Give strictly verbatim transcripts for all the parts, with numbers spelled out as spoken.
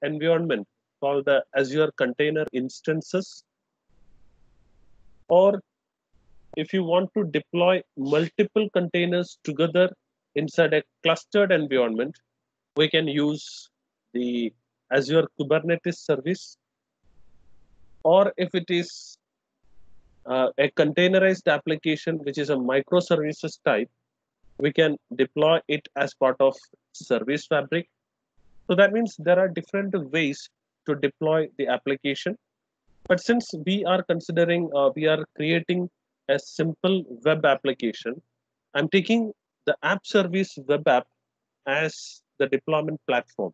environment called the Azure Container Instances, or if you want to deploy multiple containers together inside a clustered environment, we can use the Azure Kubernetes service. Or if it is uh, a containerized application, which is a microservices type, we can deploy it as part of Service Fabric. So that means there are different ways to deploy the application. But since we are considering, uh, we are creating a simple web application, I'm taking the app service web app as the deployment platform.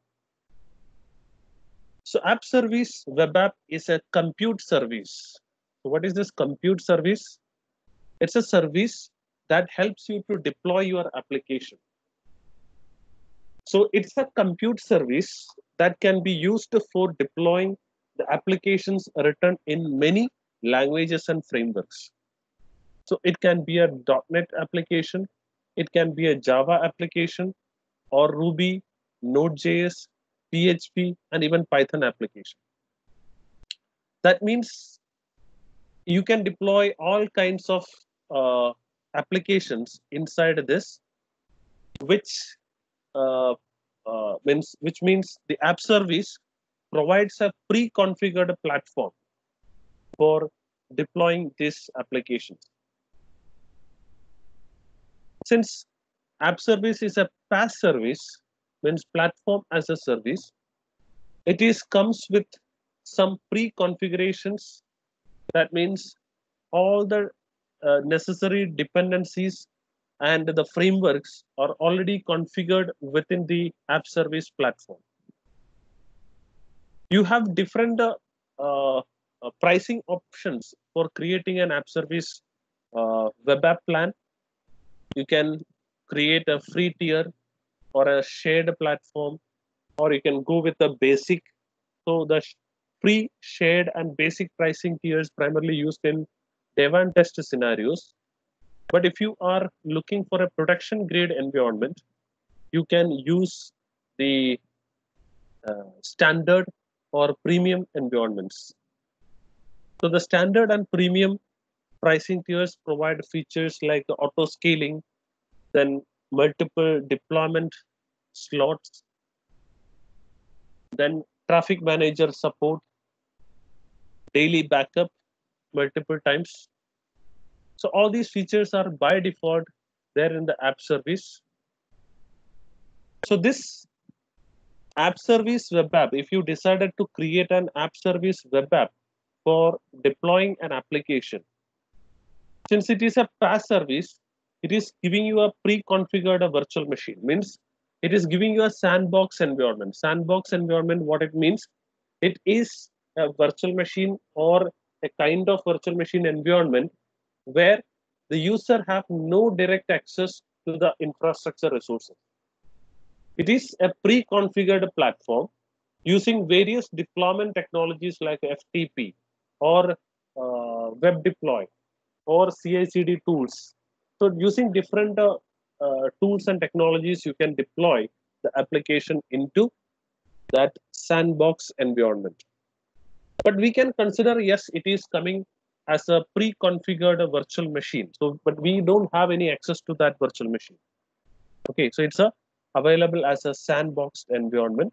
So app service web app is a compute service. So what is this compute service? It's a service that helps you to deploy your application. So it's a compute service that can be used for deploying the applications written in many languages and frameworks. So it can be a .NET application, it can be a Java application, or Ruby, Node.js, P H P, and even Python application. That means you can deploy all kinds of uh, applications inside this, which uh, uh, means which means the app service provides a pre-configured platform for deploying these applications. Since app service is a PaaS service, means platform as a service, it is comes with some pre-configurations. That means all the uh, necessary dependencies and the frameworks are already configured within the app service platform. You have different uh, uh, pricing options for creating an app service uh, web app plan. You can create a free tier or a shared platform, or you can go with a basic. So the free, shared, and basic pricing tiers primarily used in dev and test scenarios. But if you are looking for a production grade environment, you can use the uh, standard or premium environments. So the standard and premium pricing tiers provide features like auto scaling, then multiple deployment slots, then traffic manager support, daily backup multiple times. So all these features are by default there in the app service. So this app service web app, if you decided to create an app service web app for deploying an application, since it is a PaaS service, it is giving you a pre-configured virtual machine. Means it is giving you a sandbox environment. Sandbox environment, what it means, it is a virtual machine or a kind of virtual machine environment where the user have no direct access to the infrastructure resources. It is a pre-configured platform using various deployment technologies like F T P or uh, web deploy or C I C D tools. So using different uh, uh, tools and technologies, you can deploy the application into that sandbox environment. But we can consider, yes, it is coming as a pre-configured virtual machine. So, but we don't have any access to that virtual machine. Okay, so it's a available as a sandboxed environment.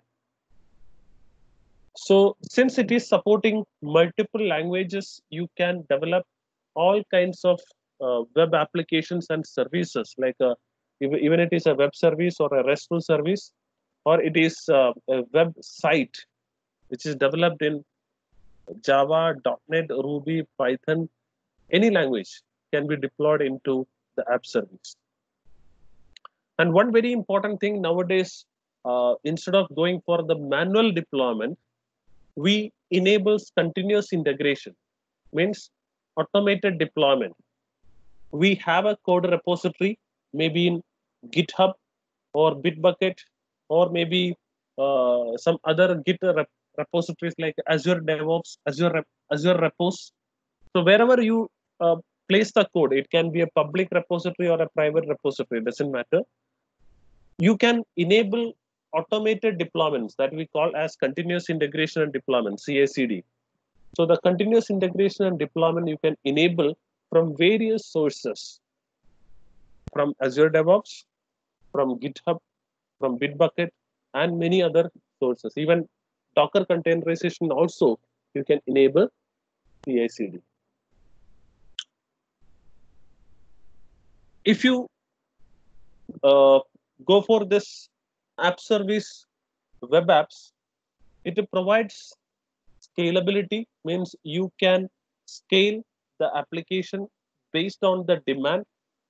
So since it is supporting multiple languages, you can develop all kinds of uh, web applications and services, like a, even it is a web service or a RESTful service, or it is uh, a web site which is developed in Java, .NET, Ruby, Python, any language can be deployed into the app service. And one very important thing nowadays, uh, instead of going for the manual deployment, we enables continuous integration, means automated deployment. We have a code repository, maybe in GitHub or Bitbucket, or maybe uh, some other Git rep repositories like Azure DevOps, Azure Rep Azure Repos. So wherever you uh, place the code, it can be a public repository or a private repository, it doesn't matter. You can enable automated deployments that we call as continuous integration and deployment, C I C D. So the continuous integration and deployment you can enable from various sources, from Azure DevOps, from GitHub, from Bitbucket, and many other sources. Even Docker containerization also you can enable C I C D. If you uh, go for this app service web apps, it provides scalability, means you can scale the application based on the demand,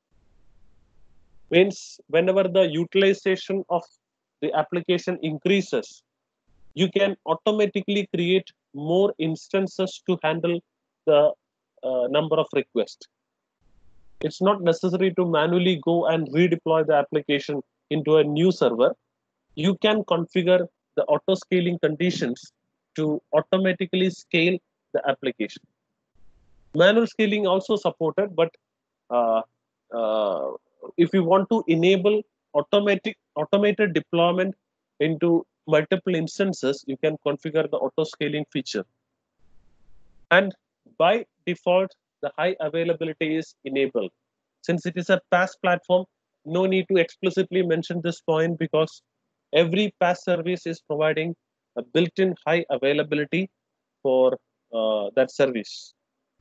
means whenever the utilization of the application increases, you can automatically create more instances to handle the uh, number of requests. It's not necessary to manually go and redeploy the application into a new server. You can configure the auto scaling conditions to automatically scale the application. Manual scaling also supported, but uh, uh, if you want to enable automatic automated deployment into multiple instances, you can configure the auto scaling feature. And by default, the high availability is enabled. Since it is a PaaS platform, no need to explicitly mention this point because every PaaS service is providing a built-in high availability for uh, that service.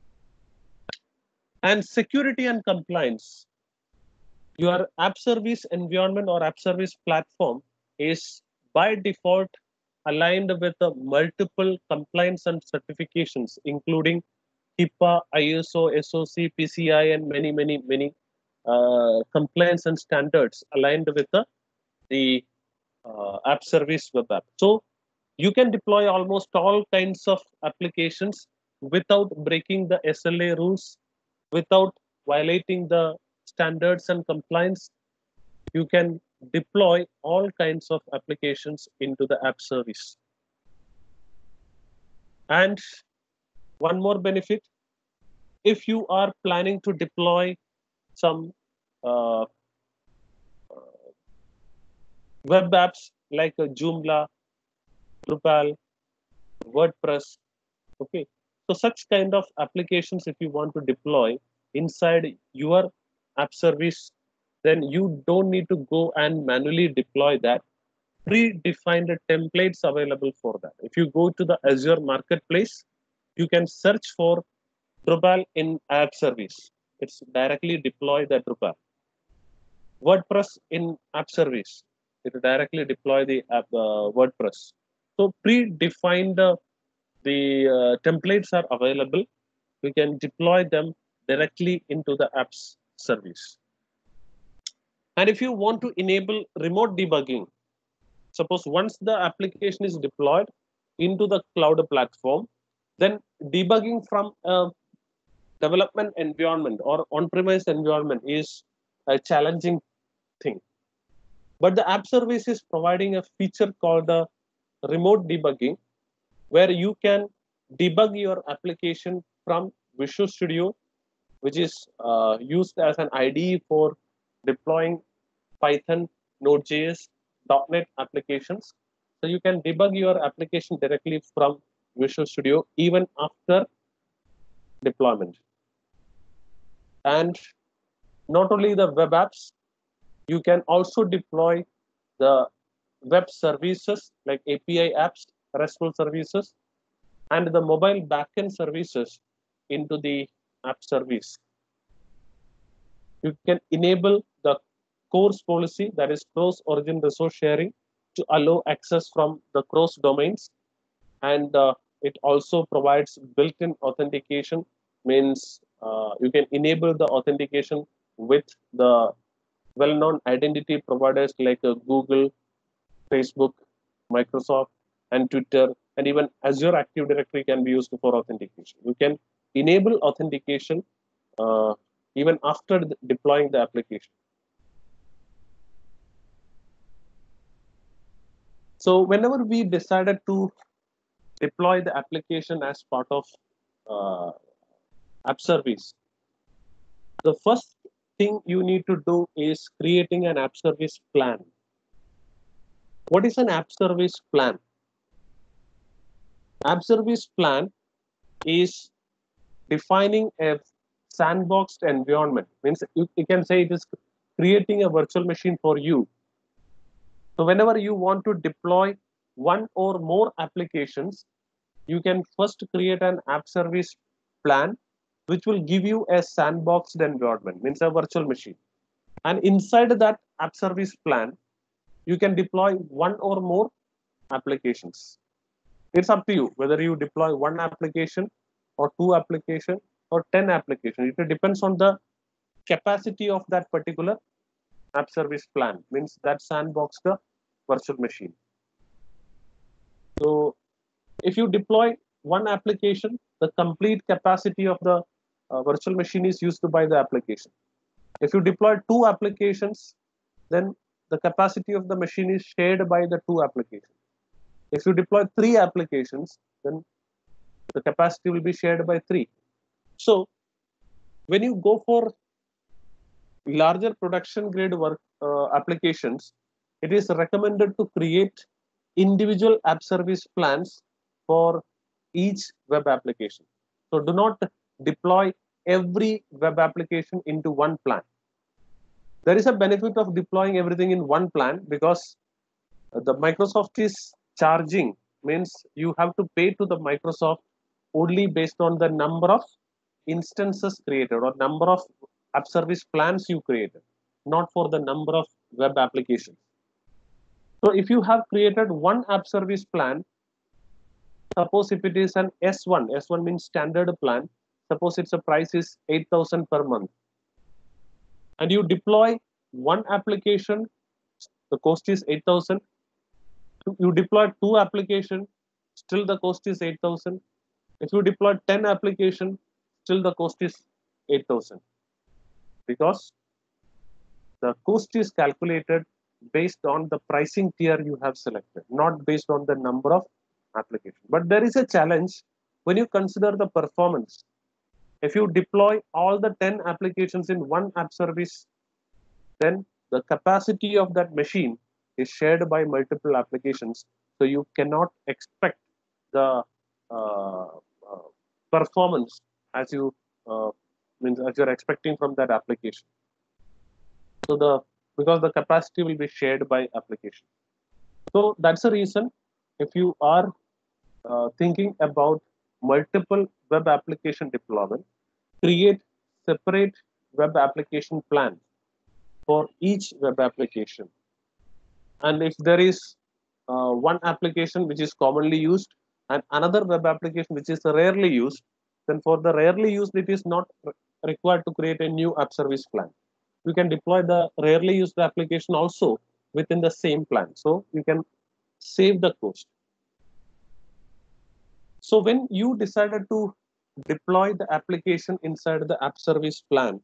And security and compliance. Your app service environment or app service platform is by default aligned with the multiple compliance and certifications, including HIPAA, I S O, S O C, P C I, and many, many, many uh, compliance and standards aligned with the, the uh, app service web app. So you can deploy almost all kinds of applications without breaking the S L A rules, without violating the standards and compliance. You can deploy all kinds of applications into the app service. And one more benefit, if you are planning to deploy some uh, web apps like a Joomla, Drupal, WordPress, okay, so such kind of applications, if you want to deploy inside your app service, then you don't need to go and manually deploy that. Predefined templates available for that. If you go to the Azure Marketplace, you can search for Drupal in app service. It's directly deploy the Drupal. WordPress in app service. It will directly deploy the app, uh, WordPress. So predefined uh, the uh, templates are available. You can deploy them directly into the apps service. And if you want to enable remote debugging, suppose once the application is deployed into the cloud platform, then debugging from a development environment or on-premise environment is a challenging thing. But the app service is providing a feature called the remote debugging, where you can debug your application from Visual Studio, which is uh, used as an I D E for deploying Python, Node.js, .NET applications. So you can debug your application directly from Visual Studio even after deployment. And not only the web apps, you can also deploy the web services like A P I apps, RESTful services, and the mobile backend services into the app service. You can enable the CORS policy, that is cross origin resource sharing, to allow access from the cross domains. And uh, it also provides built-in authentication, means uh, you can enable the authentication with the well-known identity providers like uh, Google, Facebook, Microsoft, and Twitter, and even Azure Active Directory can be used for authentication. You can enable authentication uh, even after the deploying the application. So whenever we decided to deploy the application as part of uh, app service, the first thing you need to do is creating an app service plan. What is an app service plan? App service plan is defining a sandboxed environment. Means you, you can say it is creating a virtual machine for you. So whenever you want to deploy one or more applications, you can first create an app service plan, which will give you a sandboxed environment, means a virtual machine. And inside that app service plan, you can deploy one or more applications. It's up to you whether you deploy one application or two application or ten applications. It depends on the capacity of that particular app service plan, means that sandbox the virtual machine. So if you deploy one application, the complete capacity of the uh, virtual machine is used by the application. If you deploy two applications, then the capacity of the machine is shared by the two applications. If you deploy three applications, then the capacity will be shared by three. So when you go for larger production grade work uh, applications, it is recommended to create individual app service plans for each web application. So do not deploy every web application into one plan. There is a benefit of deploying everything in one plan because the Microsoft is charging, means you have to pay to the Microsoft only based on the number of instances created or number of app service plans you created, not for the number of web applications. So if you have created one app service plan, suppose if it is an S one, S one means standard plan, suppose its a price is eight thousand per month, and you deploy one application, the cost is eight thousand. You deploy two applications, still the cost is eight thousand. If you deploy ten applications, still the cost is eight thousand, because the cost is calculated based on the pricing tier you have selected, not based on the number of applications. But there is a challenge when you consider the performance. If you deploy all the ten applications in one app service, then the capacity of that machine is shared by multiple applications. So you cannot expect the uh, uh, performance as you uh, means as you're expecting from that application. So the because the capacity will be shared by application. So that's the reason if you are uh, thinking about multiple web application deployment, create separate web application plans for each web application. And if there is uh, one application which is commonly used and another web application which is rarely used, then for the rarely used, it is not required to create a new app service plan. You can deploy the rarely used application also within the same plan. So you can save the cost. So when you decided to deploy the application inside the app service plan,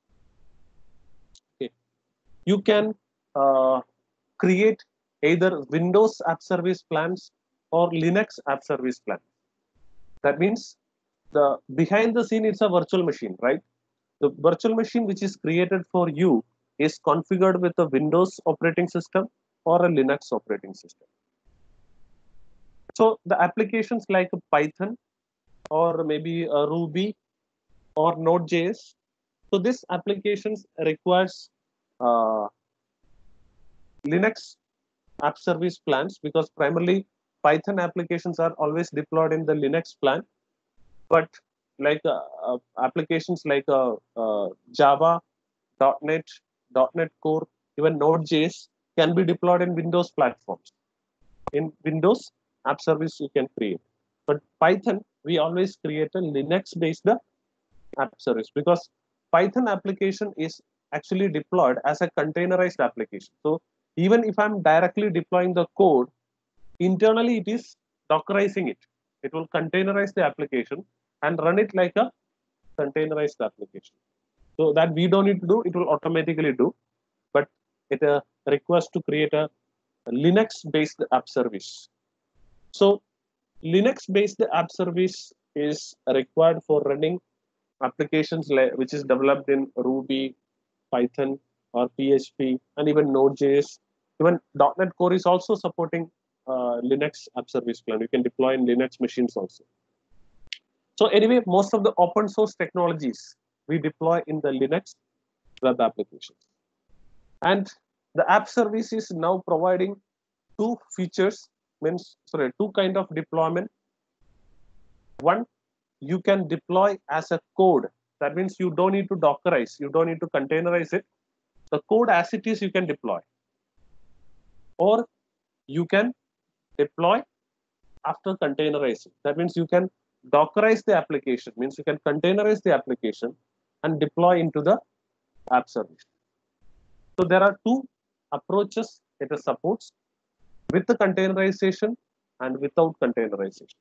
okay, you can uh, create either Windows app service plans or Linux app service plan. That means the behind the scene, it's a virtual machine, right? The virtual machine which is created for you is configured with a Windows operating system or a Linux operating system. So the applications like Python or maybe a Ruby or Node.js, so this applications requires uh, Linux app service plans because primarily Python applications are always deployed in the Linux plan, but like uh, uh, applications like uh, uh, Java, .NET, .NET Core, even Node.js can be deployed in Windows platforms. In Windows app service you can create, but Python we always create a Linux-based app service because Python application is actually deployed as a containerized application. So even if I'm directly deploying the code, internally it is dockerizing it. It will containerize the application and run it like a containerized application. So that we don't need to do, it will automatically do. But it uh, requires to create a, a Linux-based app service. So Linux-based app service is required for running applications which is developed in Ruby, Python, or P H P, and even Node.js Even .NET Core is also supporting uh, Linux app service plan. You can deploy in Linux machines also. So anyway, most of the open source technologies we deploy in the Linux web applications. And the app service is now providing two features, means sorry, two kind of deployment. One, you can deploy as a code. That means you don't need to Dockerize, you don't need to containerize it. The code as it is, you can deploy. Or you can deploy after containerizing. That means you can Dockerize the application, means you can containerize the application and deploy into the app service. So there are two approaches it supports, with the containerization and without containerization.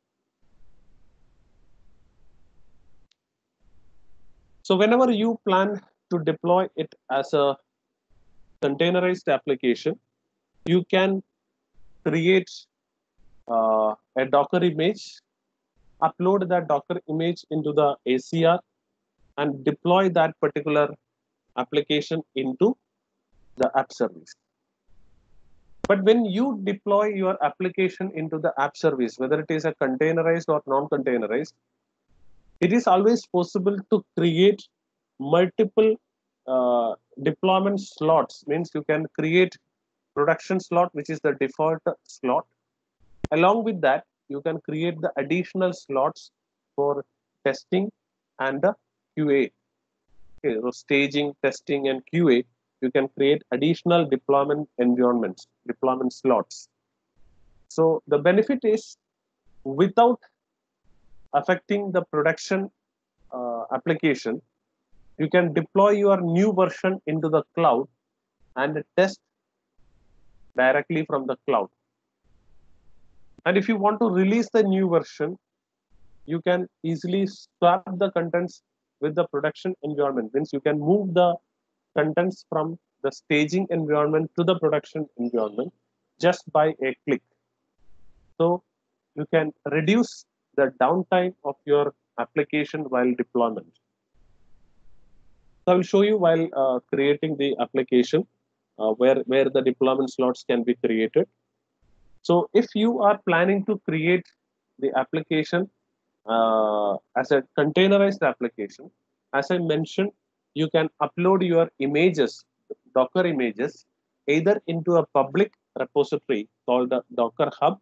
So whenever you plan to deploy it as a containerized application, you can create uh, a Docker image, upload that Docker image into the A C R, and deploy that particular application into the app service. But when you deploy your application into the app service, whether it is a containerized or non-containerized, it is always possible to create multiple uh, deployment slots. Means you can create production slot, which is the default slot. Along with that, you can create the additional slots for testing and the Q A. Okay, so staging, testing, and Q A. You can create additional deployment environments, deployment slots. So the benefit is, without affecting the production uh, application, you can deploy your new version into the cloud and test directly from the cloud. And if you want to release the new version, you can easily swap the contents with the production environment. Means you can move the contents from the staging environment to the production environment just by a click. So you can reduce the downtime of your application while deployment. So I will show you while uh, creating the application uh, where, where the deployment slots can be created. So if you are planning to create the application uh, as a containerized application, as I mentioned, you can upload your images, Docker images, either into a public repository called the Docker Hub,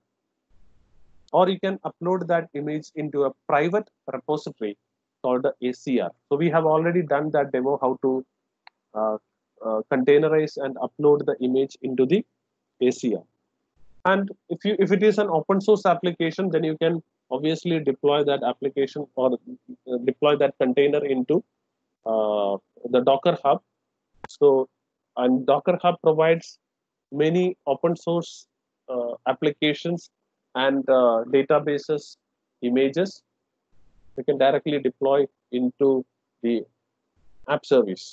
or you can upload that image into a private repository called the A C R. So we have already done that demo, how to uh, uh, containerize and upload the image into the A C R. And if you if it is an open source application, then you can obviously deploy that application or uh, deploy that container into uh, the Docker Hub. So, and Docker Hub provides many open source uh, applications and uh, databases, images. You can directly deploy into the app service.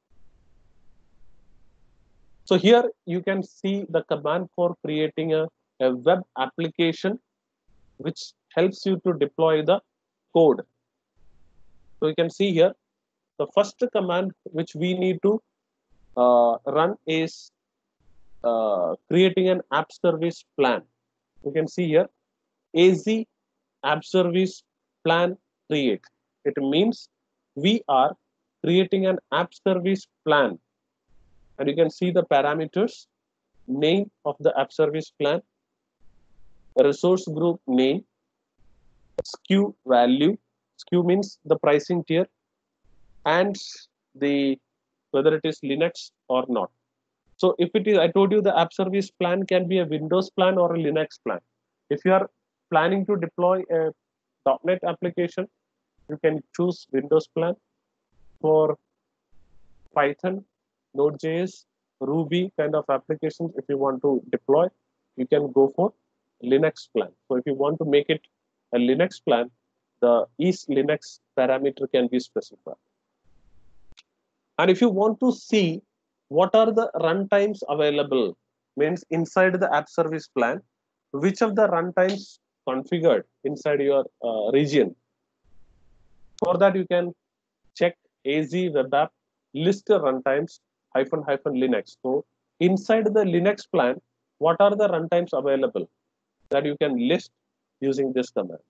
So here you can see the command for creating a, a web application which helps you to deploy the code. So you can see here, the first command which we need to uh, run is uh, creating an app service plan. You can see here, A Z app service plan create. It means we are creating an app service plan. And you can see the parameters, name of the app service plan, resource group name, S K U value. S K U means the pricing tier, and the whether it is Linux or not. So if it is, I told you the app service plan can be a Windows plan or a Linux plan. If you are planning to deploy a .NET application, you can choose Windows plan. For Python, Node.js, Ruby kind of applications, if you want to deploy, you can go for Linux plan. So if you want to make it a Linux plan, the is Linux parameter can be specified. And if you want to see what are the runtimes available, means inside the app service plan, which of the runtimes configured inside your uh, region. For that, you can check A Z web app list runtimes hyphen hyphen Linux. So inside the Linux plan, what are the runtimes available that you can list using this command.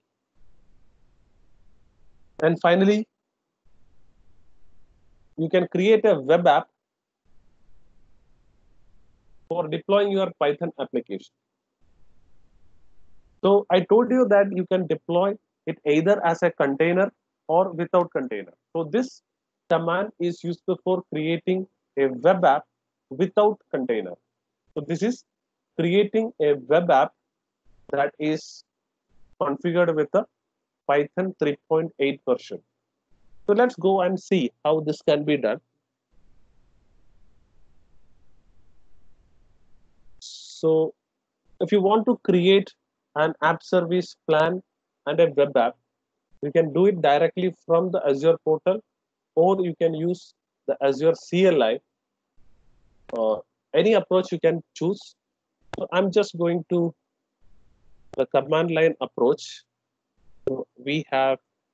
And finally, you can create a web app for deploying your Python application. So I told you that you can deploy it either as a container or without container. So this command is used for creating a web app without container. So this is creating a web app that is configured with the Python three point eight version. So let's go and see how this can be done. So if you want to create an app service plan and a web app, you can do it directly from the Azure portal, or you can use the Azure C L I. Uh, any approach you can choose. So I'm just going to the command line approach. So we have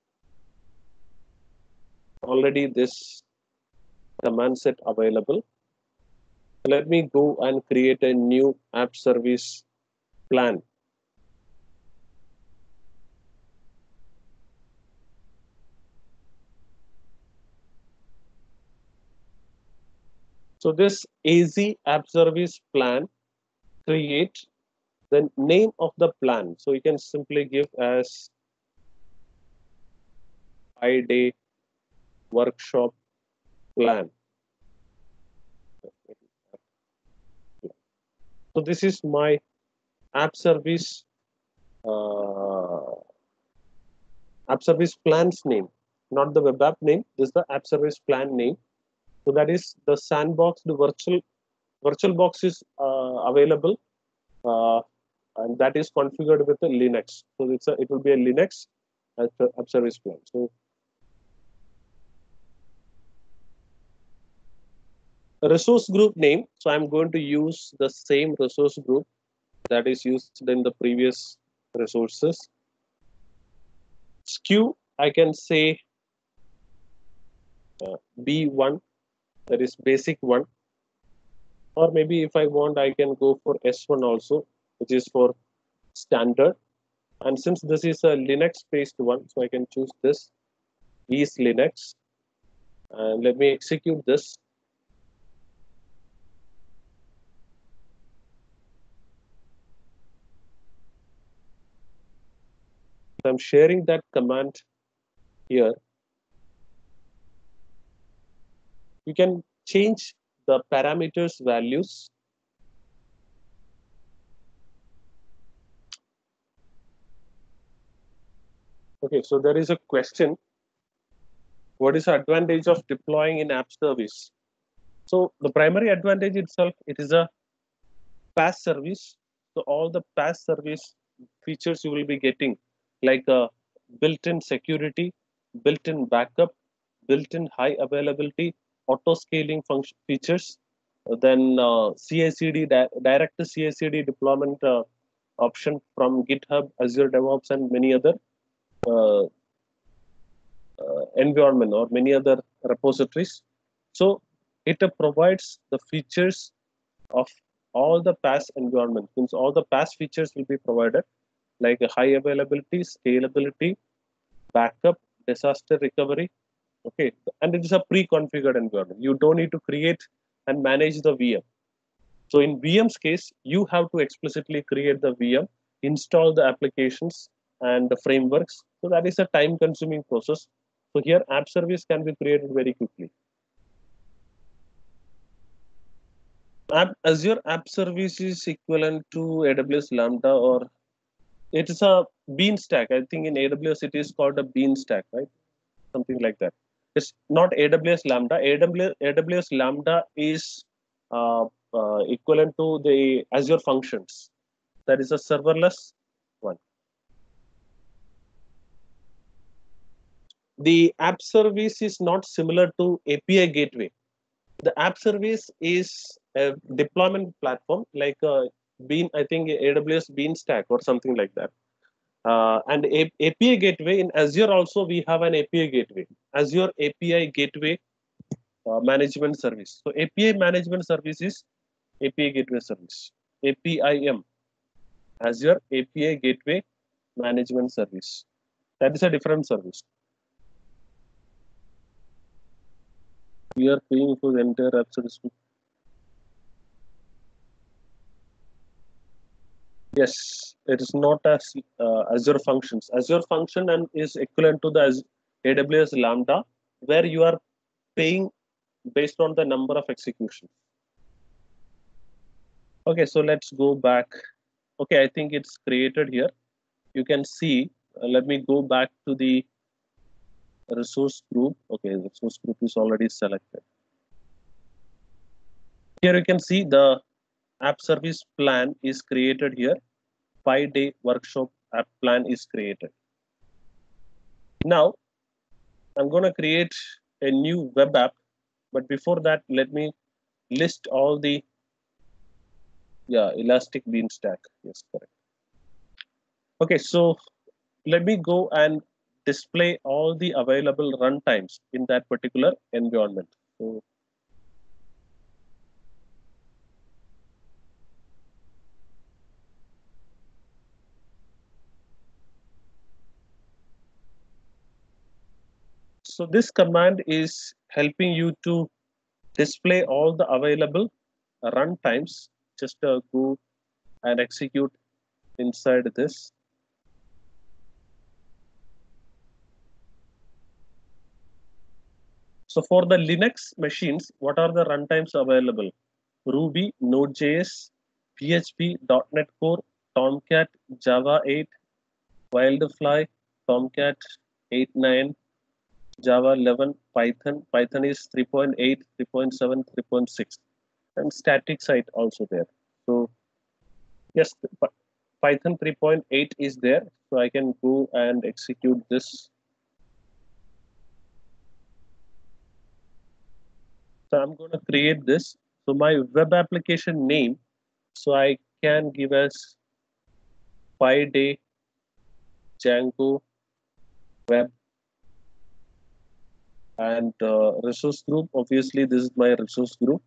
already this command set available. Let me go and create a new app service plan. So this A Z app service plan, create the name of the plan. So you can simply give as five day workshop plan. So this is my app service uh, app service plan's name, not the web app name. This is the app service plan name. So that is the sandbox. The virtual virtual box is uh, available, uh, and that is configured with the Linux. So it's a, it will be a Linux app service plan. So resource group name. So I'm going to use the same resource group that is used in the previous resources. S K U, I can say uh, B one, that is basic one. Or maybe if I want, I can go for S one also, which is for standard. And since this is a Linux-based one, so I can choose this, is Linux. And let me execute this. So I'm sharing that command here. You can change the parameters values. Okay, so there is a question. What is the advantage of deploying in app service? So the primary advantage itself, it is a PaaS service. So all the PaaS service features you will be getting, like a built-in security, built-in backup, built-in high availability, auto scaling function features, then uh, C I C D, di direct C I C D deployment uh, option from GitHub, Azure DevOps, and many other uh, uh, environment or many other repositories. So it uh, provides the features of all the PaaS environment. Means all the PaaS features will be provided, like a high availability, scalability, backup, disaster recovery. Okay, and it is a pre-configured environment. You don't need to create and manage the V M. So in V M's case, you have to explicitly create the V M, install the applications and the frameworks. So that is a time-consuming process. So here, app service can be created very quickly. App, Azure App Service is equivalent to A W S Lambda, or it is a beanstalk. I think in A W S it is called a beanstalk, right? Something like that. It's not A W S Lambda. A W S, A W S Lambda is uh, uh, equivalent to the Azure Functions. That is a serverless one. The app service is not similar to A P I gateway. The app service is a deployment platform, like a Bean, I think A W S Beanstalk or something like that. Uh, and a API gateway in Azure also we have an A P I gateway, Azure A P I gateway uh, management service. So A P I management service is A P I Gateway Service, A P I M, Azure A P I Gateway Management Service. That is a different service. We are paying for the entire app service. Yes, it is not as uh, Azure Functions. Azure Function and is equivalent to the A W S Lambda, where you are paying based on the number of executions. Okay, so let's go back. Okay, I think it's created here. You can see, uh, let me go back to the resource group. Okay, the resource group is already selected. Here you can see the app service plan is created here. Five day workshop app plan is created. Now, I'm going to create a new web app. But before that, let me list all the, yeah, Elastic Beanstalk. Yes, correct. Okay, so let me go and display all the available runtimes in that particular environment. So, so this command is helping you to display all the available runtimes. Just uh, go and execute inside this. So for the Linux machines, what are the runtimes available? Ruby, Node.js, P H P, .NET Core, Tomcat, Java eight, Wildfly, Tomcat eight point nine, Java eleven, Python. Python is three point eight, three point seven, three point six, and static site also there. So yes, Python three point eight is there. So I can go and execute this. So I'm going to create this. So my web application name, so I can give as five day Django web and uh, resource group. Obviously, this is my resource group.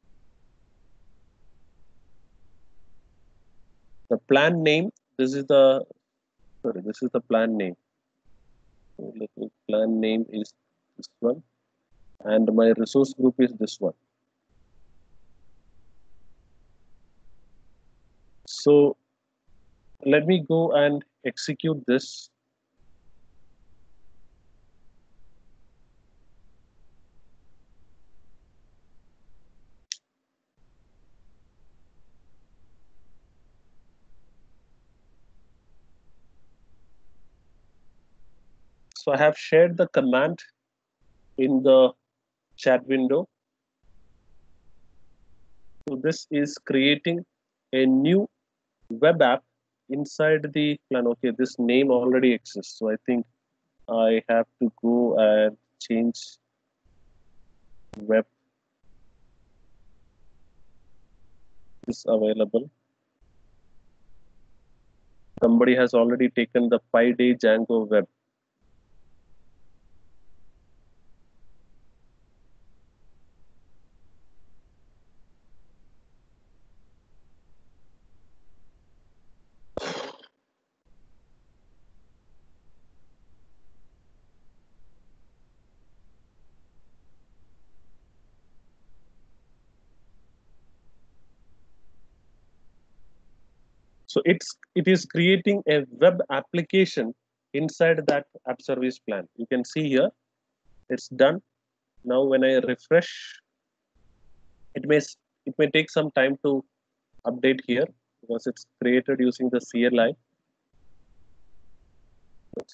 The plan name, this is the, sorry, this is the plan name. So let me, plan name is this one. And my resource group is this one. So let me go and execute this. So I have shared the command in the chat window. So this is creating a new web app inside the plan. Okay, this name already exists. So I think I have to go and change web is available. Somebody has already taken the five day Django web. So it's it is creating a web application inside that app service plan. You can see here, it's done. Now when I refresh, it may it may take some time to update here because it's created using the C L I. Let's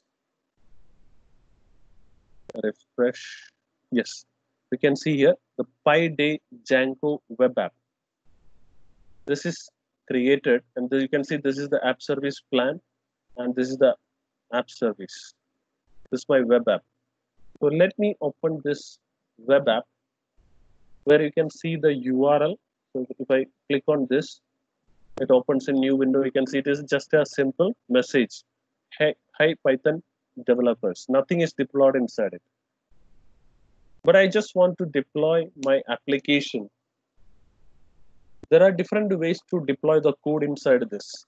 refresh. Yes, you can see here the five day Django web app. This is created, and you can see this is the app service plan, and this is the app service. This is my web app. So let me open this web app where you can see the U R L. So if I click on this, it opens a new window. You can see it is just a simple message. Hey, hi Python developers. Nothing is deployed inside it. But I just want to deploy my application There are different ways to deploy the code inside this.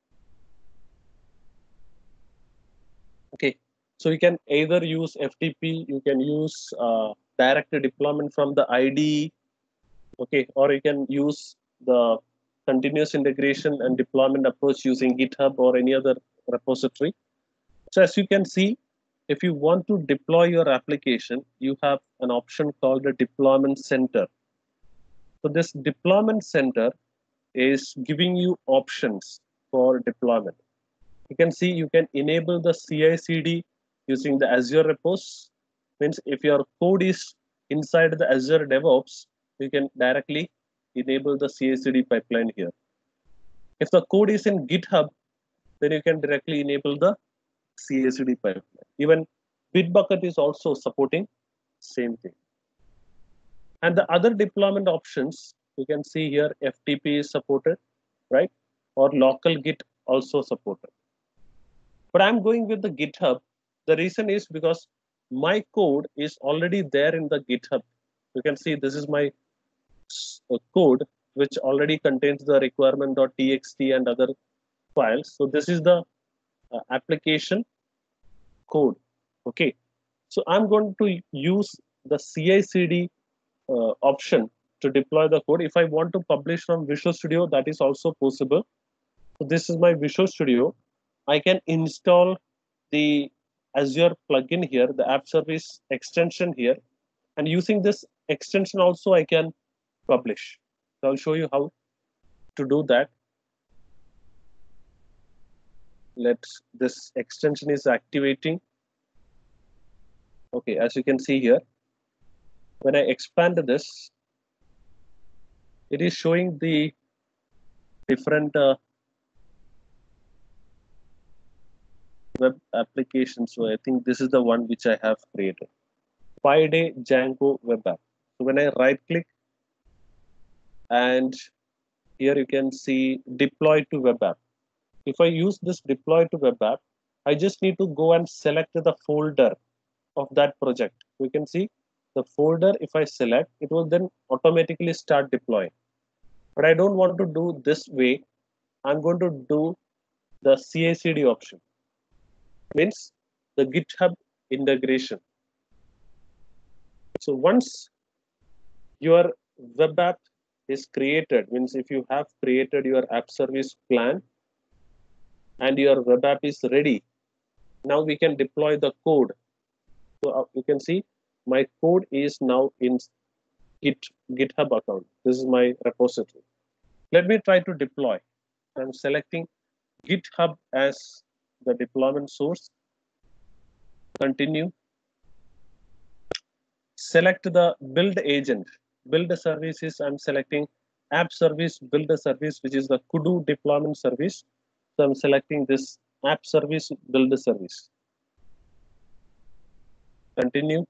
Okay, so you can either use F T P, you can use uh, direct deployment from the I D E, okay, or you can use the continuous integration and deployment approach using GitHub or any other repository. So as you can see, if you want to deploy your application, you have an option called a deployment center. So this deployment center is giving you options for deployment. You can see you can enable the C I C D using the Azure repos. Means if your code is inside the Azure DevOps, you can directly enable the C I C D pipeline here. If the code is in GitHub, then you can directly enable the C I C D pipeline. Even Bitbucket is also supporting same thing. And the other deployment options, you can see here F T P is supported, right? Or local Git also supported. But I'm going with the GitHub. The reason is because my code is already there in the GitHub. You can see this is my code, which already contains the requirement.txt and other files. So this is the uh, application code. Okay. So I'm going to use the C I C D uh, option to deploy the code. If I want to publish from Visual Studio, that is also possible. So this is my Visual Studio. I can install the Azure plugin here, the app service extension here. And using this extension also, I can publish. So I'll show you how to do that. Let's, this extension is activating. Okay, as you can see here, when I expand this, it is showing the different uh, web applications. So I think this is the one which I have created. Five-day Django web app. So when I right click, and here you can see deploy to web app. If I use this deploy to web app, I just need to go and select the folder of that project. You can see the folder, if I select, it will then automatically start deploying. But I don't want to do this way. I'm going to do the C I C D option. Means the GitHub integration. So once your web app is created, means if you have created your app service plan and your web app is ready, now we can deploy the code. So uh, you can see my code is now in Git, GitHub account. This is my repository. Let me try to deploy. I'm selecting GitHub as the deployment source. Continue. Select the build agent. Build a services. I'm selecting app service, build a service, which is the Kudu deployment service. So I'm selecting this app service, build a service. Continue.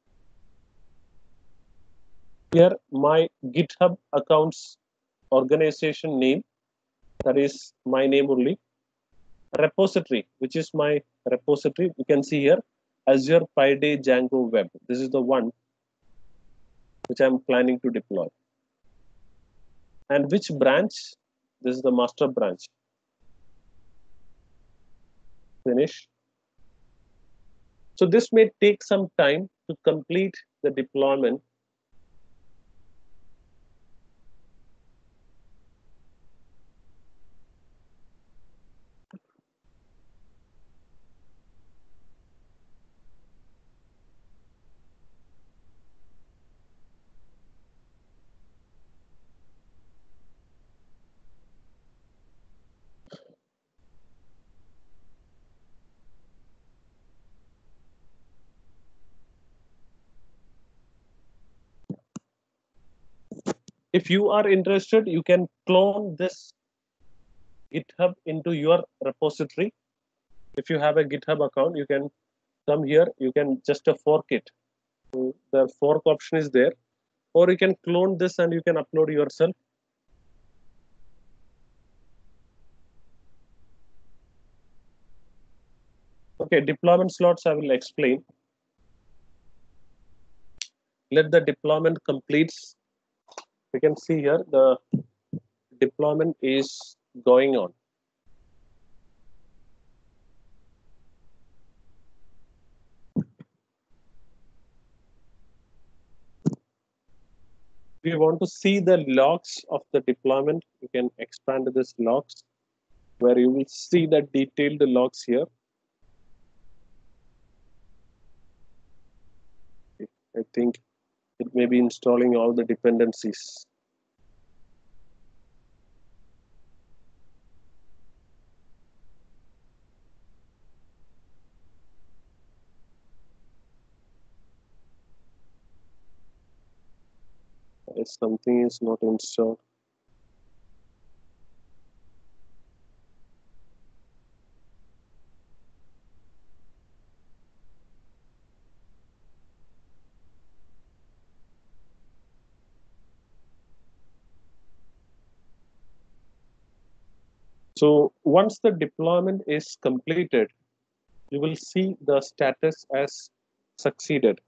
Here, my GitHub accounts organization name, that is my name only. Repository, which is my repository, you can see here Azure five-day Django web. This is the one which I'm planning to deploy. And which branch? This is the master branch. Finish. So this may take some time to complete the deployment. If you are interested, you can clone this GitHub into your repository. If you have a GitHub account, you can come here, you can just uh, fork it. So the fork option is there, or you can clone this and you can upload yourself. Okay, deployment slots I will explain. Let the deployment completes. You can see here the deployment is going on. If you want to see the logs of the deployment, you can expand this logs, where you will see the detailed logs here. I think it may be installing all the dependencies. If something is not installed. So once the deployment is completed, you will see the status as succeeded.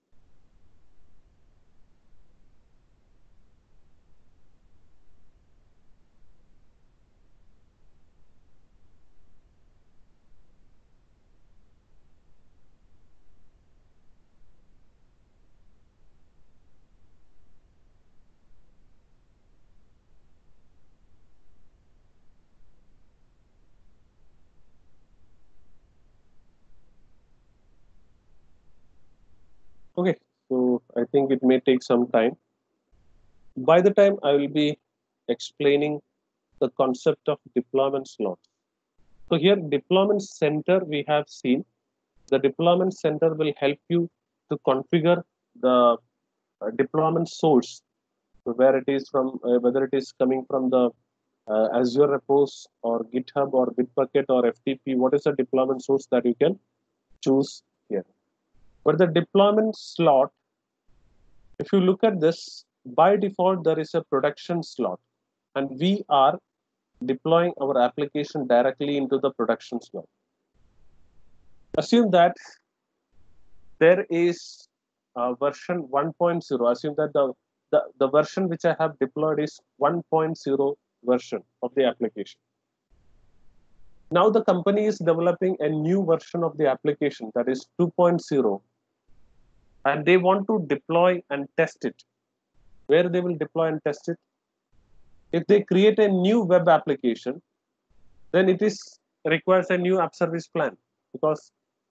Okay, so I think it may take some time. By the time I will be explaining the concept of deployment slot. So here, deployment center we have seen. The deployment center will help you to configure the uh, deployment source, so where it is from, uh, whether it is coming from the uh, Azure repos or GitHub or Bitbucket or F T P. What is the deployment source that you can choose here? But the deployment slot, if you look at this, by default there is a production slot, and we are deploying our application directly into the production slot. Assume that there is a version one point zero. Assume that the, the, the version which I have deployed is one point zero version of the application. Now the company is developing a new version of the application, that is two point zero, and they want to deploy and test it. Where they will deploy and test it? If they create a new web application, then it is requires a new app service plan, because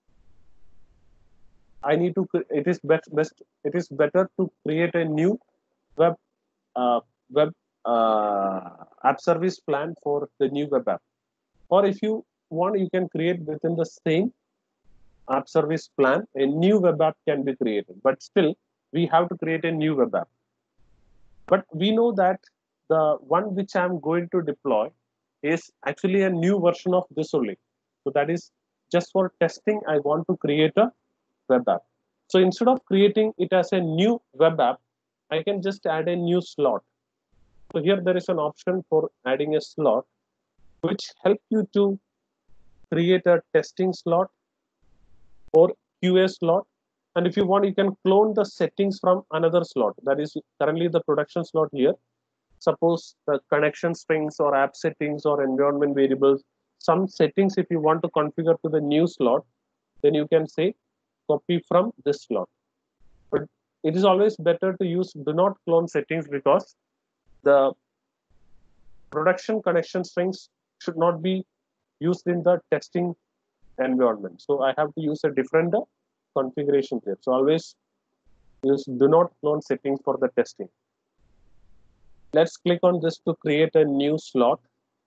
I need to. It is best. Best. It is better to create a new web uh, web uh, app service plan for the new web app. Or if you want, you can create within the same app service plan, a new web app can be created. But still, we have to create a new web app. But we know that the one which I'm going to deploy is actually a new version of this only. So that is just for testing, I want to create a web app. So instead of creating it as a new web app, I can just add a new slot. So here there is an option for adding a slot, which helps you to create a testing slot or Q A slot. And if you want, you can clone the settings from another slot. That is currently the production slot here. Suppose the connection strings or app settings or environment variables, some settings if you want to configure to the new slot, then you can say copy from this slot. But it is always better to use do not clone settings, because the production connection strings should not be used in the testing environment. So I have to use a different uh, configuration here. So always use do not clone settings for the testing. Let's click on this to create a new slot.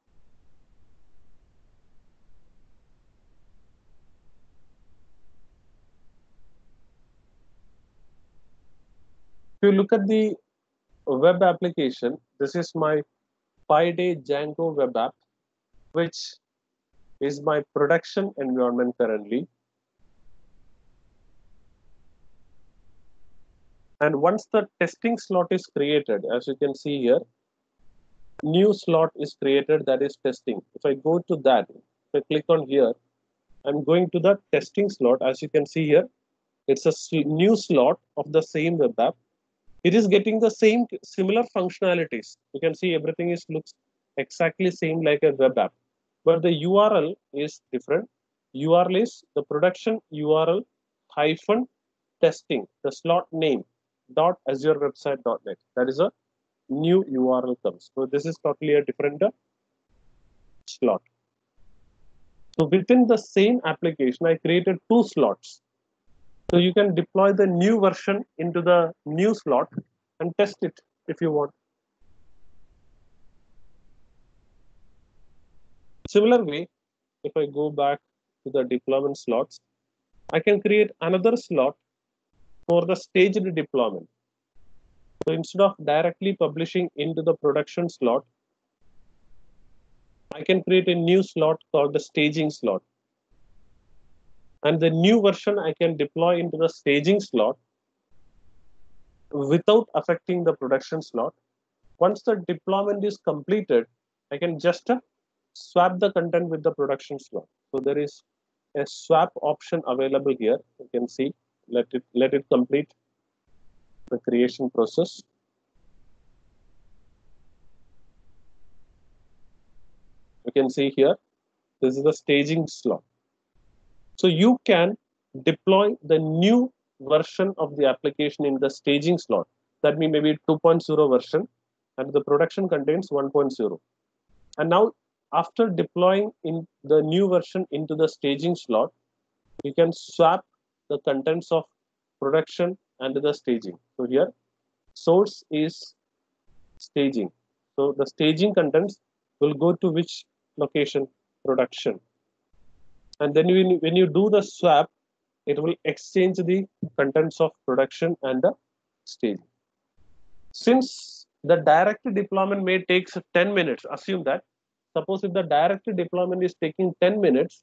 If you look at the web application, this is my five-day Django web app, which is my production environment currently. And once the testing slot is created, as you can see here, new slot is created, that is testing. If I go to that, if I click on here, I'm going to the testing slot. As you can see here, it's a new slot of the same web app. It is getting the same similar functionalities. You can see everything is looks exactly same like a web app, but the U R L is different. U R L is the production U R L hyphen testing, the slot name dot azure website dot net. That is a new U R L comes. So this is totally a different uh, slot. So within the same application, I created two slots. So you can deploy the new version into the new slot and test it if you want. Similar way, if I go back to the deployment slots, I can create another slot for the staged deployment. So instead of directly publishing into the production slot, I can create a new slot called the staging slot. And the new version I can deploy into the staging slot without affecting the production slot. Once the deployment is completed, I can just uh, swap the content with the production slot. So there is a swap option available here. You can see, let it let it complete the creation process. You can see here, this is the staging slot. So you can deploy the new version of the application in the staging slot. That means maybe two point oh version, and the production contains one point oh. And now, after deploying in the new version into the staging slot, you can swap the contents of production and the staging. So here, source is staging. So the staging contents will go to which location? Production. And then when you, when you do the swap, it will exchange the contents of production and the staging. Since the direct deployment may take ten minutes, assume that, suppose if the direct deployment is taking ten minutes,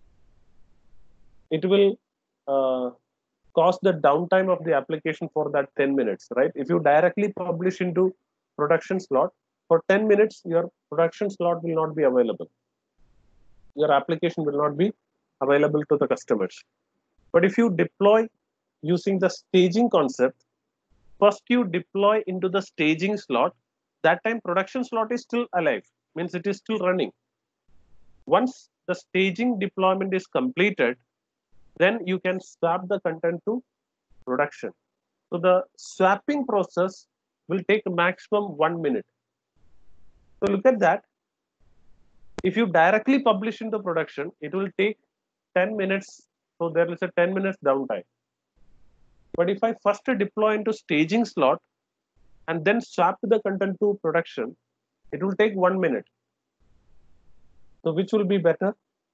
it will uh, cause the downtime of the application for that ten minutes, right? If you directly publish into production slot, for ten minutes, your production slot will not be available. Your application will not be available to the customers. But if you deploy using the staging concept, first you deploy into the staging slot, that time production slot is still alive, means it is still running. Once the staging deployment is completed, then you can swap the content to production. So the swapping process will take maximum one minute. So look at that. If you directly publish into production, it will take ten minutes. So there is a ten minutes downtime. But if I first deploy into staging slot and then swap the content to production, it will take one minute. So which will be better?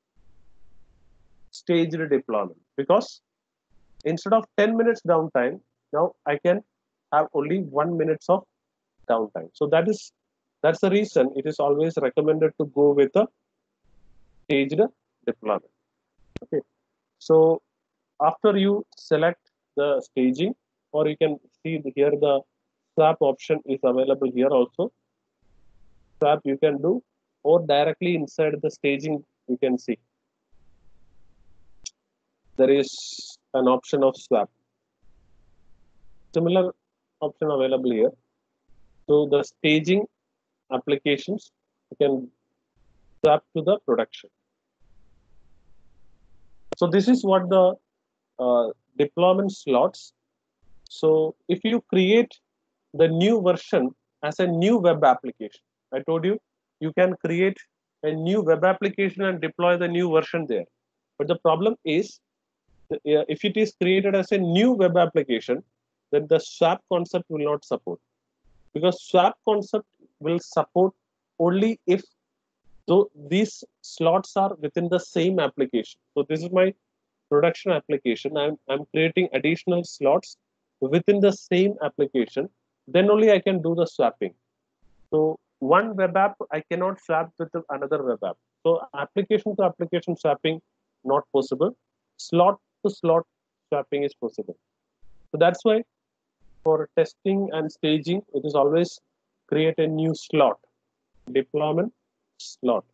Staged deployment, because instead of ten minutes downtime, now I can have only one minute of downtime. So that is that's the reason it is always recommended to go with a staged deployment. Okay. So after you select the staging, or you can see here the swap option is available here also. Swap you can do, or directly inside the staging you can see there is an option of swap. Similar option available here. So the staging applications you can swap to the production. So this is what the uh, deployment slots. So if you create the new version as a new web application, I told you you can create a new web application and deploy the new version there. But the problem is, if it is created as a new web application, then the swap concept will not support, because swap concept will support only if so these slots are within the same application. So this is my production application. I'm, I'm creating additional slots within the same application. Then only I can do the swapping. So one web app, I cannot swap with another web app. So application to application swapping, not possible. Slot to slot swapping is possible. So that's why for testing and staging, it is always create a new slot, deployment slot.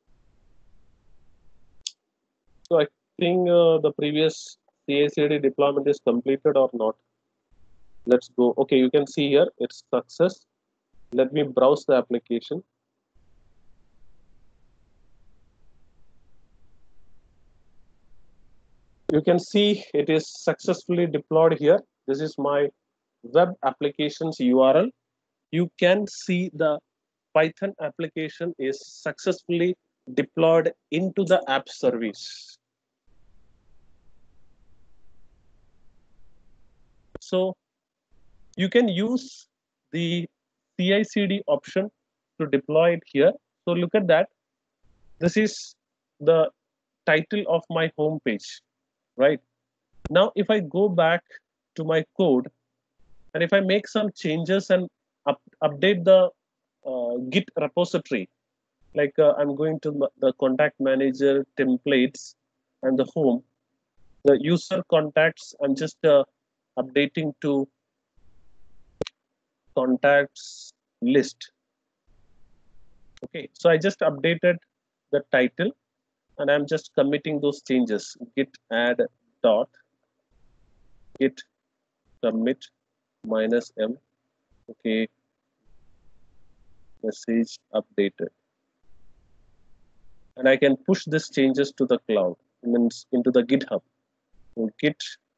So I think uh, the previous C I C D deployment is completed or not. Let's go. Okay, you can see here it's success. Let me browse the application. You can see it is successfully deployed here. This is my web applications U R L. You can see the Python application is successfully deployed into the app service. So you can use the C I C D option to deploy it here. So look at that. This is the title of my home page, right? Now, if I go back to my code and if I make some changes and up, update the uh, Git repository, like uh, I'm going to the contact manager templates and the home, the user contacts, I'm just uh, updating to contacts list. Okay, so I just updated the title and I'm just committing those changes. Git add dot git commit minus m. Okay, message updated. And I can push these changes to the cloud, means into the GitHub. So git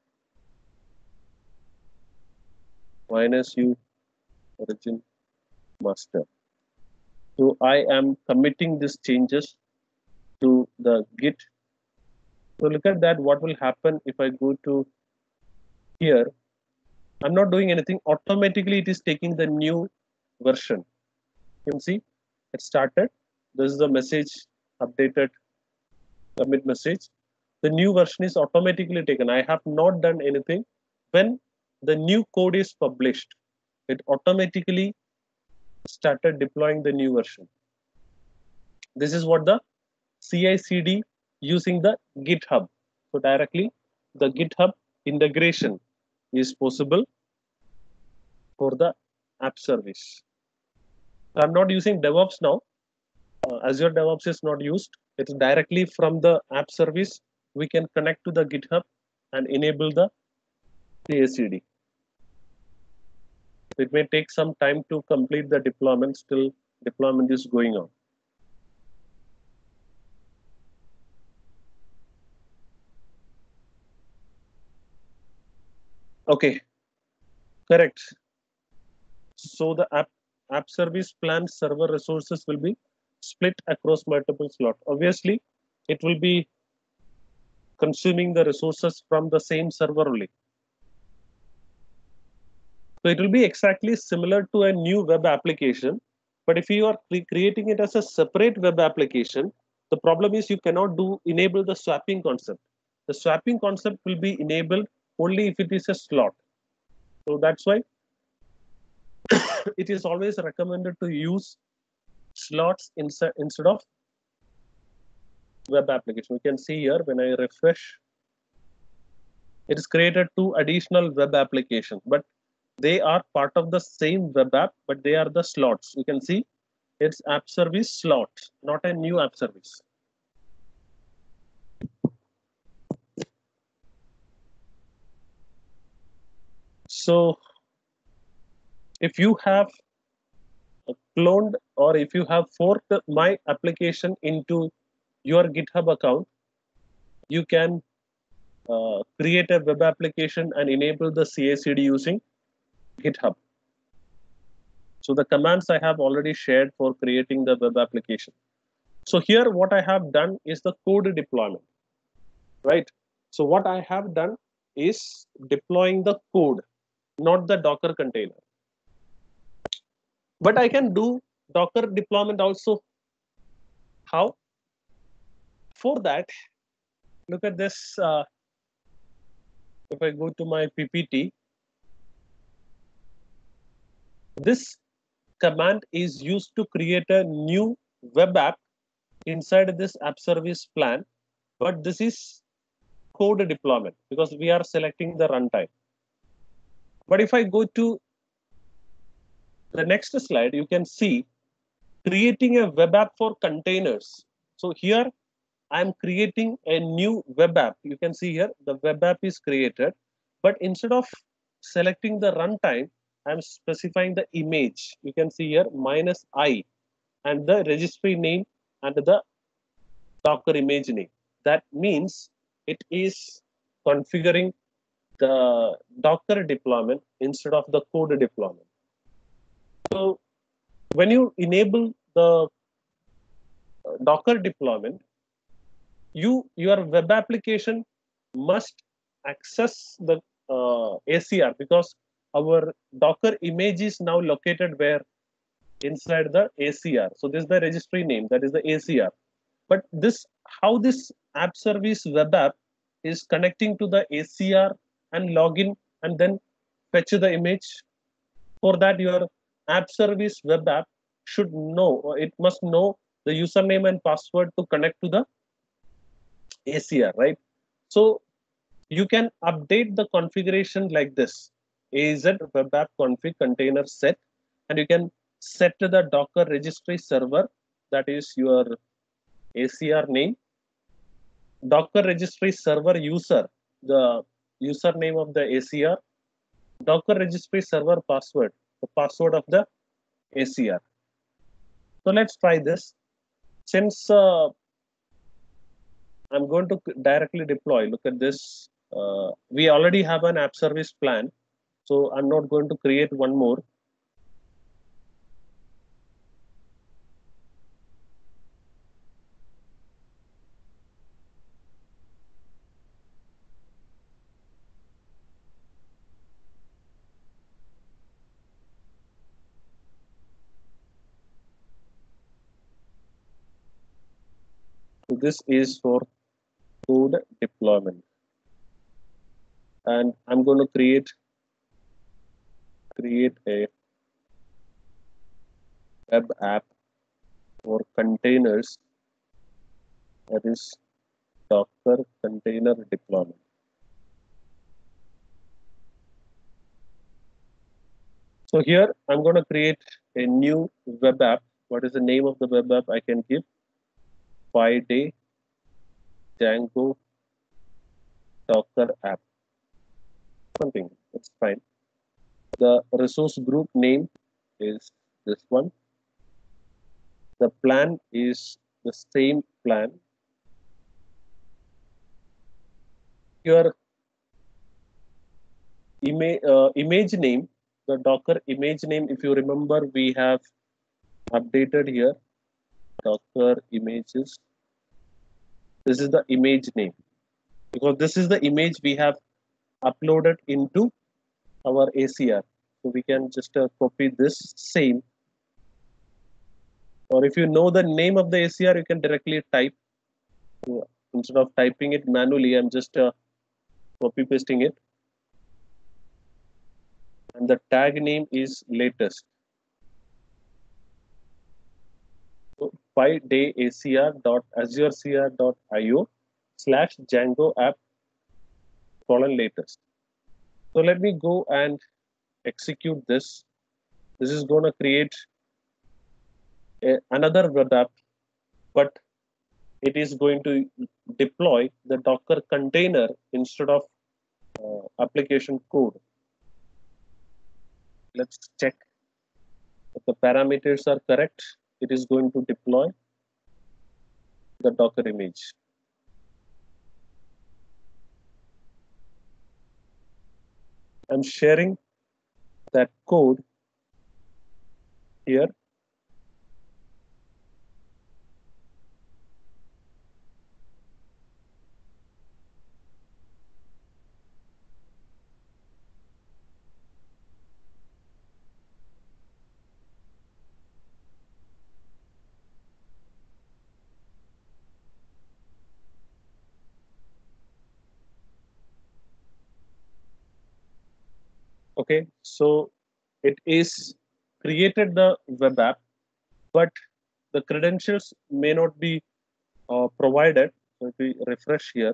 minus u origin master. So I am committing these changes to the Git. So look at that, what will happen if I go to here. I'm not doing anything. Automatically, it is taking the new version. You can see it started. This is the message updated commit message. The new version is automatically taken. I have not done anything. When the new code is published, it automatically started deploying the new version. This is what the C I C D using the GitHub. So directly the GitHub integration is possible for the app service. So I'm not using DevOps now. Uh, Azure DevOps is not used. It's directly from the app service. We can connect to the GitHub and enable the C I C D. It may take some time to complete the deployment. Still, deployment is going on. Okay, correct. So the app app service plan server resources will be split across multiple slots. Obviously, it will be consuming the resources from the same server only. So it will be exactly similar to a new web application. But if you are creating it as a separate web application, the problem is you cannot do enable the swapping concept. The swapping concept will be enabled only if it is a slot. So that's why it is always recommended to use slots instead instead of web application. We can see here when I refresh, it is created two additional web applications, but they are part of the same web app, but they are the slots. You can see it's app service slot, not a new app service. So if you have cloned or if you have forked my application into your GitHub account, you can uh, create a web application and enable the C I C D using GitHub. So the commands I have already shared for creating the web application. So here what I have done is the code deployment, right? So what I have done is deploying the code, not the Docker container. But I can do Docker deployment also. How? For that, look at this. Uh, if I go to my P P T, this command is used to create a new web app inside this app service plan, but this is code deployment because we are selecting the runtime. But if I go to the next slide, you can see creating a web app for containers. So here I'm creating a new web app. You can see here the web app is created, but instead of selecting the runtime, I'm specifying the image. You can see here minus I and the registry name and the Docker image name. That means it is configuring the Docker deployment instead of the code deployment. So when you enable the Docker deployment, you your web application must access the uh, A C R, because our Docker image is now located where? Inside the A C R. So this is the registry name, that is the A C R. But this, how this app service web app is connecting to the A C R and login and then fetch the image. For that, your app service web app should know, or it must know the username and password to connect to the A C R, right? So you can update the configuration like this: A Z web app config container set, and you can set the Docker registry server, that is your A C R name, Docker registry server user, the username of the A C R, Docker registry server password, the password of the A C R. So let's try this. Since uh, I'm going to directly deploy, look at this. Uh, we already have an app service plan, so I'm not going to create one more. So this is for code deployment, and I'm going to create create a web app for containers, that is Docker container deployment. So here I'm going to create a new web app. What is the name of the web app? I can give five-day Django Docker app. Something, it's fine. The resource group name is this one. The plan is the same plan. Your image, uh, image name, the Docker image name, if you remember, we have updated here, Docker images. This is the image name, because this is the image we have uploaded into our A C R. So we can just uh, copy this same, or if you know the name of the A C R, you can directly type. So instead of typing it manually, I'm just uh, copy pasting it, and the tag name is latest. So five-day A C R dot azure C R dot I O slash Django app colon latest. So let me go and execute this. This is going to create a, another web app, but it is going to deploy the Docker container instead of uh, application code. Let's check if the parameters are correct. It is going to deploy the Docker image. I'm sharing that code here. Okay, so it is created the web app, but the credentials may not be uh, provided. So if we refresh here,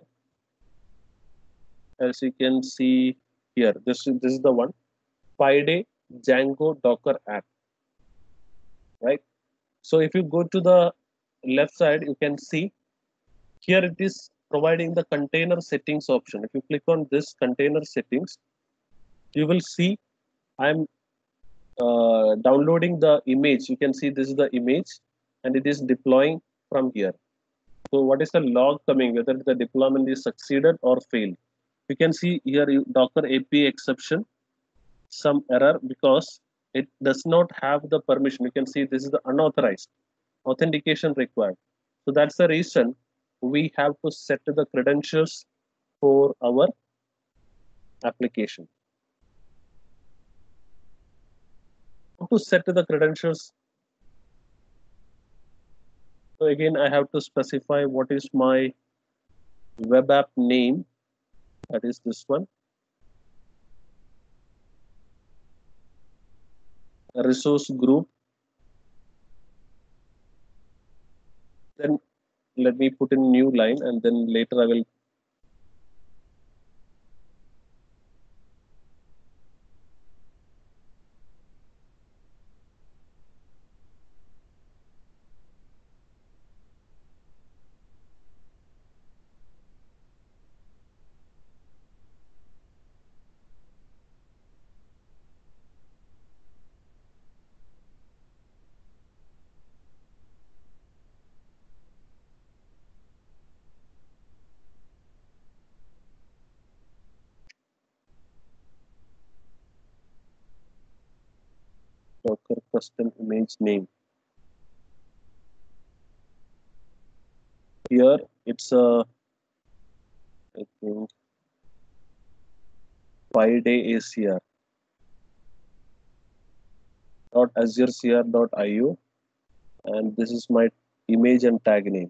as you can see here, this is this is the one, five-day Django Docker app, right? So if you go to the left side, you can see here it is providing the container settings option. If you click on this container settings, you will see I'm uh, downloading the image. You can see this is the image, and it is deploying from here. So what is the log coming, whether the deployment is succeeded or failed? You can see here Docker A P I exception, some error because it does not have the permission. You can see this is the unauthorized authentication required. So that's the reason we have to set the credentials for our application. To set the credentials, so again I have to specify what is my web app name, that is this one, resource group. Then let me put in new line, and then later I will Docker custom image name. Here it's a, I think, five day A C R dot azure cr dot io, and this is my image and tag name.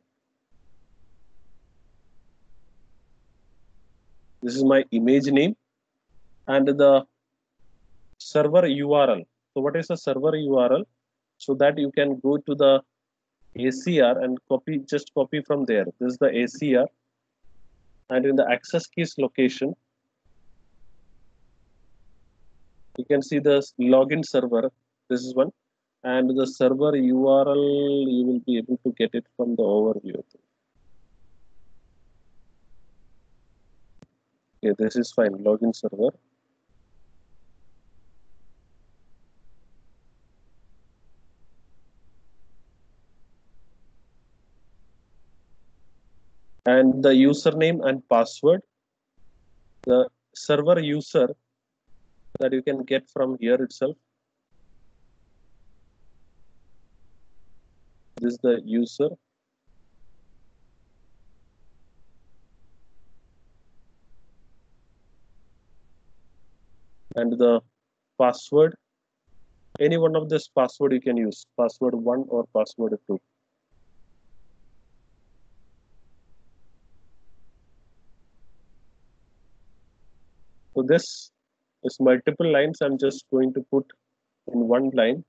This is my image name and the server U R L. So what is the server U R L? So that you can go to the A C R and copy, just copy from there. This is the A C R, and in the access keys location, you can see the login server. This is one, and the server U R L you will be able to get it from the overview. Okay, this is fine. Login server. And the username and password, the server user that you can get from here itself. This is the user. And the password, any one of this password you can use, password one or password two. So this is multiple lines. I'm just going to put in one line.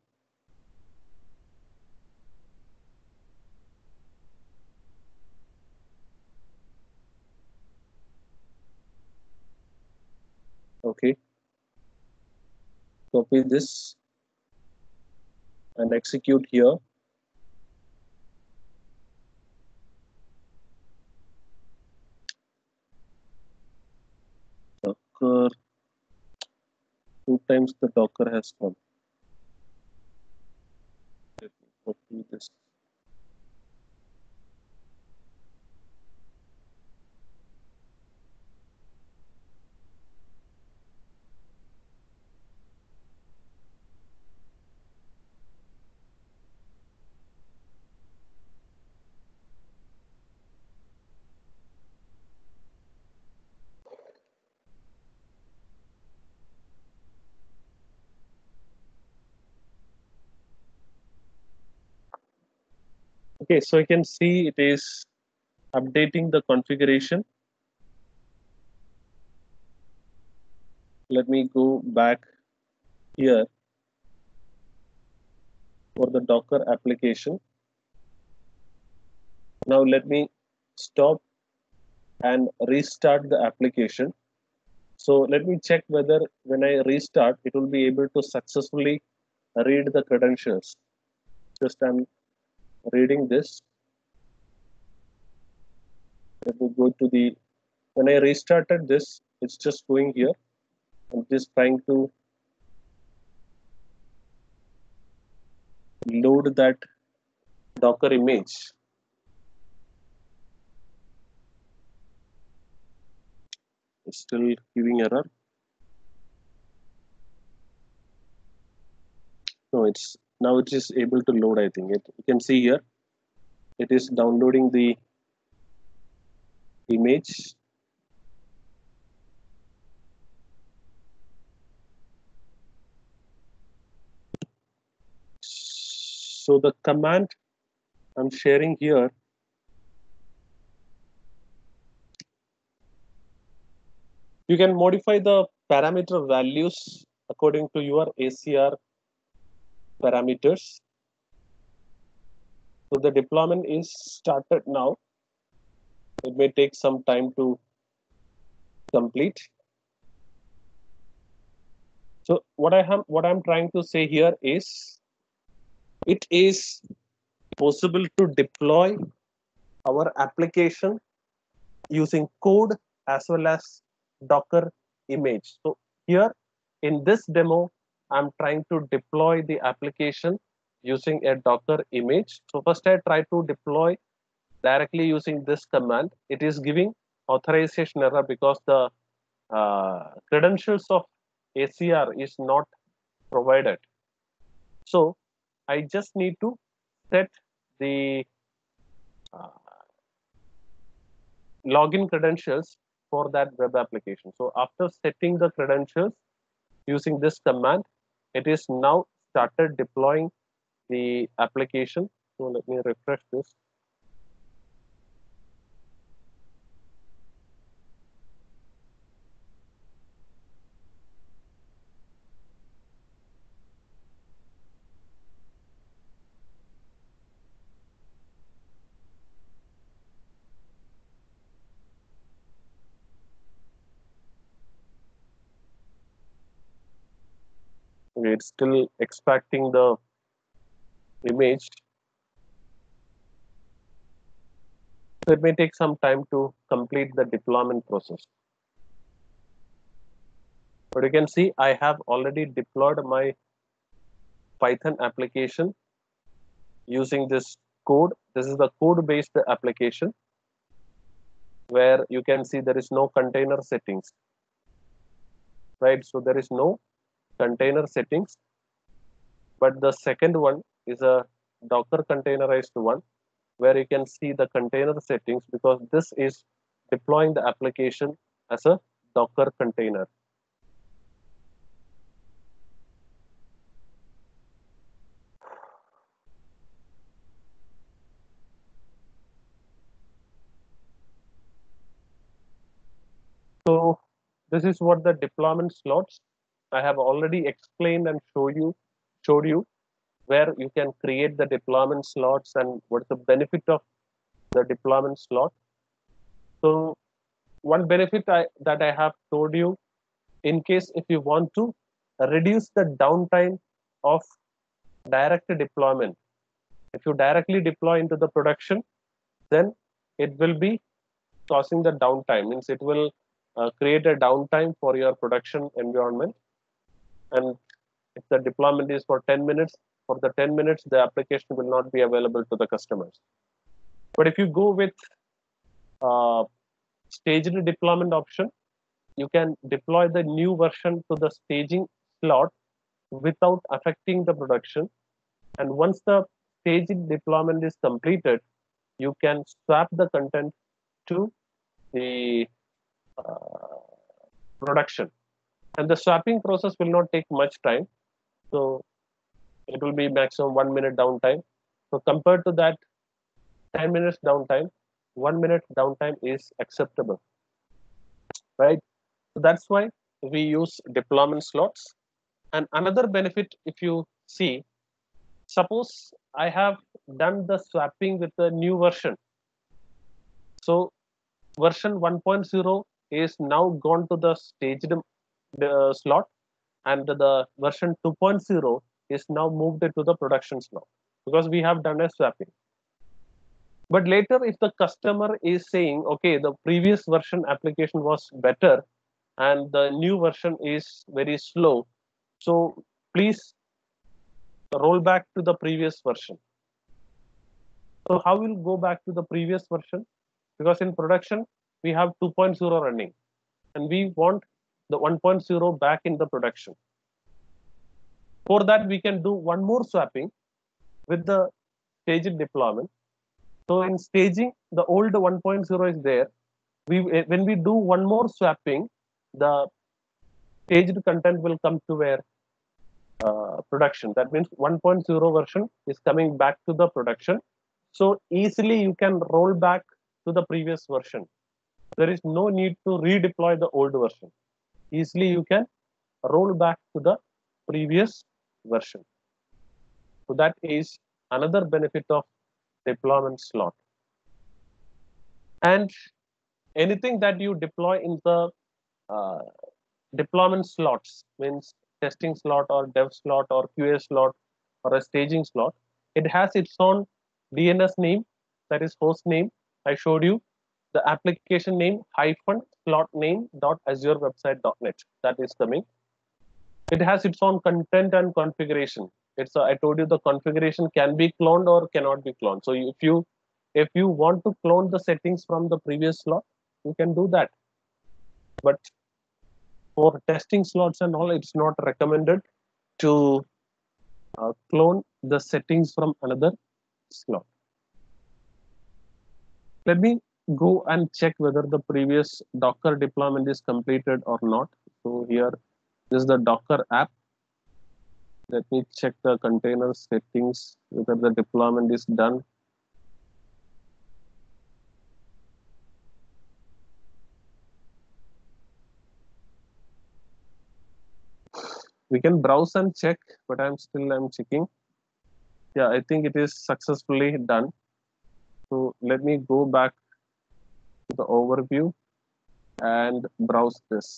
Okay. Copy this and execute here. Docker, two times the Docker has come. Let me copy this. Okay, so you can see it is updating the configuration. Let me go back here for the Docker application. Now let me stop and restart the application. So let me check whether when I restart, it will be able to successfully read the credentials. Just I'm reading this. Let me go to the, when I restarted this, it's just going here. I'm just trying to load that Docker image. still giving error. No, it's now it is able to load. I think it. You can see here, it is downloading the image. So the command I'm sharing here you can modify the parameter values according to your A C R parameters. So the deployment is started now. It may take some time to complete. So what I have, what I'm trying to say here is, it is possible to deploy our application using code as well as Docker image. So here in this demo, I'm trying to deploy the application using a Docker image. So first I try to deploy directly using this command. It is giving authorization error because the uh, credentials of A C R is not provided. So I just need to set the uh, login credentials for that web application. So after setting the credentials using this command, it is now started deploying the application. So let me refresh this. It's still extracting the image. So it may take some time to complete the deployment process. But you can see I have already deployed my Python application using this code. This is the code-based application where you can see there is no container settings, right? So there is no container settings, but the second one is a Docker containerized one where you can see the container settings, because this is deploying the application as a Docker container. So this is what the deployment slots. I have already explained and show you, showed you where you can create the deployment slots and what's the benefit of the deployment slot. So one benefit I, that I have told you, in case if you want to reduce the downtime of direct deployment, if you directly deploy into the production, then it will be causing the downtime, means it will uh, create a downtime for your production environment. And if the deployment is for ten minutes, for the ten minutes, the application will not be available to the customers. But if you go with uh, staged deployment option, you can deploy the new version to the staging slot without affecting the production. And once the staging deployment is completed, you can swap the content to the uh, production. And the swapping process will not take much time. So it will be maximum one minute downtime. So compared to that ten minutes downtime, one minute downtime is acceptable, right? So that's why we use deployment slots. And another benefit, if you see, suppose I have done the swapping with the new version. So version one point zero is now gone to the staged uh, slot, and the version two point zero is now moved into the production slot because we have done a swapping. But later, if the customer is saying, okay, the previous version application was better and the new version is very slow, so please roll back to the previous version. So how will go back to the previous version? Because in production, we have two point zero running. and we want the one point zero back in the production. For that, we can do one more swapping with the staged deployment. So in staging, the old one point zero is there. We when we do one more swapping, the staged content will come to where uh, production. That means one point zero version is coming back to the production. So easily you can roll back to the previous version. There is no need to redeploy the old version. Easily you can roll back to the previous version. So that is another benefit of deployment slot. And anything that you deploy in the uh, deployment slots, means testing slot or dev slot or Q A slot or a staging slot, it has its own D N S name, that is host name. I showed you the application name hyphen slot name dot azure website dot net, that is coming. It has its own content and configuration. It's a, I told you the configuration can be cloned or cannot be cloned. So if you if you want to clone the settings from the previous slot, you can do that. But for testing slots and all, it's not recommended to uh, clone the settings from another slot. Let me go and check whether the previous Docker deployment is completed or not. So here is the Docker app. Let me check the container settings, whether the deployment is done. We can browse and check, but I'm still I'm checking. Yeah, I think it is successfully done. So let me go back to the overview and browse this.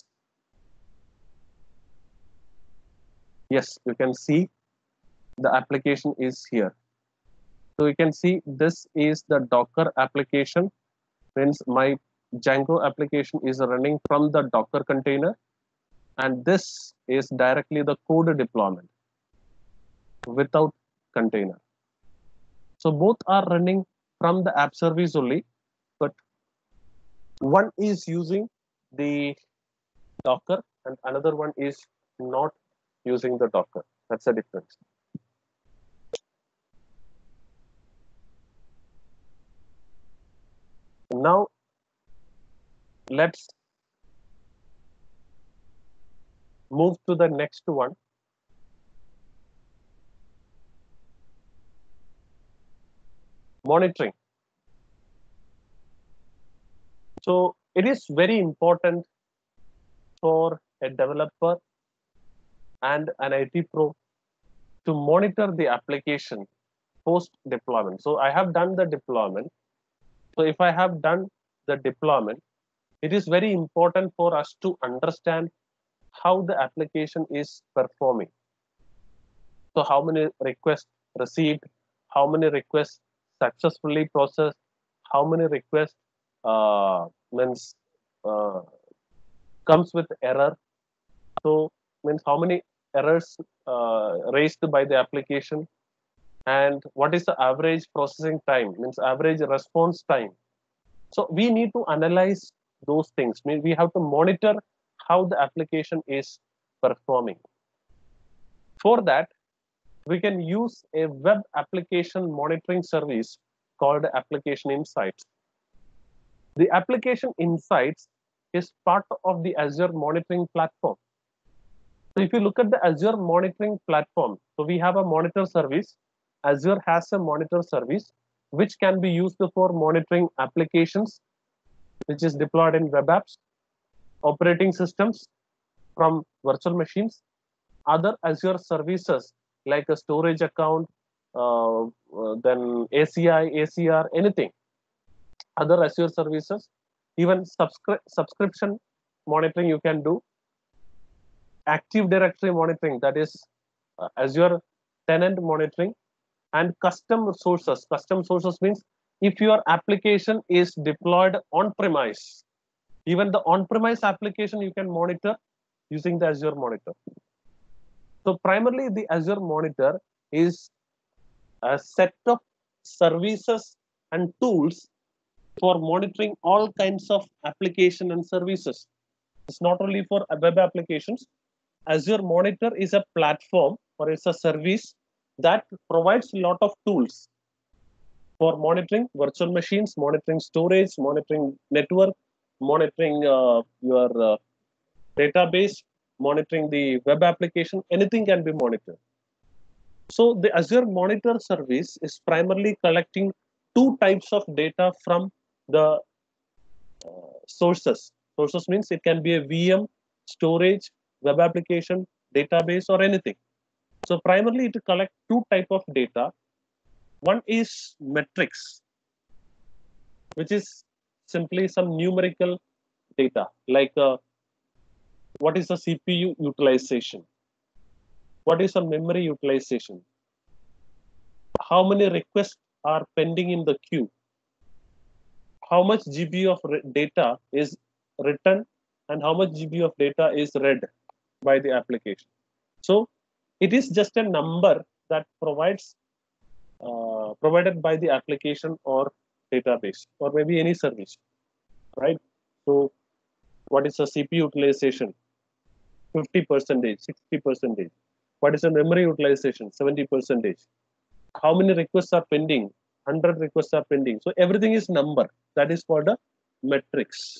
Yes, you can see the application is here. So you can see this is the Docker application. Means my Django application is running from the Docker container, and this is directly the code deployment without container. So both are running from the app service only, but one is using the Docker and another one is not using the Docker. That's the difference. Now let's move to the next one. Monitoring. So it is very important for a developer and an I T pro to monitor the application post deployment. So I have done the deployment. So if I have done the deployment, it is very important for us to understand how the application is performing. So how many requests received, how many requests successfully processed, how many requests uh, means uh, comes with error. So means how many errors uh, raised by the application, and what is the average processing time, means average response time. So we need to analyze those things. I mean, we have to monitor how the application is performing. For that, we can use a web application monitoring service called Application Insights. The Application Insights is part of the Azure monitoring platform. So if you look at the Azure monitoring platform, so we have a monitor service. Azure has a monitor service which can be used for monitoring applications, which is deployed in web apps, operating systems from virtual machines, other Azure services like a storage account, uh, uh, then A C I, A C R, anything, other Azure services, even subscri subscription monitoring you can do, Active Directory monitoring, that is uh, Azure tenant monitoring, and custom sources. Custom sources means if your application is deployed on premise, even the on premise application you can monitor using the Azure Monitor. So primarily the Azure Monitor is a set of services and tools for monitoring all kinds of application and services. It's not only for web applications. Azure Monitor is a platform or it's a service that provides a lot of tools for monitoring virtual machines, monitoring storage, monitoring network, monitoring uh, your uh, database, monitoring the web application. Anything can be monitored. So the Azure Monitor service is primarily collecting two types of data from the uh, sources. Sources means it can be a V M, storage, web application, database, or anything. So primarily it collects two type of data. One is metrics, which is simply some numerical data, like uh, what is the C P U utilization, what is the memory utilization, how many requests are pending in the queue, how much G B of data is written, and how much G B of data is read by the application. So it is just a number that provides uh, provided by the application or database or maybe any service, right? So what is the C P U utilization? fifty percentage, sixty percentage. What is the memory utilization? seventy percentage. How many requests are pending? one hundred requests are pending. So everything is number. That is called a metrics.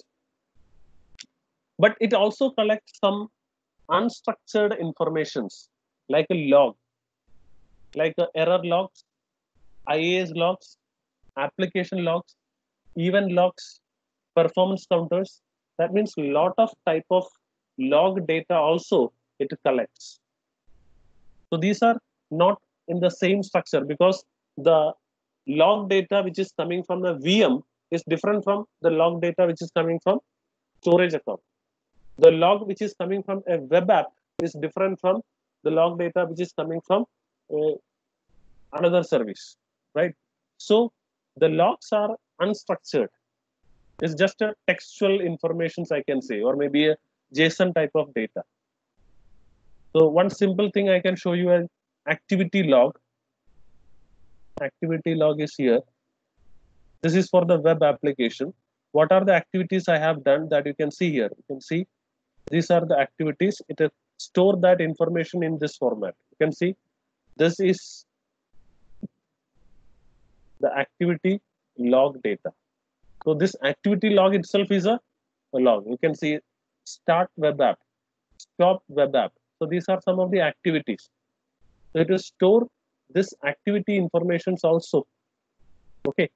But it also collects some unstructured informations like a log, like a error logs, I A S logs, application logs, event logs, performance counters. That means a lot of type of log data also it collects. So these are not in the same structure because the log data which is coming from the V M is different from the log data which is coming from storage account. The log which is coming from a web app is different from the log data which is coming from uh, another service, right? So the logs are unstructured. It's just a textual informations I can say, or maybe a JSON type of data. So one simple thing I can show you an activity log. Activity log is here. This is for the web application. What are the activities I have done that you can see here? You can see these are the activities. It has stored that information in this format. You can see this is the activity log data. So this activity log itself is a, a log. You can see start web app, stop web app. So these are some of the activities. So it will store this activity informations also. Okay.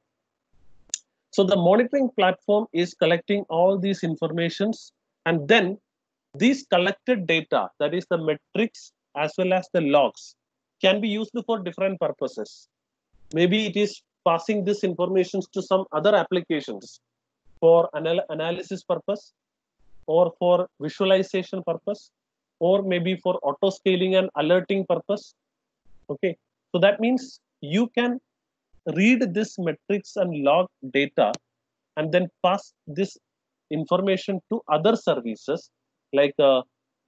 So the monitoring platform is collecting all these informations, and then these collected data, that is the metrics as well as the logs, can be used for different purposes. Maybe it is passing this information to some other applications for anal analysis purpose, or for visualization purpose, or maybe for auto scaling and alerting purpose. Okay, so that means you can read this metrics and log data and then pass this information to other services like uh,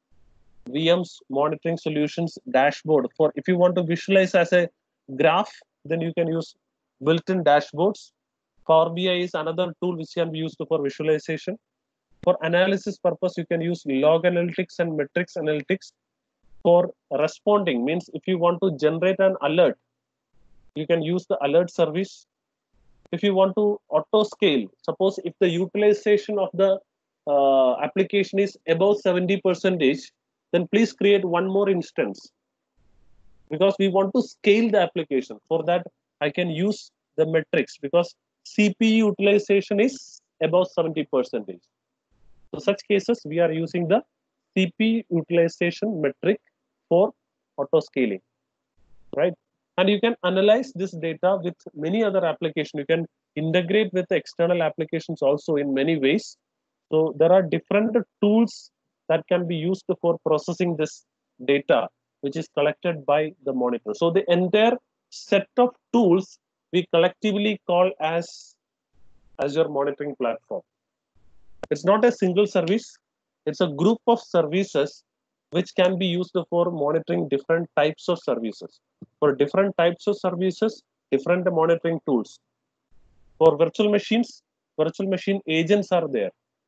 V Ms, monitoring solutions, dashboard. For if you want to visualize as a graph, then you can use built-in dashboards. Power B I is another tool which can be used for visualization. For analysis purpose, you can use log analytics and metrics analytics. For responding means if you want to generate an alert, you can use the alert service. If you want to auto scale, suppose if the utilization of the uh, application is above seventy percentage, then please create one more instance because we want to scale the application. For that, I can use the metrics because C P U utilization is above seventy percentage. So such cases, we are using the C P U utilization metric for auto scaling, right? And you can analyze this data with many other applications. You can integrate with the external applications also in many ways. So there are different tools that can be used for processing this data, which is collected by the monitor. So the entire set of tools we collectively call as Azure Monitoring Platform. It's not a single service. It's a group of services which can be used for monitoring different types of services. For different types of services, different monitoring tools. For virtual machines, virtual machine agents are there.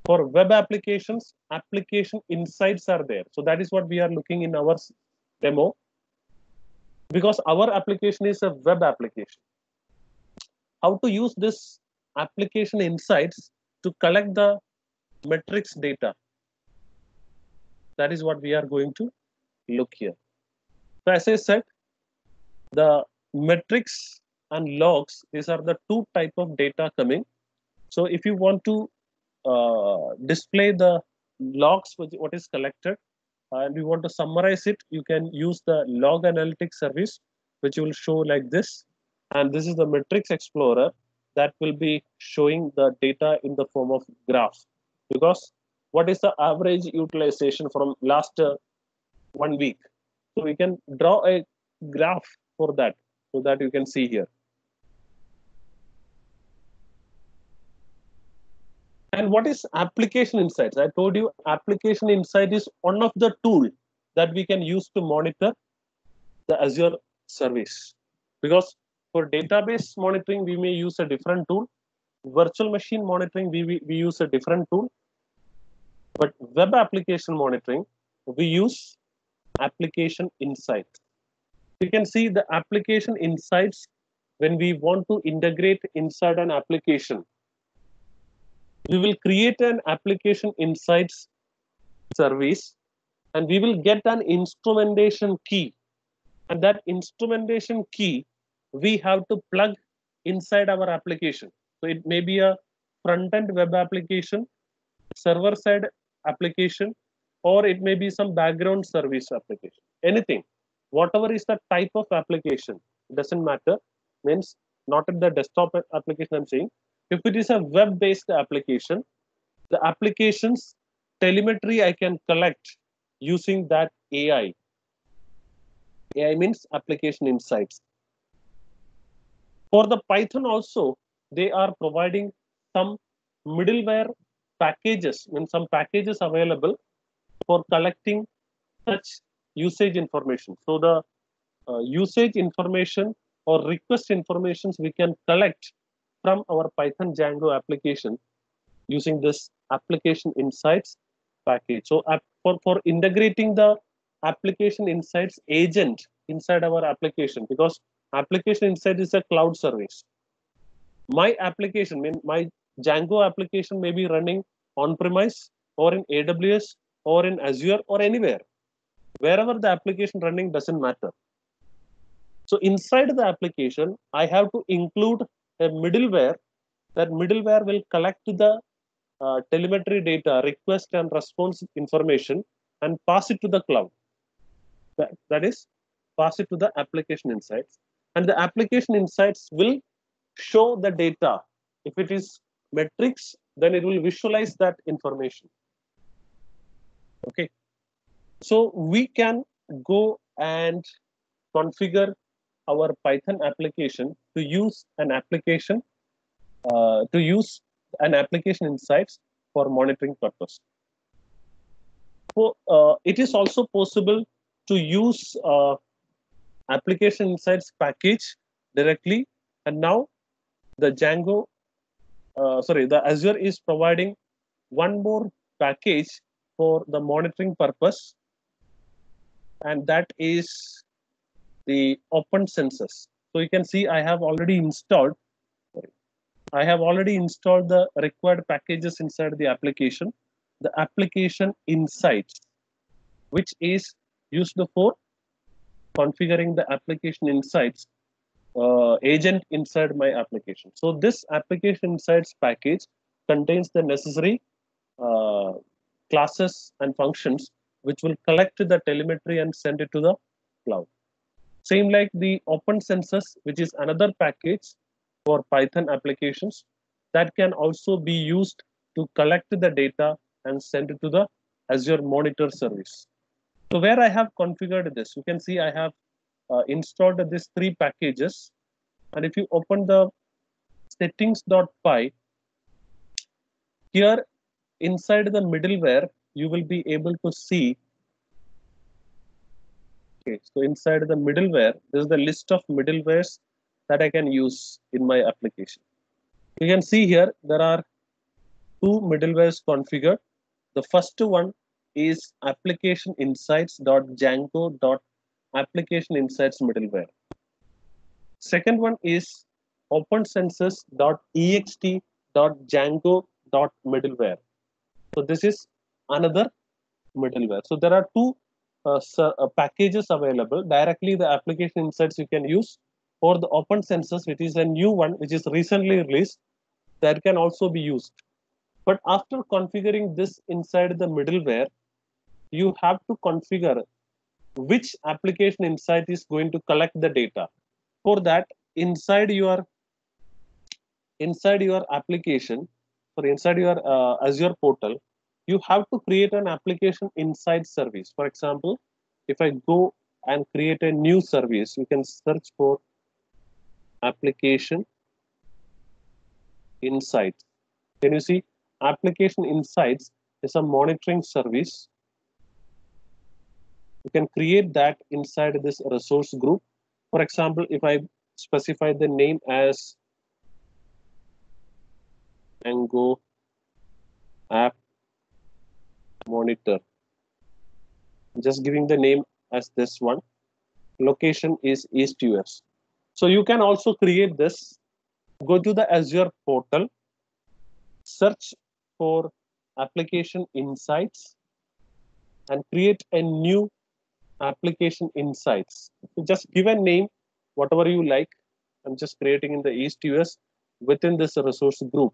For web applications, application insights are there. So that is what we are looking in our demo, because our application is a web application. How to use this application insights to collect the metrics data? That is what we are going to look here. So as I said, the metrics and logs, these are the two type of data coming. So if you want to uh, display the logs, which what is collected, and you want to summarize it, you can use the log analytics service, which will show like this. And this is the metrics explorer that will be showing the data in the form of graph. Because what is the average utilization from last uh, one week? So we can draw a graph for that, so that you can see here. And what is application insights? I told you application insight is one of the tool that we can use to monitor the Azure service. Because for database monitoring, we may use a different tool. Virtual machine monitoring, we, we, we use a different tool. But web application monitoring, we use application insights. You can see the application insights when we want to integrate inside an application. We will create an application insights service, and we will get an instrumentation key. And that instrumentation key, we have to plug inside our application. So it may be a front-end web application, server-side application, or it may be some background service application. Anything, whatever is the type of application, doesn't matter. Means not at the desktop application I'm saying. If it is a web-based application, the application's telemetry I can collect using that A I. A I means application insights. For the Python also, they are providing some middleware packages, and some packages available for collecting such usage information. So the uh, usage information or request informations we can collect from our Python Django application using this application insights package. So for, for integrating the application insights agent inside our application, because application insight is a cloud service. My application, my Django application may be running on-premise or in A W S or in Azure or anywhere. Wherever the application running doesn't matter. So inside the application, I have to include a middleware. That middleware will collect the uh, telemetry data, request and response information, and pass it to the cloud. That, that is, pass it to the application insights. And the application insights will show the data. If it is metrics, then it will visualize that information. Okay. So we can go and configure our Python application to use an application uh, to use an application insights for monitoring purpose. So uh, it is also possible to use uh, application insights package directly, and now the Django, uh, sorry, the Azure is providing one more package for the monitoring purpose, and that is the OpenCensus. So you can see I have already installed, sorry, I have already installed the required packages inside the application, the application insights, which is used for configuring the application insights uh, agent inside my application. So this application insights package contains the necessary uh, classes and functions which will collect the telemetry and send it to the cloud. Same like the OpenCensus, which is another package for Python applications that can also be used to collect the data and send it to the Azure Monitor service. So where I have configured this, you can see I have uh, installed these three packages. And if you open the settings.py, here inside the middleware, you will be able to see. Okay, so inside the middleware, this is the list of middlewares that I can use in my application. You can see here there are two middlewares configured. The first one is application insights.django.application insights middleware. Second one is opencensus.ext.django.middleware. So this is another middleware. So there are two uh, uh, packages available. Directly the application insights you can use, or the open census, which is a new one which is recently released, that can also be used. But after configuring this inside the middleware, you have to configure which application insight is going to collect the data. For that, inside your inside your application, or inside your uh, Azure portal, you have to create an application insight service. For example, if I go and create a new service, you can search for application insights. Can you see? Application insights is a monitoring service. You can create that inside this resource group. For example, if I specify the name as Django app monitor, just giving the name as this one, location is East U S. So you can also create this. Go to the Azure portal, search for application insights, and create a new application insights. So just give a name, whatever you like. I'm just creating in the East U S within this resource group.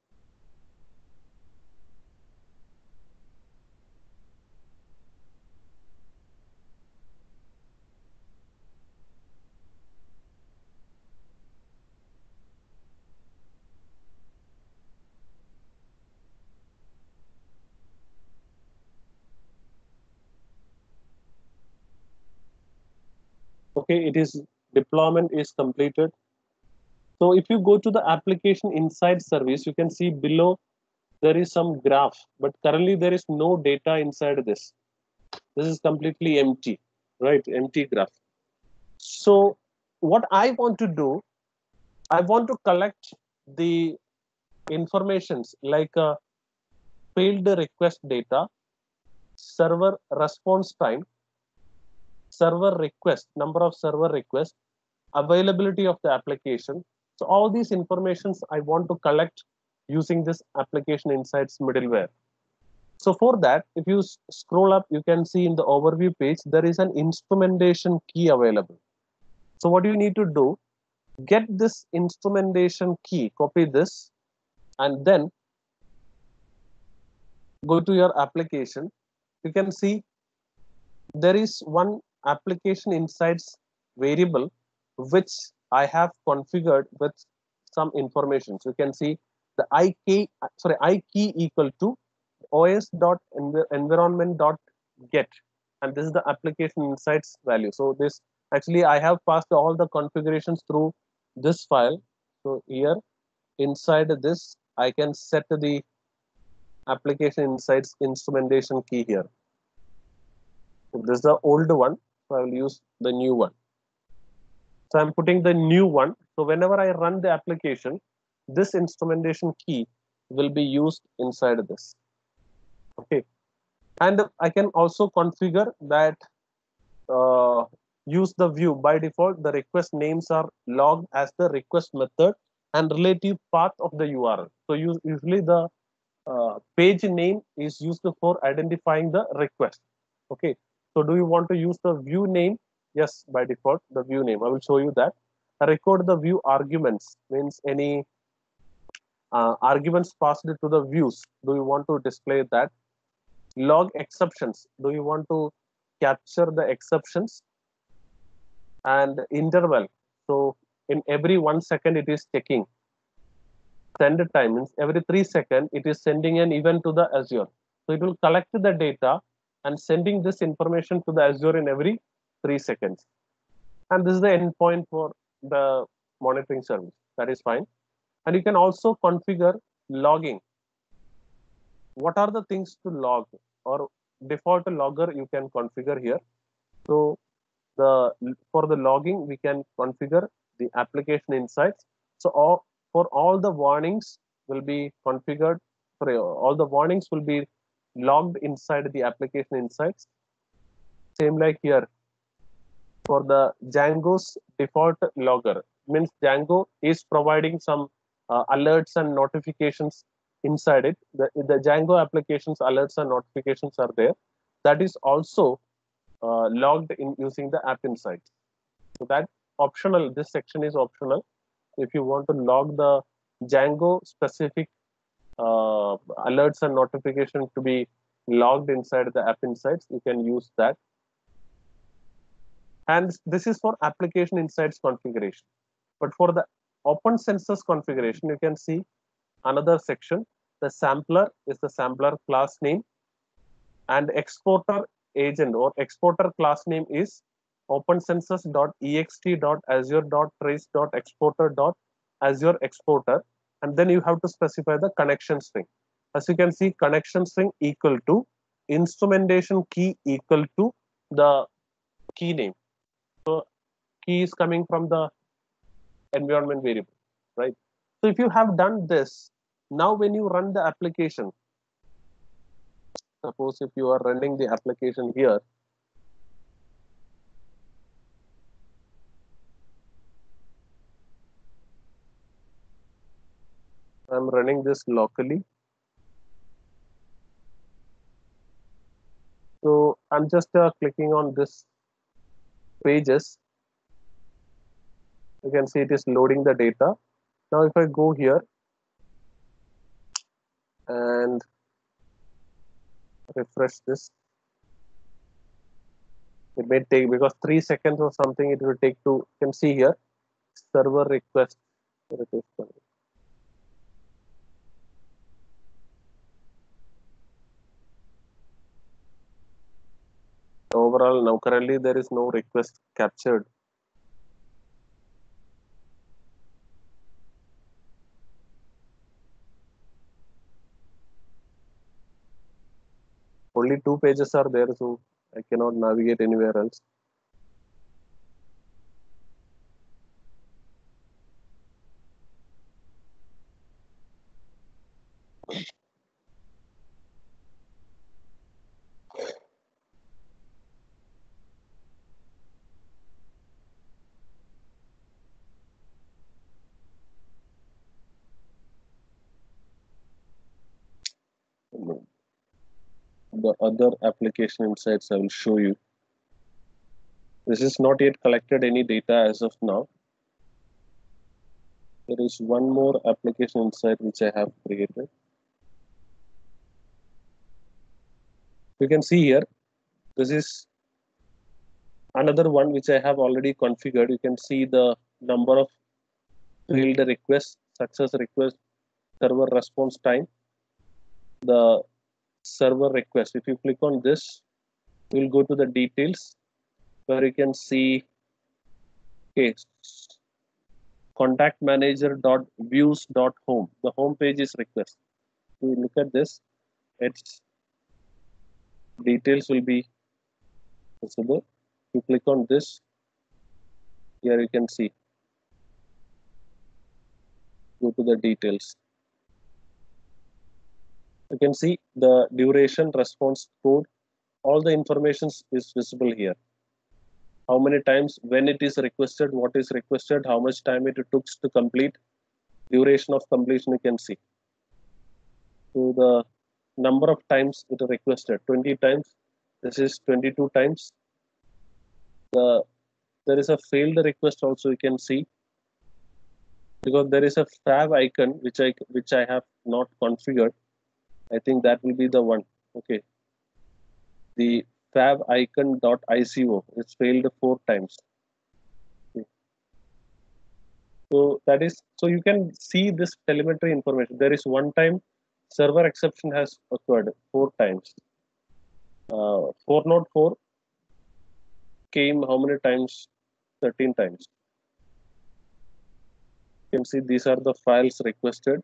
Okay, it is deployment is completed. So if you go to the application inside service, you can see below there is some graph, but currently there is no data inside this. This is completely empty, right? Empty graph. So what I want to do, I want to collect the informations like uh, failed request data, server response time, server request, number of server requests, availability of the application. So all these informations I want to collect using this application insights middleware. So for that, if you scroll up, you can see in the overview page, there is an instrumentation key available. So what you need to do, get this instrumentation key, copy this, and then go to your application. You can see there is one application insights variable which I have configured with some information. So you can see the I key, sorry, I key equal to os.environment.get, and this is the application insights value. So this actually I have passed all the configurations through this file. So here inside this I can set the application insights instrumentation key here. So this is the old one, so I will use the new one. So I'm putting the new one. So whenever I run the application, this instrumentation key will be used inside this. Okay, and I can also configure that uh, use the view. By default, the request names are logged as the request method and relative path of the U R L. So usually the uh, page name is used for identifying the request. Okay, so do you want to use the view name? Yes, by default, the view name. I will show you that. Record the view arguments means any uh, arguments passed to the views. Do you want to display that? Log exceptions. Do you want to capture the exceptions? And interval. So in every one second, it is checking. Send time means every three seconds, it is sending an event to the Azure. So it will collect the data and sending this information to the Azure in every three seconds. And this is the endpoint for the monitoring service. That is fine. And you can also configure logging. What are the things to log, or default logger you can configure here. So the for the logging, we can configure the application insights. So all, for all the warnings will be configured sorry, all the warnings will be logged inside the application insights. Same like here for the Django's default logger, means Django is providing some uh, alerts and notifications inside it. The, the Django applications alerts and notifications are there. That is also uh, logged in using the app insights. So that optional, this section is optional. If you want to log the Django specific uh, alerts and notifications to be logged inside the app insights, you can use that. And this is for application insights configuration. But for the open sensors configuration, you can see another section. The sampler is the sampler class name, and exporter agent or exporter class name is opensensors.ext.azure.trace.exporter.azure exporter, and then you have to specify the connection string. As you can see, connection string equal to instrumentation key equal to the key name. So key is coming from the environment variable, right? So if you have done this, now when you run the application, suppose if you are running the application here, I'm running this locally. So I'm just uh, clicking on this pages. You can see it is loading the data. Now if I go here and refresh this, it may take, because three seconds or something it will take to, you can see here, server request. Overall, now currently there is no request captured. Only two pages are there, so I cannot navigate anywhere else. The other application insights I will show you. This is not yet collected any data as of now. There is one more application insight which I have created. You can see here, this is another one which I have already configured. You can see the number of failed requests, success request, server response time, the server request. If you click on this, we'll go to the details where you can see, okay, contact manager dot views dot home. The home page is request. We look at this, its details will be visible. You click on this, here you can see, go to the details. You can see the duration, response code, all the information is visible here. How many times, when it is requested, what is requested, how much time it took to complete, duration of completion you can see. So the number of times it is requested, twenty times, this is twenty-two times. The, there is a failed request also you can see, because there is a fav icon which I which I have not configured. I think that will be the one. Okay, the fav icon dot ico is failed four times. Okay. So that is, so you can see this telemetry information. There is one time server exception has occurred four times. Uh, four oh four came how many times? thirteen times. You can see these are the files requested.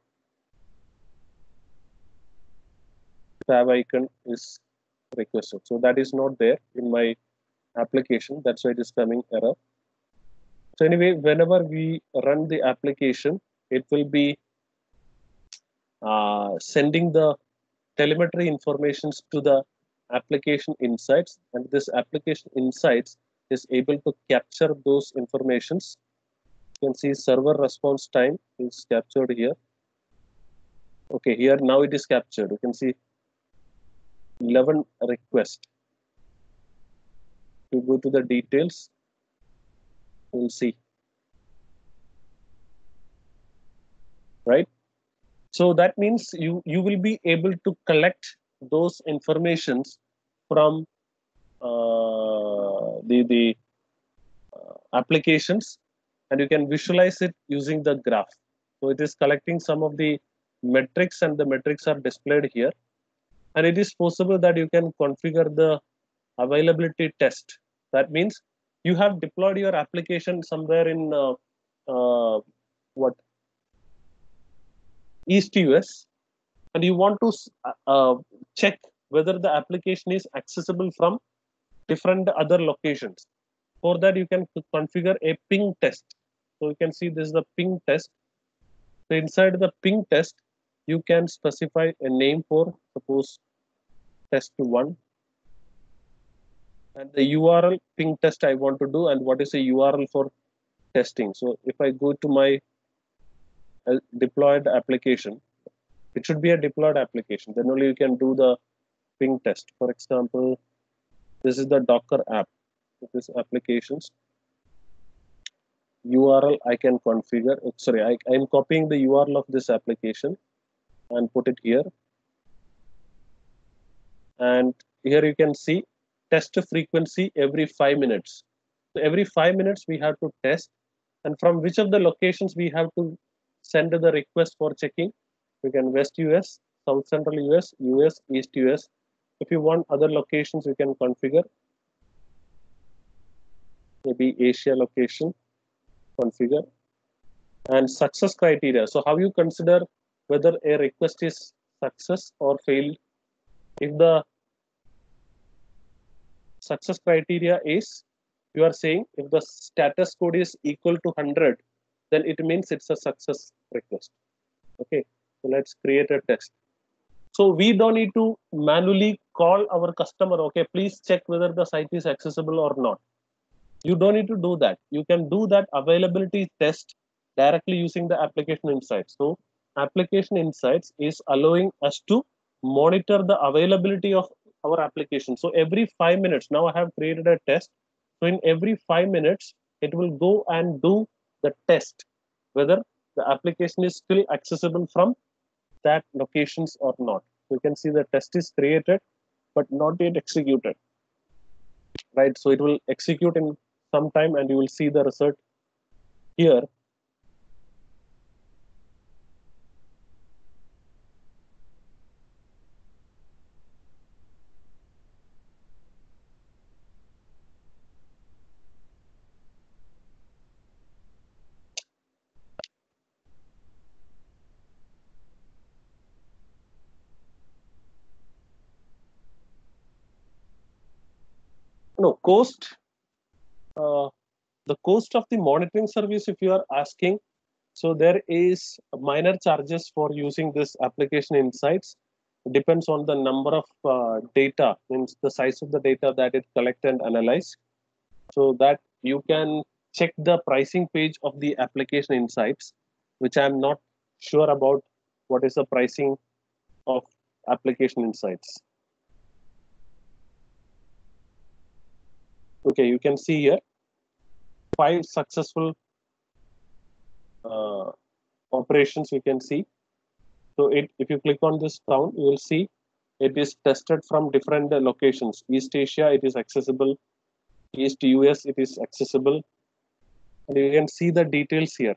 Fav icon is requested. So that is not there in my application. That's why it is coming error. So anyway, whenever we run the application, it will be uh, sending the telemetry informations to the application insights, and this application insights is able to capture those informations. You can see server response time is captured here. Okay, here now it is captured. You can see eleven requests. You go to the details, you'll see. Right? So that means you, you will be able to collect those informations from uh, the, the uh, applications, and you can visualize it using the graph. So it is collecting some of the metrics, and the metrics are displayed here. And it is possible that you can configure the availability test. That means you have deployed your application somewhere in uh, uh, what East U S, and you want to uh, check whether the application is accessible from different other locations. For that, you can configure a ping test. So you can see this is the ping test. So inside the ping test, you can specify a name for, suppose, test one, and the U R L ping test I want to do, and what is a U R L for testing. So if I go to my uh, deployed application, it should be a deployed application. Then only you can do the ping test. For example, this is the Docker app. This applications U R L I can configure. Oh, sorry, I am copying the U R L of this application and put it here. And here you can see test frequency every five minutes. So every five minutes we have to test, and from which of the locations we have to send the request for checking. We can West U S, South Central U S, U S, East U S. If you want other locations, you can configure. Maybe Asia location, configure. And success criteria. So how you consider whether a request is success or failed? If the success criteria is, you are saying if the status code is equal to one hundred, then it means it's a success request. Okay, so let's create a test. So we don't need to manually call our customer, okay, please check whether the site is accessible or not. You don't need to do that. You can do that availability test directly using the application insights. So application insights is allowing us to monitor the availability of our application. So every five minutes, now I have created a test. So in every five minutes, it will go and do the test whether the application is still accessible from that locations or not. So you can see the test is created, but not yet executed. Right? So it will execute in some time, and you will see the result here. No, cost, uh, the cost of the monitoring service, if you are asking, so there is minor charges for using this application insights. It depends on the number of uh, data, means the size of the data that it collect and analyze. So that you can check the pricing page of the application insights, which I'm not sure about what is the pricing of application insights. Okay, you can see here five successful uh, operations you can see. So it, if you click on this count, you will see it is tested from different uh, locations. East Asia, it is accessible. East U S, it is accessible. And you can see the details here.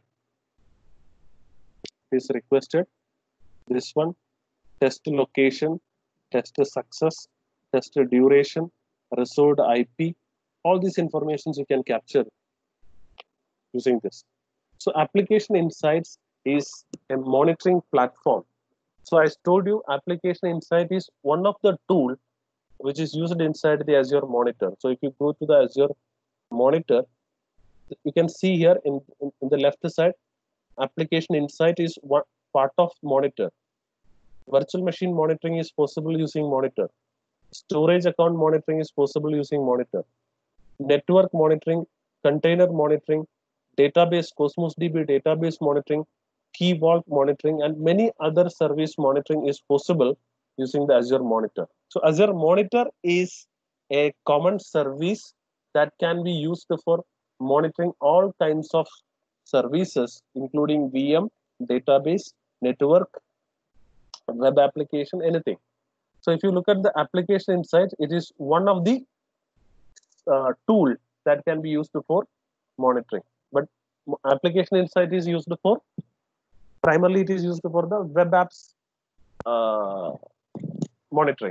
It is requested. This one, test location, test success, test duration, resolved I P. All these informations you can capture using this. So application insights is a monitoring platform. So I told you application insight is one of the tool which is used inside the Azure monitor. So if you go to the Azure monitor, you can see here in, in, in the left side, application insight is one part of monitor. Virtual machine monitoring is possible using monitor. Storage account monitoring is possible using monitor. Network monitoring, container monitoring, database, Cosmos D B database monitoring, Key Vault monitoring, and many other service monitoring is possible using the Azure Monitor. So Azure Monitor is a common service that can be used for monitoring all kinds of services, including V M, database, network, web application, anything. So if you look at the application insight, it is one of the uh, tool that can be used for monitoring. But application insight is used for, primarily it is used for the web apps uh, monitoring.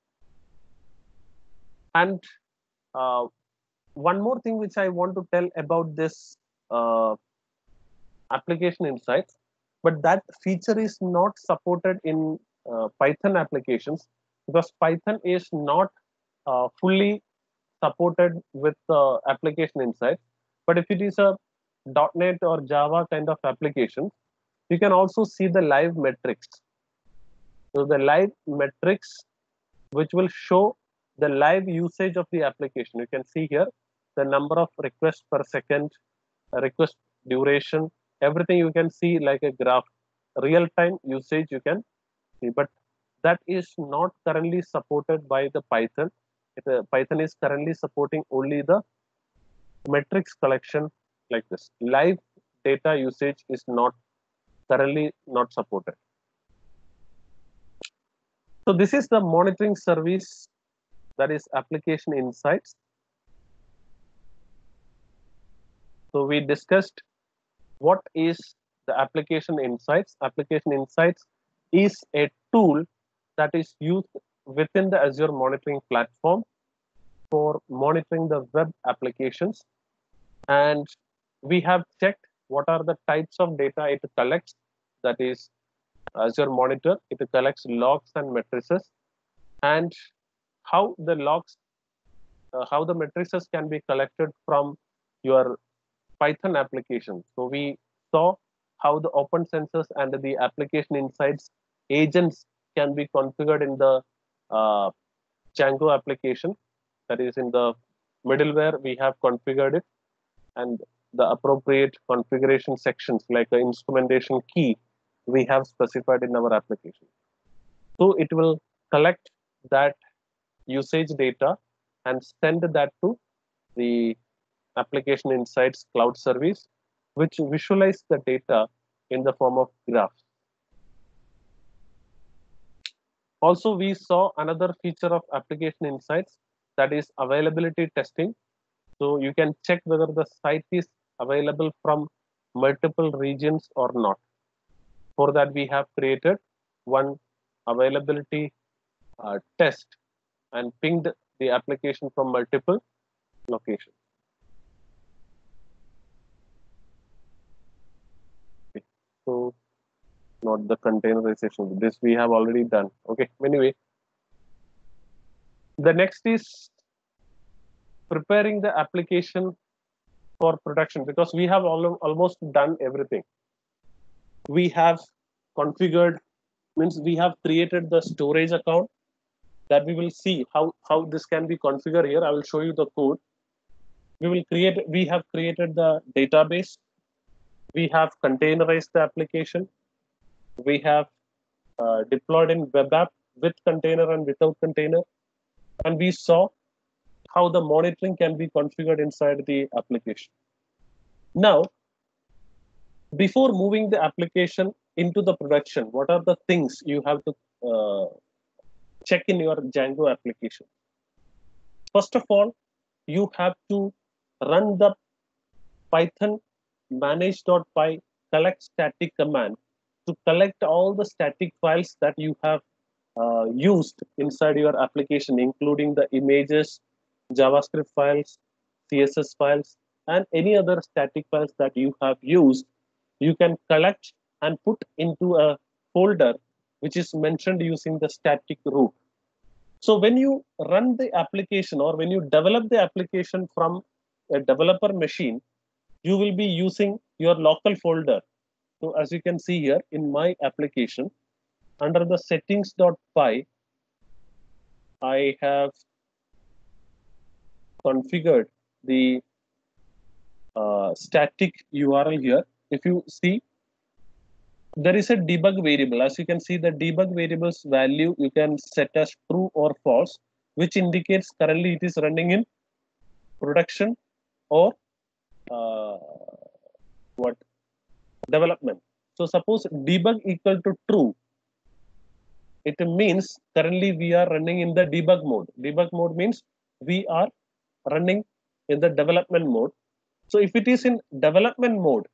And uh, one more thing which I want to tell about this uh, application insights, but that feature is not supported in uh, Python applications because Python is not uh, fully supported with uh, application insights. But if it is a .NET or Java kind of application, you can also see the live metrics. So the live metrics, which will show the live usage of the application. You can see here the number of requests per second, request duration, everything you can see like a graph. Real-time usage you can see, but that is not currently supported by the Python. It, uh, Python is currently supporting only the metrics collection like this. Live data usage is not currently not supported. So this is the monitoring service, that is application insights. So we discussed what is the application insights. Application insights is a tool that is used within the Azure monitoring platform for monitoring the web applications. And we have checked what are the types of data it collects, that is Azure Monitor. It collects logs and matrices, and how the logs, uh, how the matrices can be collected from your Python application. So we saw how the open sensors and the application insights agents can be configured in the uh, Django application. That is in the middleware, we have configured it, and the appropriate configuration sections like the instrumentation key we have specified in our application. So it will collect that usage data and send that to the application insights cloud service, which visualize the data in the form of graphs. Also, we saw another feature of application insights, that is availability testing. So you can check whether the site is available from multiple regions or not. For that, we have created one availability uh, test and pinged the application from multiple locations. Okay. So not the containerization. This we have already done. Okay. Anyway, the next is preparing the application for production, because we have all, almost done everything. We have configured, means we have created the storage account that we will see how, how this can be configured here. I will show you the code. We will create, we have created the database. We have containerized the application. We have uh, deployed in web app with container and without container. And we saw how the monitoring can be configured inside the application. Now, before moving the application into the production, what are the things you have to uh, check in your Django application? First of all, you have to run the Python manage.py collect static command to collect all the static files that you have uh, used inside your application, including the images, JavaScript files, C S S files, and any other static files that you have used. You can collect and put into a folder which is mentioned using the static root. So when you run the application or when you develop the application from a developer machine, you will be using your local folder. So as you can see here in my application, under the settings.py, I have configured the uh, static U R L here. If you see, there is a debug variable. As you can see, the debug variable's value you can set as true or false, which indicates currently it is running in production or uh, what development. So suppose debug equal to true, it means currently we are running in the debug mode. Debug mode means we are running in the development mode. So if it is in development mode,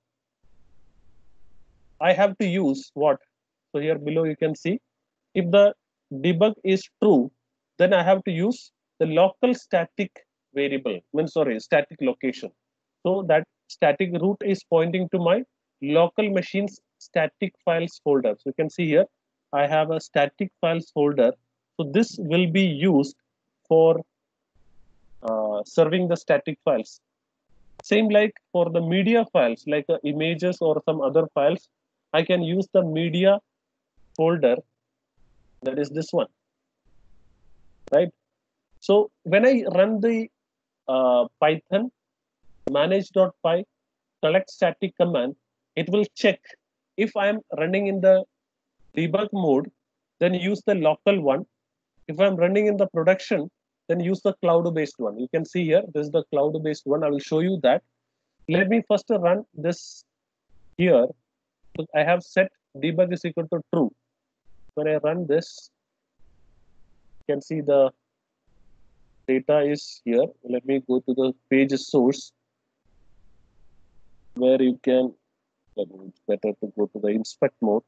I have to use what? So here below you can see, if the debug is true, then I have to use the local static variable, means sorry, static location. So that static root is pointing to my local machine's static files folder. So you can see here, I have a static files folder. So this will be used for uh, serving the static files. Same like for the media files, like uh, images or some other files, I can use the media folder, that is this one, right? So when I run the uh, Python manage.py collect static command, it will check if I am running in the debug mode, then use the local one. If I'm running in the production, then use the cloud-based one. You can see here, this is the cloud-based one. I will show you that. Let me first run this here. So I have set debug is equal to true. When I run this, you can see the data is here. Let me go to the page source where you can, it's better to go to the inspect mode.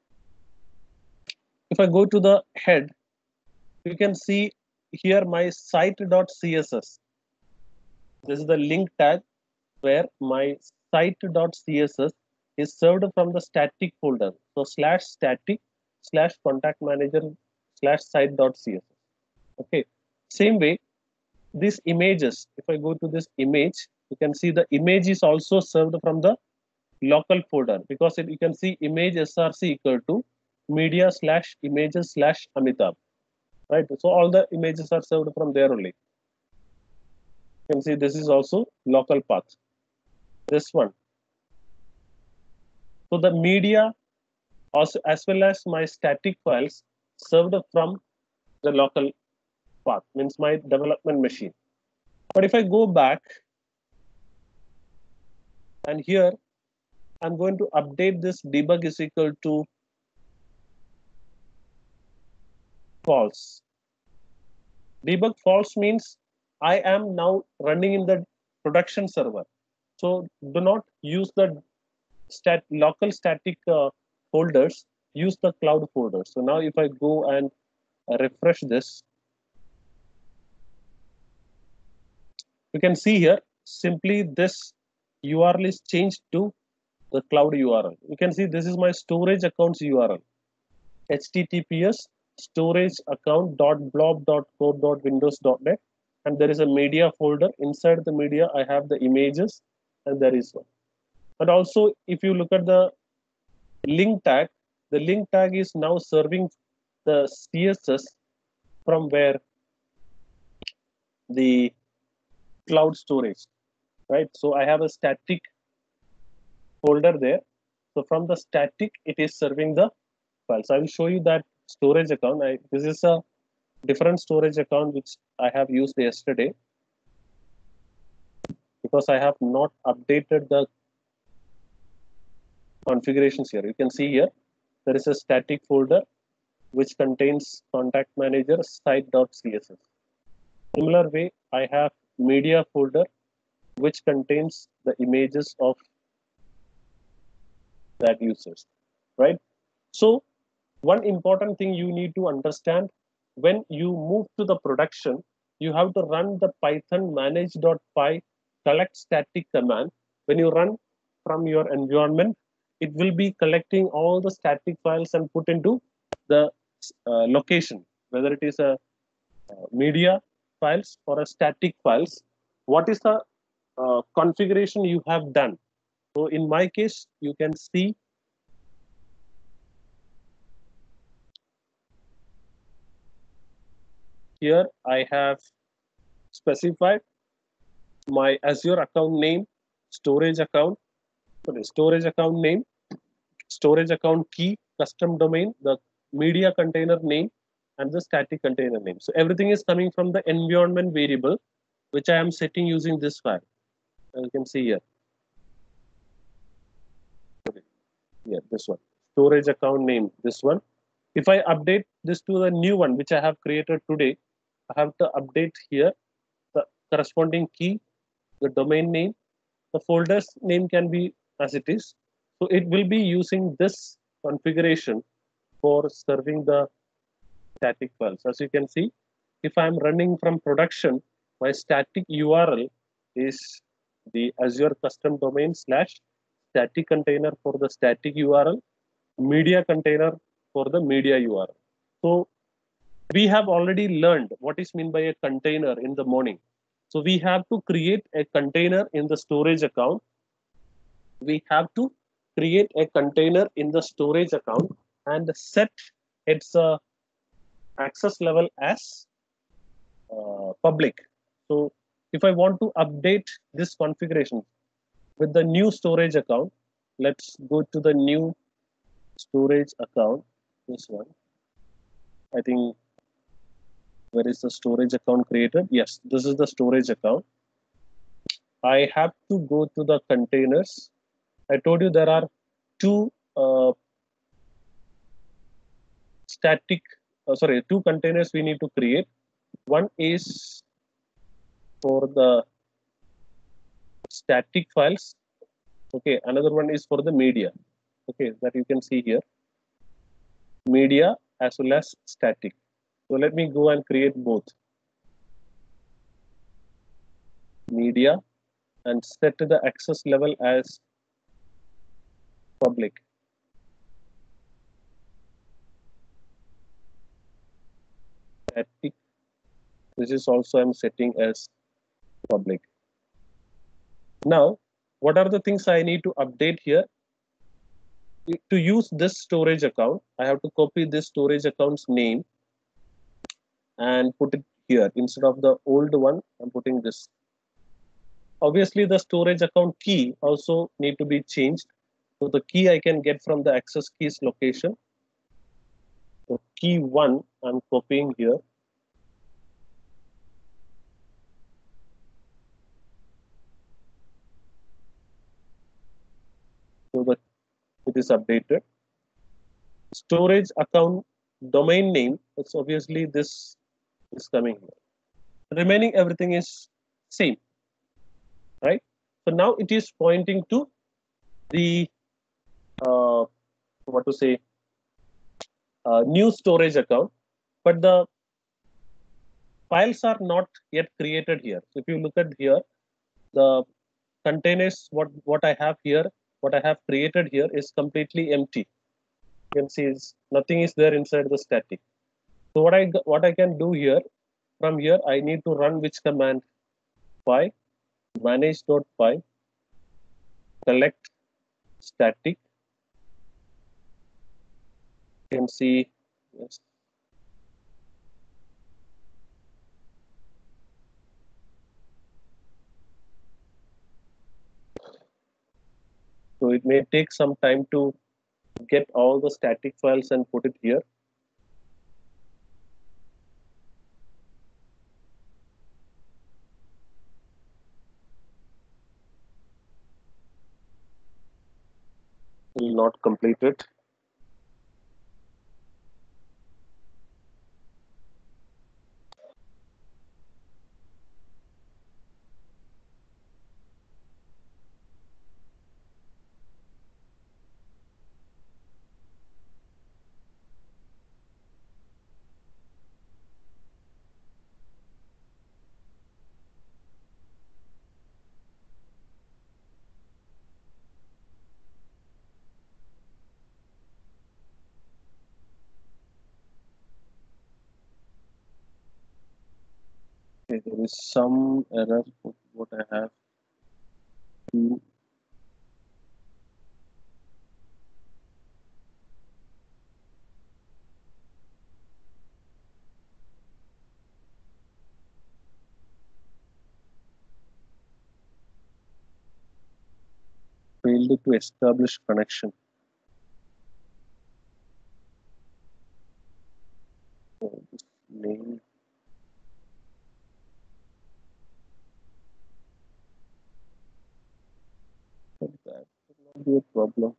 If I go to the head, you can see here my site.css. This is the link tag where my site.css is served from the static folder. So slash static slash contact manager slash site.css. Okay. Same way, these images, if I go to this image, you can see the image is also served from the local folder, because it, you can see image src equal to media slash images slash Amitabh, right? So all the images are served from there only. You can see this is also local path. This one. So the media also, as well as my static files served from the local path, means my development machine. But if I go back and here I'm going to update this debug is equal to false. Debug false means I am now running in the production server. So do not use the stat local static uh, folders, use the cloud folders. So now if I go and uh, refresh this, you can see here simply this U R L is changed to the cloud U R L. You can see this is my storage accounts U R L. H T T P S storage account dot blob dot code dot windows dot net, and there is a media folder. Inside the media I have the images, and there is one. And also if you look at the link tag, the link tag is now serving the C S S from where the cloud storage, right? So I have a static folder there. So from the static, it is serving the files. I will show you that storage account. I, this is a different storage account which I have used yesterday, because I have not updated the configurations here. You can see here, there is a static folder which contains contact manager site.css. Similar way, I have media folder which contains the images of that users, right? So one important thing you need to understand, when you move to the production, you have to run the Python manage.py collect static command. When you run from your environment, it will be collecting all the static files and put into the uh, location, whether it is a uh, media files or a static files. What is the uh, configuration you have done? So in my case, you can see here I have specified my Azure account name, storage account, sorry, storage account name, storage account key, custom domain, the media container name, and the static container name. So everything is coming from the environment variable, which I am setting using this file. As you can see here. Okay. Yeah, this one. Storage account name, this one. If I update this to the new one, which I have created today, I have to update here the corresponding key, the domain name, the folder's name can be as it is. So it will be using this configuration for serving the static files. As you can see, if I'm running from production, my static U R L is the Azure custom domain slash static container for the static U R L, media container for the media U R L. So we have already learned what is meant by a container in the morning. So we have to create a container in the storage account. We have to create a container in the storage account and set its uh, access level as uh, public. So if I want to update this configuration with the new storage account, let's go to the new storage account, this one. I think, where is the storage account created? Yes, this is the storage account. I have to go to the containers. I told you there are two uh, static, uh, sorry, two containers we need to create. One is for the static files. Okay, another one is for the media. Okay, that you can see here. Media as well as static. So let me go and create both. Media and set the access level as public. Static. This is also I'm setting as public. Now, what are the things I need to update here? To use this storage account, I have to copy this storage account's name and put it here. Instead of the old one, I'm putting this. Obviously, the storage account key also need to be changed. So the key I can get from the access keys location. So key one, I'm copying here. So that it is updated. Storage account domain name, it's obviously this is coming here. Remaining everything is same, right? So now it is pointing to the uh, what to say uh, new storage account, but the files are not yet created here. So if you look at here, the containers what what I have here, what I have created here is completely empty. You can see is nothing is there inside the static. So what I what I can do here, from here I need to run which command? Py manage.py collect static. You can see, yes. So it may take some time to get all the static files and put it here. Will not complete it. Okay, there is some error with what I have to. failed to establish connection. So this mail. That will not be a problem.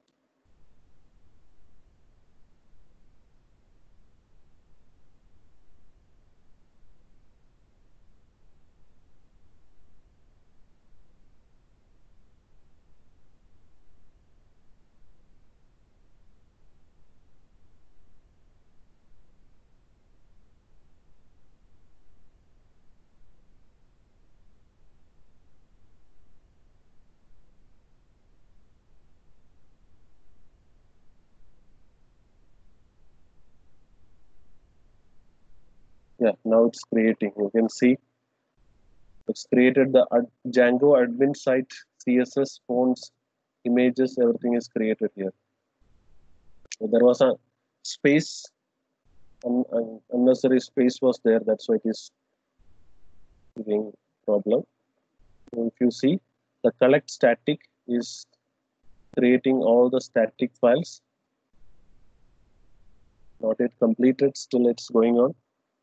Yeah, now it's creating. You can see it's created the ad- Django admin site, C S S, fonts, images, everything is created here. So there was a space, un- un- unnecessary space was there. That's why it is giving problem. So if you see, the collect static is creating all the static files. Not yet completed, still it's going on.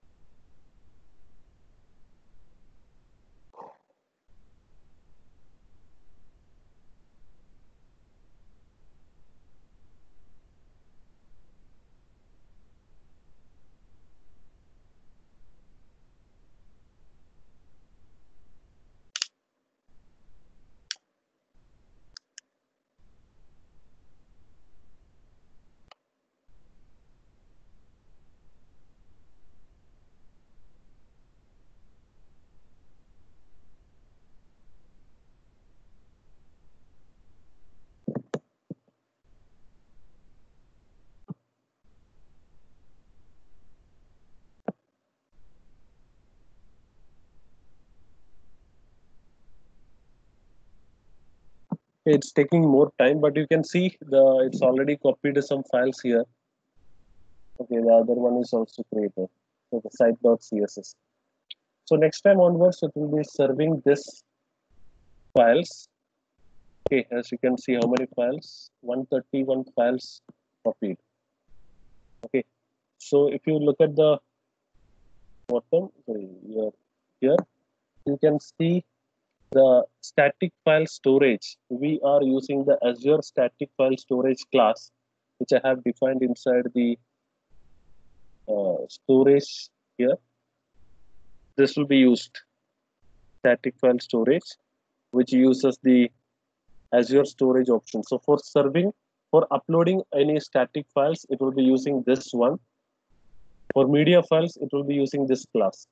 It's taking more time, but you can see the it's already copied some files here. Okay, the other one is also created. So the site.css. So next time onwards, it will be serving this files. Okay, as you can see, how many files? one thirty-one files copied. Okay, so if you look at the bottom, sorry, here, here you can see the static file storage. We are using the Azure static file storage class, which I have defined inside the uh, storage here. This will be used static file storage, which uses the Azure storage option. So for serving, for uploading any static files, it will be using this one. For media files, it will be using this class.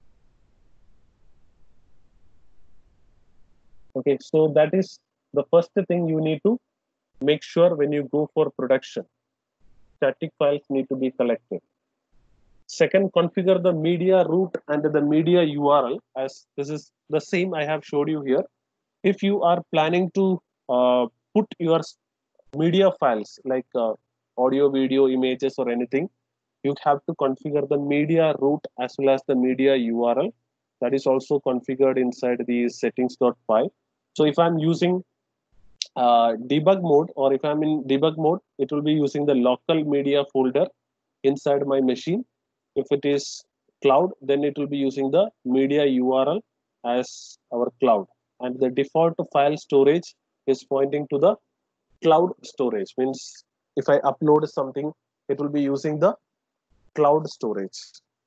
Okay, so that is the first thing you need to make sure when you go for production. Static files need to be collected. Second, configure the media root and the media U R L, as this is the same I have showed you here. If you are planning to uh, put your media files like uh, audio, video, images, or anything, you have to configure the media root as well as the media U R L. That is also configured inside the settings.py. So if I'm using uh, debug mode, or if I'm in debug mode, it will be using the local media folder inside my machine. If it is cloud, then it will be using the media U R L as our cloud. And the default file storage is pointing to the cloud storage. Means if I upload something, it will be using the cloud storage.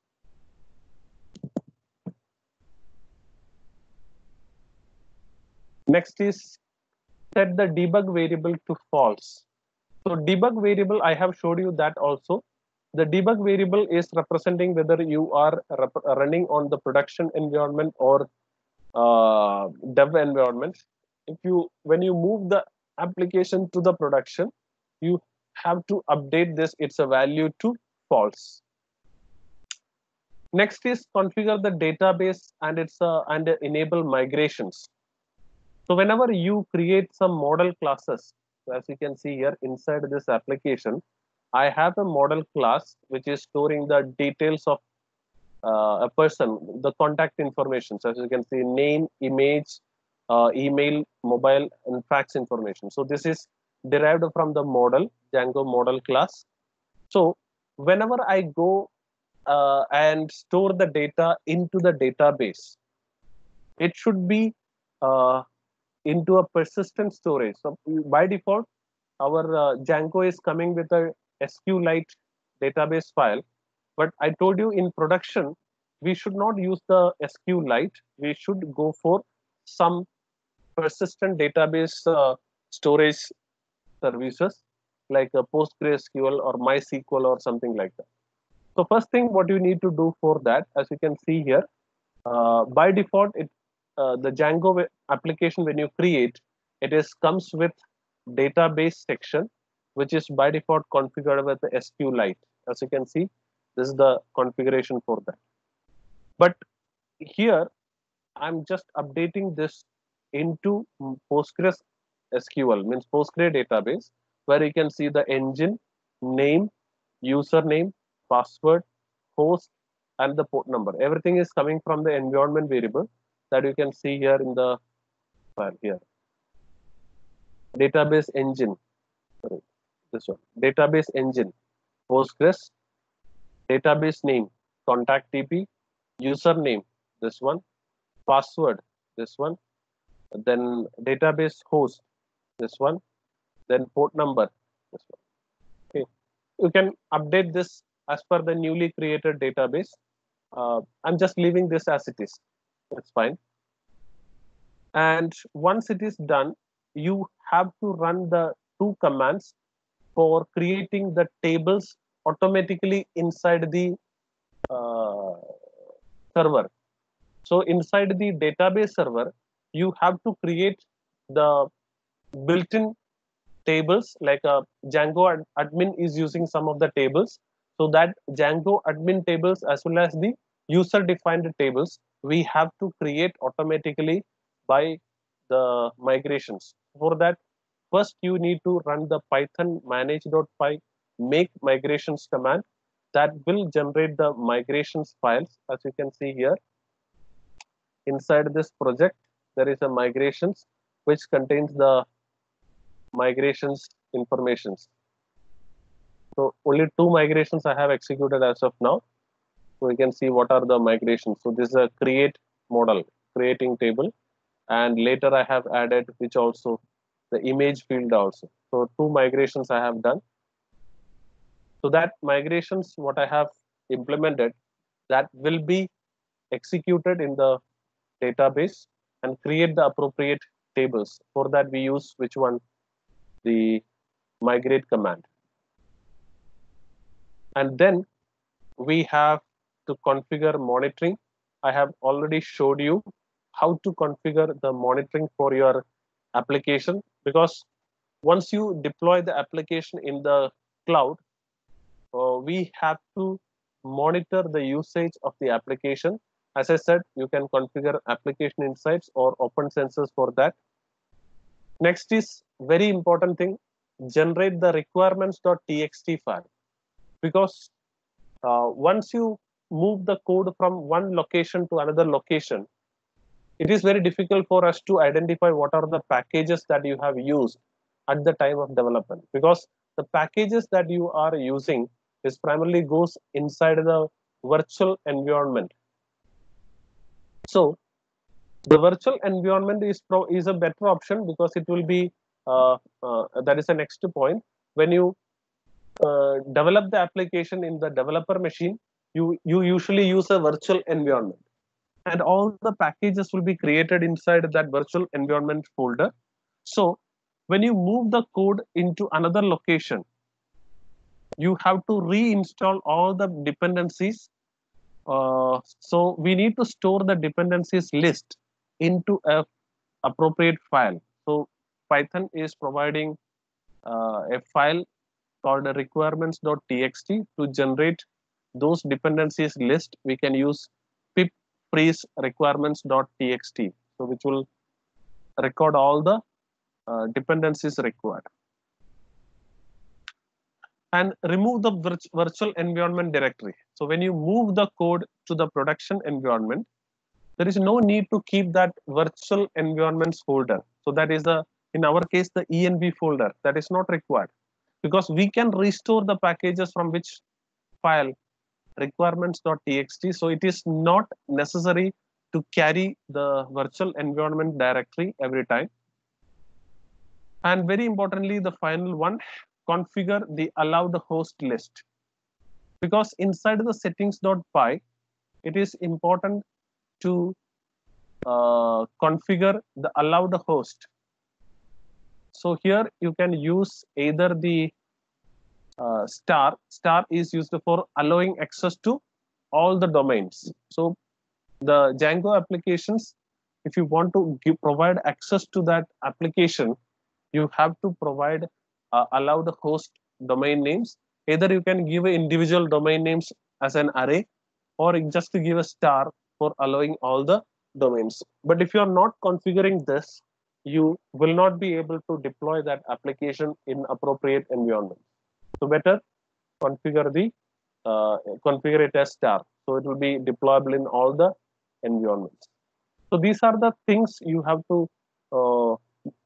Next is set the debug variable to false. So debug variable, I have showed you that also. The debug variable is representing whether you are running on the production environment or uh, dev environment. If you, when you move the application to the production, you have to update this, it's a value to false. Next is configure the database and it's uh, and enable migrations. So whenever you create some model classes, as you can see here inside this application, I have a model class which is storing the details of uh, a person, the contact information. So as you can see, name, image, uh, email, mobile, and fax information. So this is derived from the model, Django model class. So whenever I go uh, and store the data into the database, it should be uh, into a persistent storage. So by default, our uh, Django is coming with a SQLite database file. But I told you in production, we should not use the SQLite. We should go for some persistent database uh, storage services like a PostgreSQL or MySQL or something like that. So first thing, what you need to do for that, as you can see here, uh, by default, it uh, the Django application when you create, it is comes with database section, which is by default configured with the SQLite. As you can see, this is the configuration for that. But here, I'm just updating this into Postgres S Q L, means Postgre database, where you can see the engine, name, username, password, host, and the port number. Everything is coming from the environment variable that you can see here in the file here. Database engine, sorry, this one. Database engine, Postgres, database name, contact T P, username, this one, password, this one, then database host, this one, then port number, this one. Okay, you can update this as per the newly created database. Uh, I'm just leaving this as it is. That's fine. And once it is done, you have to run the two commands for creating the tables automatically inside the uh, server. So inside the database server, you have to create the built-in tables, like a Django ad admin is using some of the tables. So that Django admin tables as well as the user-defined tables, we have to create automatically by the migrations. For that, first you need to run the Python manage.py make migrations command that will generate the migrations files. As you can see here, inside this project, there is a migrations which contains the migrations informations. So only two migrations I have executed as of now. So we can see what are the migrations. So this is a create model, creating table. And later I have added which also the image field also. So two migrations I have done. So that migrations, what I have implemented, that will be executed in the database and create the appropriate tables. For that we use which one? The migrate command. And then we have to configure monitoring. I have already showed you how to configure the monitoring for your application, because once you deploy the application in the cloud, uh, we have to monitor the usage of the application. As I said, you can configure application insights or open sensors for that. Next is very important thing, generate the requirements.txt file, because uh, once you move the code from one location to another location, it is very difficult for us to identify what are the packages that you have used at the time of development, because the packages that you are using is primarily goes inside the virtual environment. So the virtual environment is pro is a better option, because it will be uh, uh, that is the next point. When you uh, develop the application in the developer machine, you you usually use a virtual environment, and all the packages will be created inside that virtual environment folder. So when you move the code into another location, you have to reinstall all the dependencies. Uh, so we need to store the dependencies list into a appropriate file. So Python is providing uh, a file called requirements.txt to generate those dependencies list. We can use pip freeze requirements.txt, so which will record all the uh, dependencies required. And remove the virtual environment directory. So when you move the code to the production environment, there is no need to keep that virtual environments folder. So that is the, in our case, the E N V folder. That is not required because we can restore the packages from which file, requirements.txt. So it is not necessary to carry the virtual environment directory every time. And very importantly, the final one, configure the allowed host list. Because inside the settings.py, it is important to uh, configure the allowed host. So here you can use either the uh, star. Star is used for allowing access to all the domains. So the Django applications, if you want to give, provide access to that application, you have to provide uh, allowed host domain names. Either you can give individual domain names as an array, or just to give a star for allowing all the domains. But if you are not configuring this, you will not be able to deploy that application in appropriate environment. So better configure the uh, configure it as star, so it will be deployable in all the environments. So these are the things you have to uh,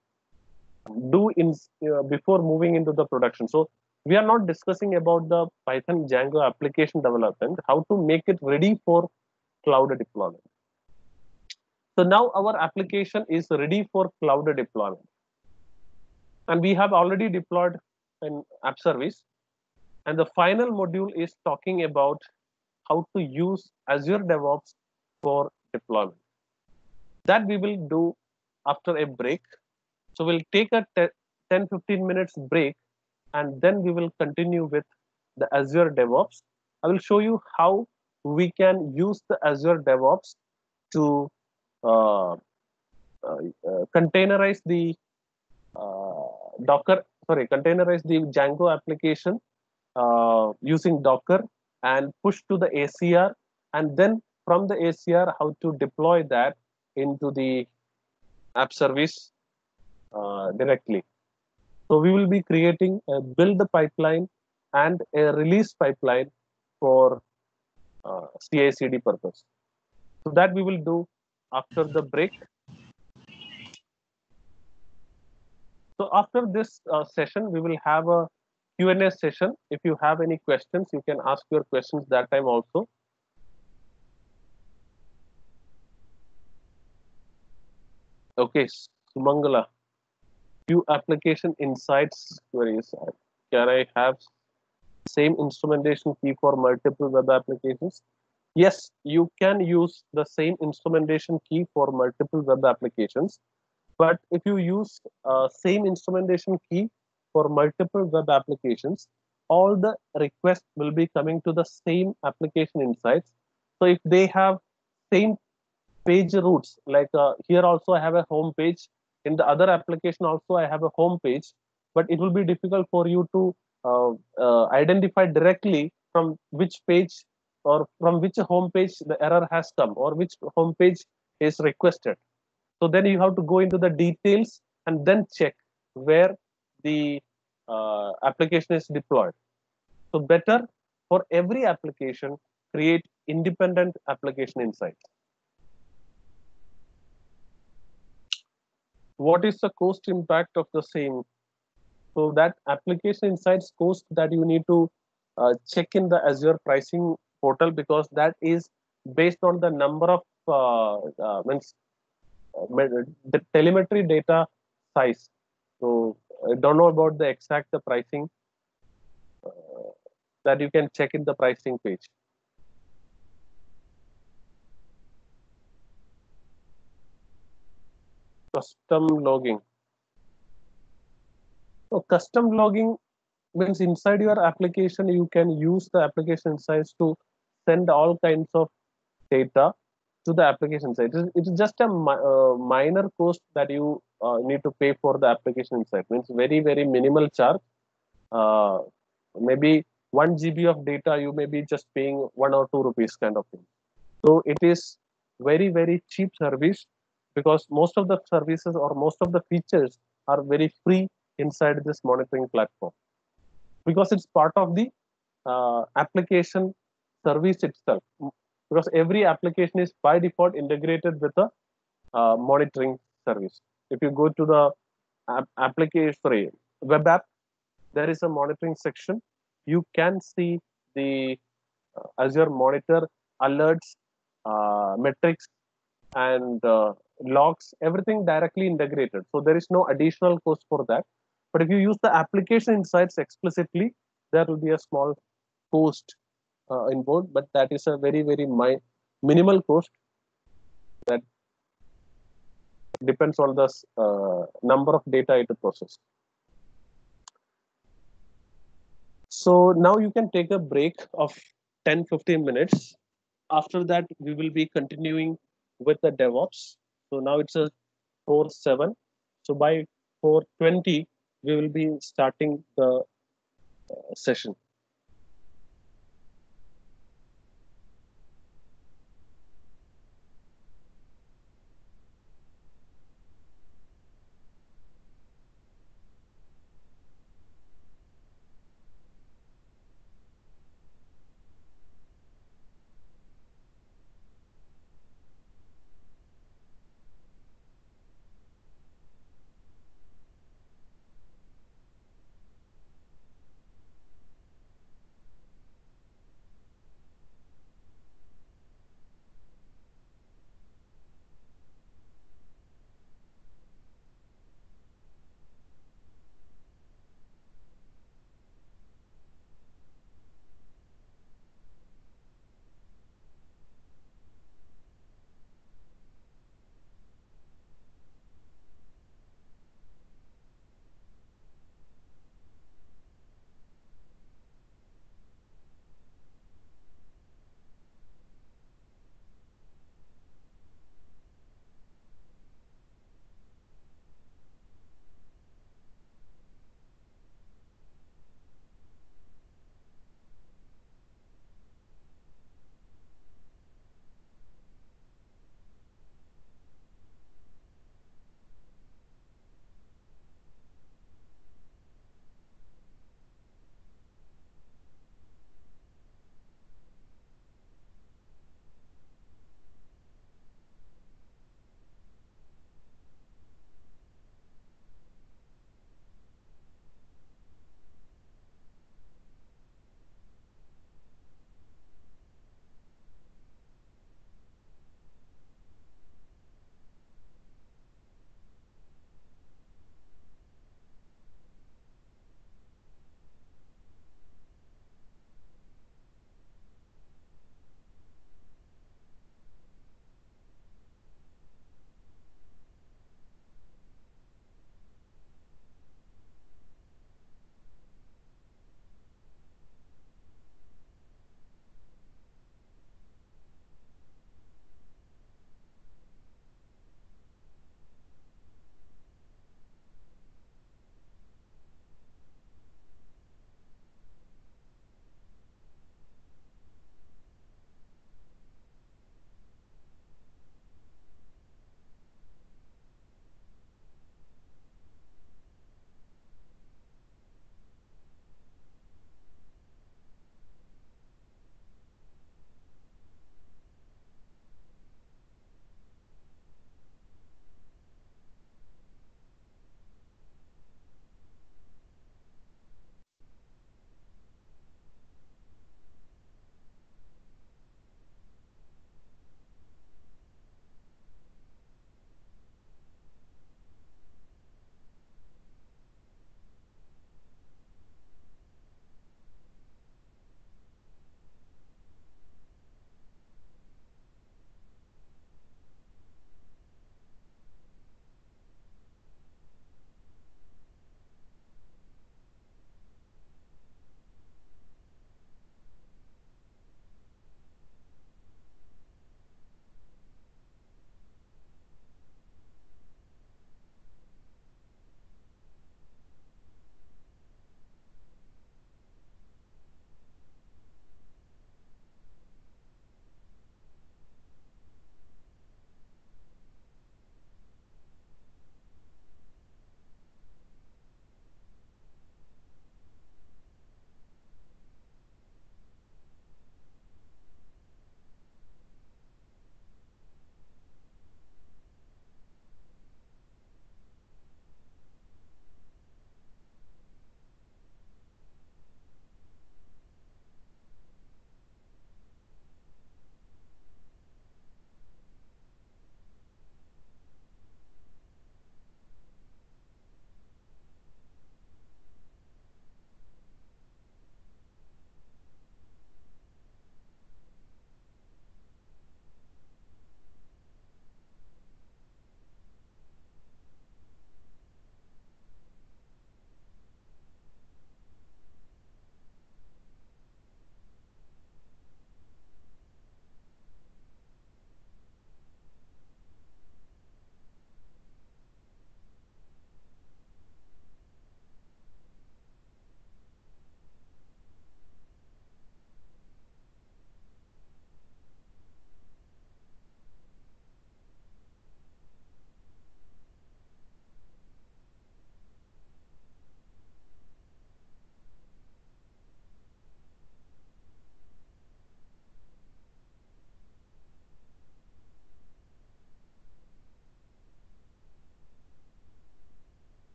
do in uh, before moving into the production. So we are not discussing about the Python Django application development, how to make it ready for cloud deployment. So now our application is ready for cloud deployment, and we have already deployed an app service. And the final module is talking about how to use Azure DevOps for deployment. That we will do after a break. So we'll take a ten fifteen minutes break, and then we will continue with the Azure DevOps. I will show you how we can use the Azure DevOps to uh, uh, uh, containerize the uh, Docker, sorry, containerize the Django application uh, using Docker and push to the A C R, and then from the A C R, how to deploy that into the app service uh, directly. So we will be creating a build pipeline and a release pipeline for uh, C I C D purpose. So that we will do after the break. So after this uh, session, we will have a Q and A session. If you have any questions, you can ask your questions that time also. Okay, Sumangala, few application insights queries. Can I have same instrumentation key for multiple web applications? Yes, you can use the same instrumentation key for multiple web applications. But if you use uh, same instrumentation key for multiple web applications, all the requests will be coming to the same application insights. So if they have same page routes, like uh, here also I have a home page, in the other application also I have a home page, but it will be difficult for you to uh, uh, identify directly from which page or from which home page the error has come or which home page is requested. So then you have to go into the details and then check where the uh, application is deployed. So better for every application, create independent application insights. What is the cost impact of the same? So that application insights cost that you need to uh, check in the Azure pricing portal, because that is based on the number of uh, uh, means the telemetry data size. So I don't know about the exact the pricing uh, that you can check in the pricing page. Custom logging. So custom logging means inside your application, you can use the application insights to send all kinds of data to the application side. It is just a mi uh, minor cost that you uh, need to pay for the application insight. Means very, very minimal charge. Uh, maybe one G B of data, you may be just paying one or two rupees kind of thing. So it is very, very cheap service, because most of the services or most of the features are very free inside this monitoring platform, because it's part of the uh, application service itself. because every application is by default integrated with a uh, monitoring service. If you go to the app, application, sorry, web app, there is a monitoring section. You can see the uh, Azure Monitor alerts, uh, metrics, and uh, logs, everything directly integrated. So there is no additional cost for that. But if you use the application insights explicitly, there will be a small cost uh, involved, but that is a very, very mi- minimal cost that depends on the uh, number of data it processes. So now you can take a break of ten fifteen minutes. After that, we will be continuing with the DevOps. So now it's a four seven. So by four twenty, we will be starting the uh, session.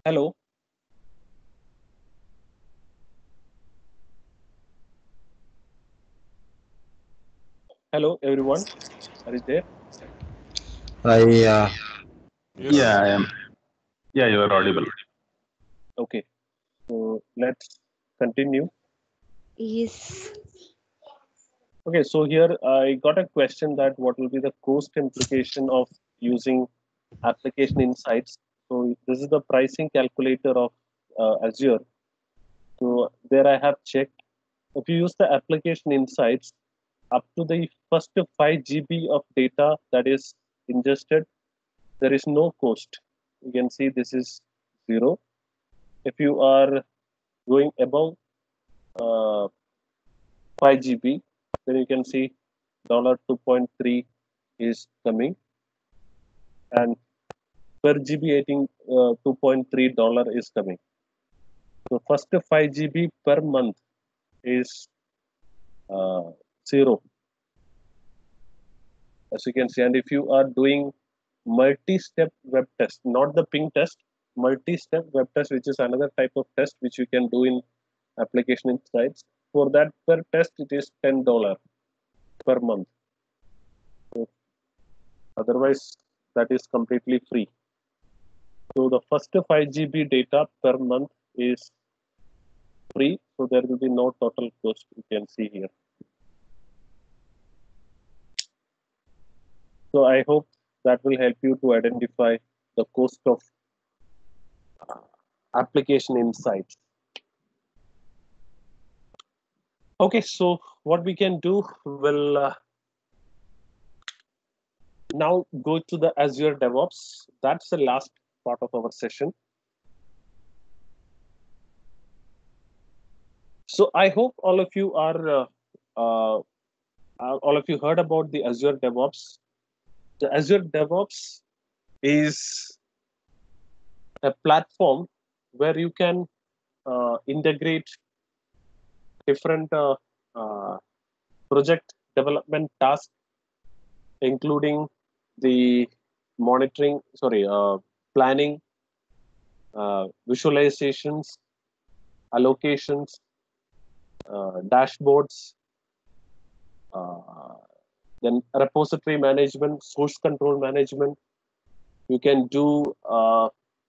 Hello. Hello, everyone. Are you there? I uh, Yes. Yeah, I am. Yeah, you are audible. Okay. So let's continue. Yes. Okay. So here I got a question that what will be the cost implication of using application insights. So this is the pricing calculator of uh, Azure. So there I have checked. If you use the application insights up to the first five G B of data that is ingested, there is no cost. You can see this is zero. If you are going above uh, five G B, then you can see dollar two point three is coming, and per G B, I think uh, two point three dollar is coming. So first five G B per month is uh, zero, as you can see. And if you are doing multi-step web test, not the ping test, multi-step web test, which is another type of test which you can do in application insights. For that per test, it is ten dollar per month. So otherwise, that is completely free. So the first five G B data per month is free. So there will be no total cost. You can see here. So I hope that will help you to identify the cost of uh, application insights. Okay, so what we can do, will uh, now go to the Azure DevOps. That's the last part of our session. So I hope all of you are, uh, uh, all of you heard about the Azure DevOps. The Azure DevOps is a platform where you can uh, integrate different uh, uh, project development tasks, including the monitoring, sorry, uh, planning, uh, visualizations, allocations, uh, dashboards, uh, then repository management, source control management. You can do uh,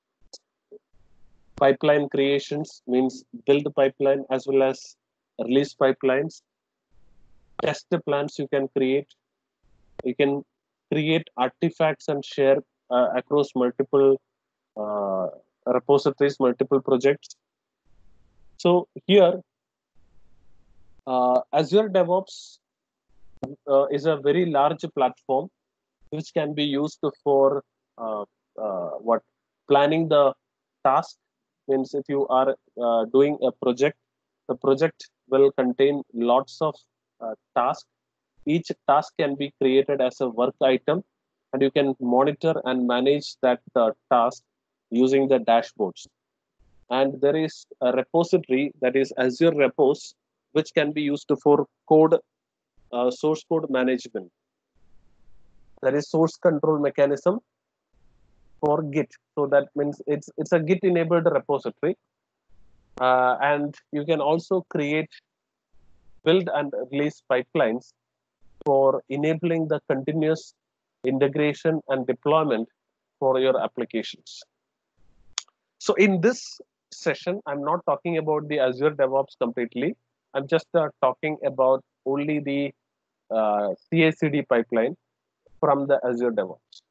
pipeline creations, means build pipeline as well as release pipelines. Test the plans you can create. You can create artifacts and share uh, across multiple uh, repositories, multiple projects. So here, uh, Azure DevOps uh, is a very large platform which can be used for uh, uh, what planning the task. Means if you are uh, doing a project, the project will contain lots of uh, tasks. Each task can be created as a work item, and you can monitor and manage that uh, task using the dashboards. And there is a repository, that is Azure Repos, which can be used for code, uh, source code management. There is source control mechanism for Git. So that means it's it's a Git enabled repository, uh, and you can also create, build and release pipelines for enabling the continuous integration and deployment for your applications. So in this session, I'm not talking about the Azure DevOps completely. I'm just uh, talking about only the uh, C I C D pipeline from the Azure DevOps.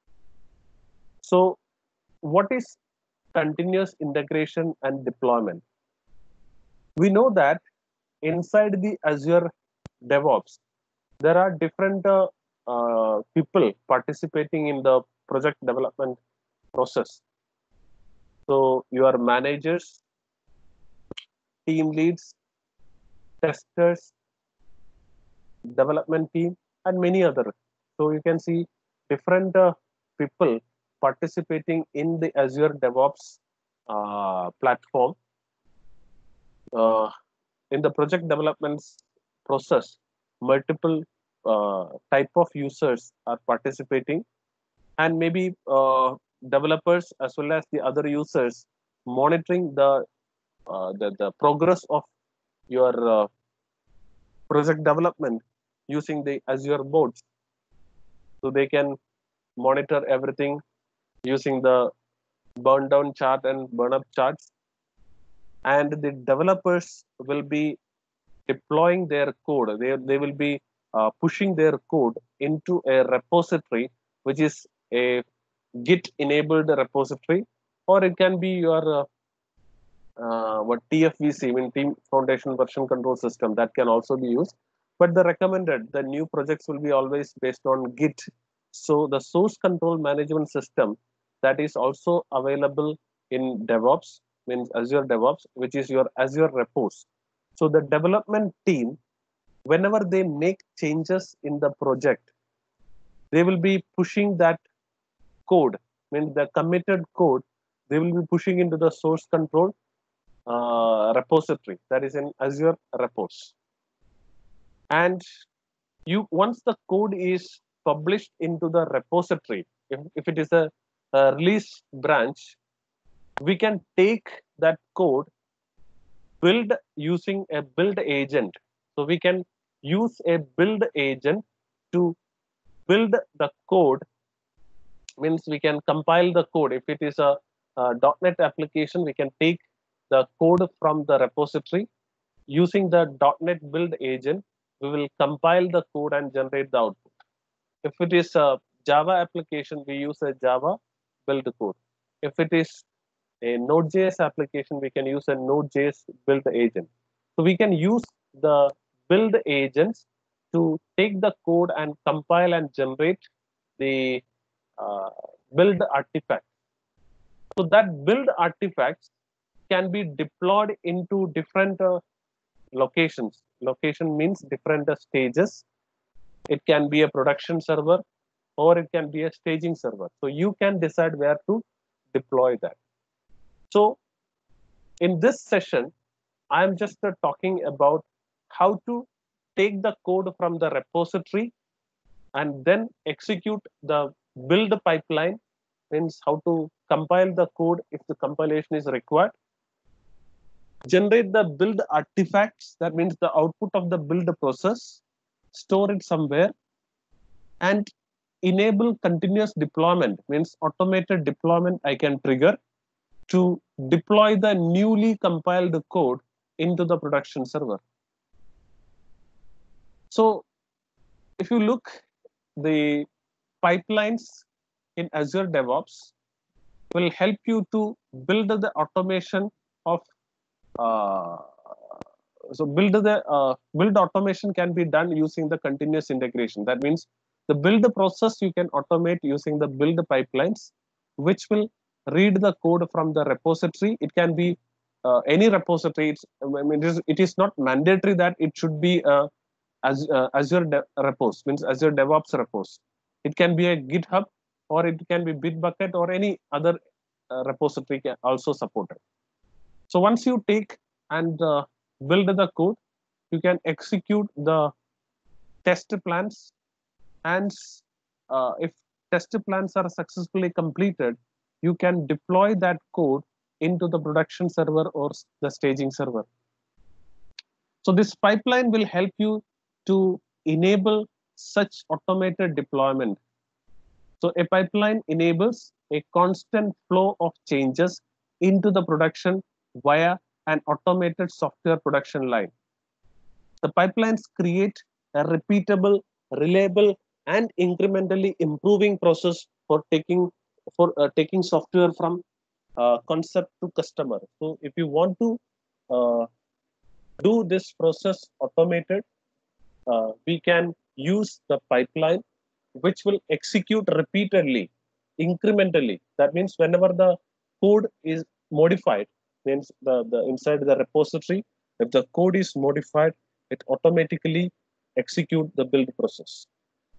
So what is continuous integration and deployment? We know that inside the Azure DevOps, there are different uh, uh, people participating in the project development process. So your managers, team leads, testers, development team, and many others. So you can see different uh, people participating in the Azure DevOps uh, platform. Uh, in the project development process, multiple uh, type of users are participating, and maybe uh, developers as well as the other users monitoring the uh, the, the progress of your uh, project development using the Azure boards. So they can monitor everything using the burn down chart and burn up charts. And the developers will be deploying their code. They, they will be uh, pushing their code into a repository, which is a Git enabled repository, or it can be your uh, uh, what T F V C, I mean Team Foundation Version Control System, that can also be used. But the recommended, the new projects will be always based on Git. So the source control management system that is also available in DevOps, means Azure DevOps, which is your Azure repos. So the development team, whenever they make changes in the project, they will be pushing that code, means the committed code, they will be pushing into the source control uh, repository that is in Azure repos. And you once the code is published into the repository, if, if it is a, a release branch, we can take that code, build using a build agent. So we can use a build agent to build the code, means we can compile the code. If it is a, a .NET application, we can take the code from the repository. Using the .NET build agent, we will compile the code and generate the output. If it is a Java application, we use a Java build code. If it is a Node.js application, we can use a Node.js build agent. So we can use the build agents to take the code and compile and generate the uh, build artifact. So that build artifacts can be deployed into different uh, locations. Location means different uh, stages. It can be a production server or it can be a staging server. So you can decide where to deploy that. So in this session, I'm just uh, talking about how to take the code from the repository and then execute the build pipeline, means how to compile the code if the compilation is required, generate the build artifacts, that means the output of the build process, store it somewhere, and enable continuous deployment, means automated deployment I can trigger to deploy the newly compiled code into the production server. So if you look, the pipelines in Azure DevOps will help you to build the automation of uh, so build the uh, build automation can be done using the continuous integration. That means the build process you can automate using the build pipelines, which will read the code from the repository. It can be uh, any repository. It's, I mean, it is, it is not mandatory that it should be uh, as uh, Azure De repos, means Azure DevOps repos. It can be a GitHub or it can be Bitbucket or any other uh, repository can also support it. So once you take and uh, build the code, you can execute the test plans, and uh, if test plans are successfully completed, you can deploy that code into the production server or the staging server. So this pipeline will help you to enable such automated deployment. So a pipeline enables a constant flow of changes into the production via an automated software production line. The pipelines create a repeatable, reliable, and incrementally improving process for taking for uh, taking software from uh, concept to customer. So if you want to uh, do this process automated, uh, we can use the pipeline, which will execute repeatedly, incrementally. That means whenever the code is modified, means the, the inside the repository, if the code is modified, it automatically execute the build process.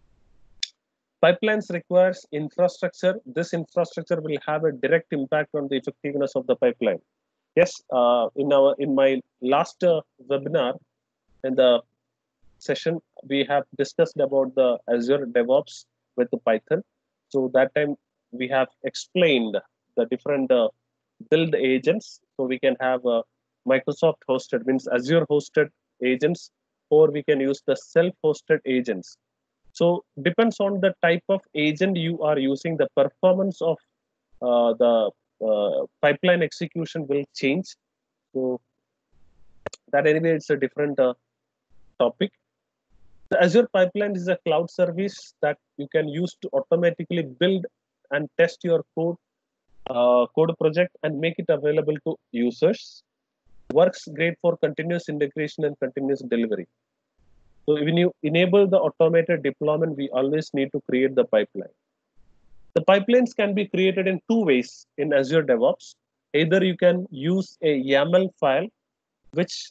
Pipelines requires infrastructure. This infrastructure will have a direct impact on the effectiveness of the pipeline. Yes, uh, in our in my last uh, webinar, in the session, we have discussed about the Azure DevOps with the Python. So that time we have explained the different uh, build agents. So we can have a Microsoft hosted, means Azure hosted agents, or we can use the self-hosted agents. So depends on the type of agent you are using, the performance of uh, the uh, pipeline execution will change. So that anyway, it's a different uh, topic. The Azure pipeline is a cloud service that you can use to automatically build and test your code uh, code project and make it available to users. Works great for continuous integration and continuous delivery. So when you enable the automated deployment, we always need to create the pipeline. The pipelines can be created in two ways in Azure DevOps. Either you can use a YAML file, which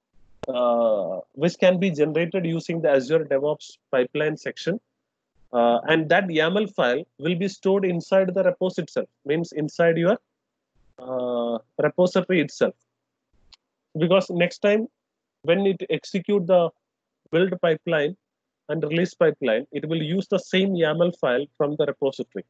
uh, which can be generated using the Azure DevOps pipeline section. Uh, and that YAML file will be stored inside the repos itself, means inside your uh, repository itself. Because next time when it execute the build pipeline and release pipeline, it will use the same YAML file from the repository.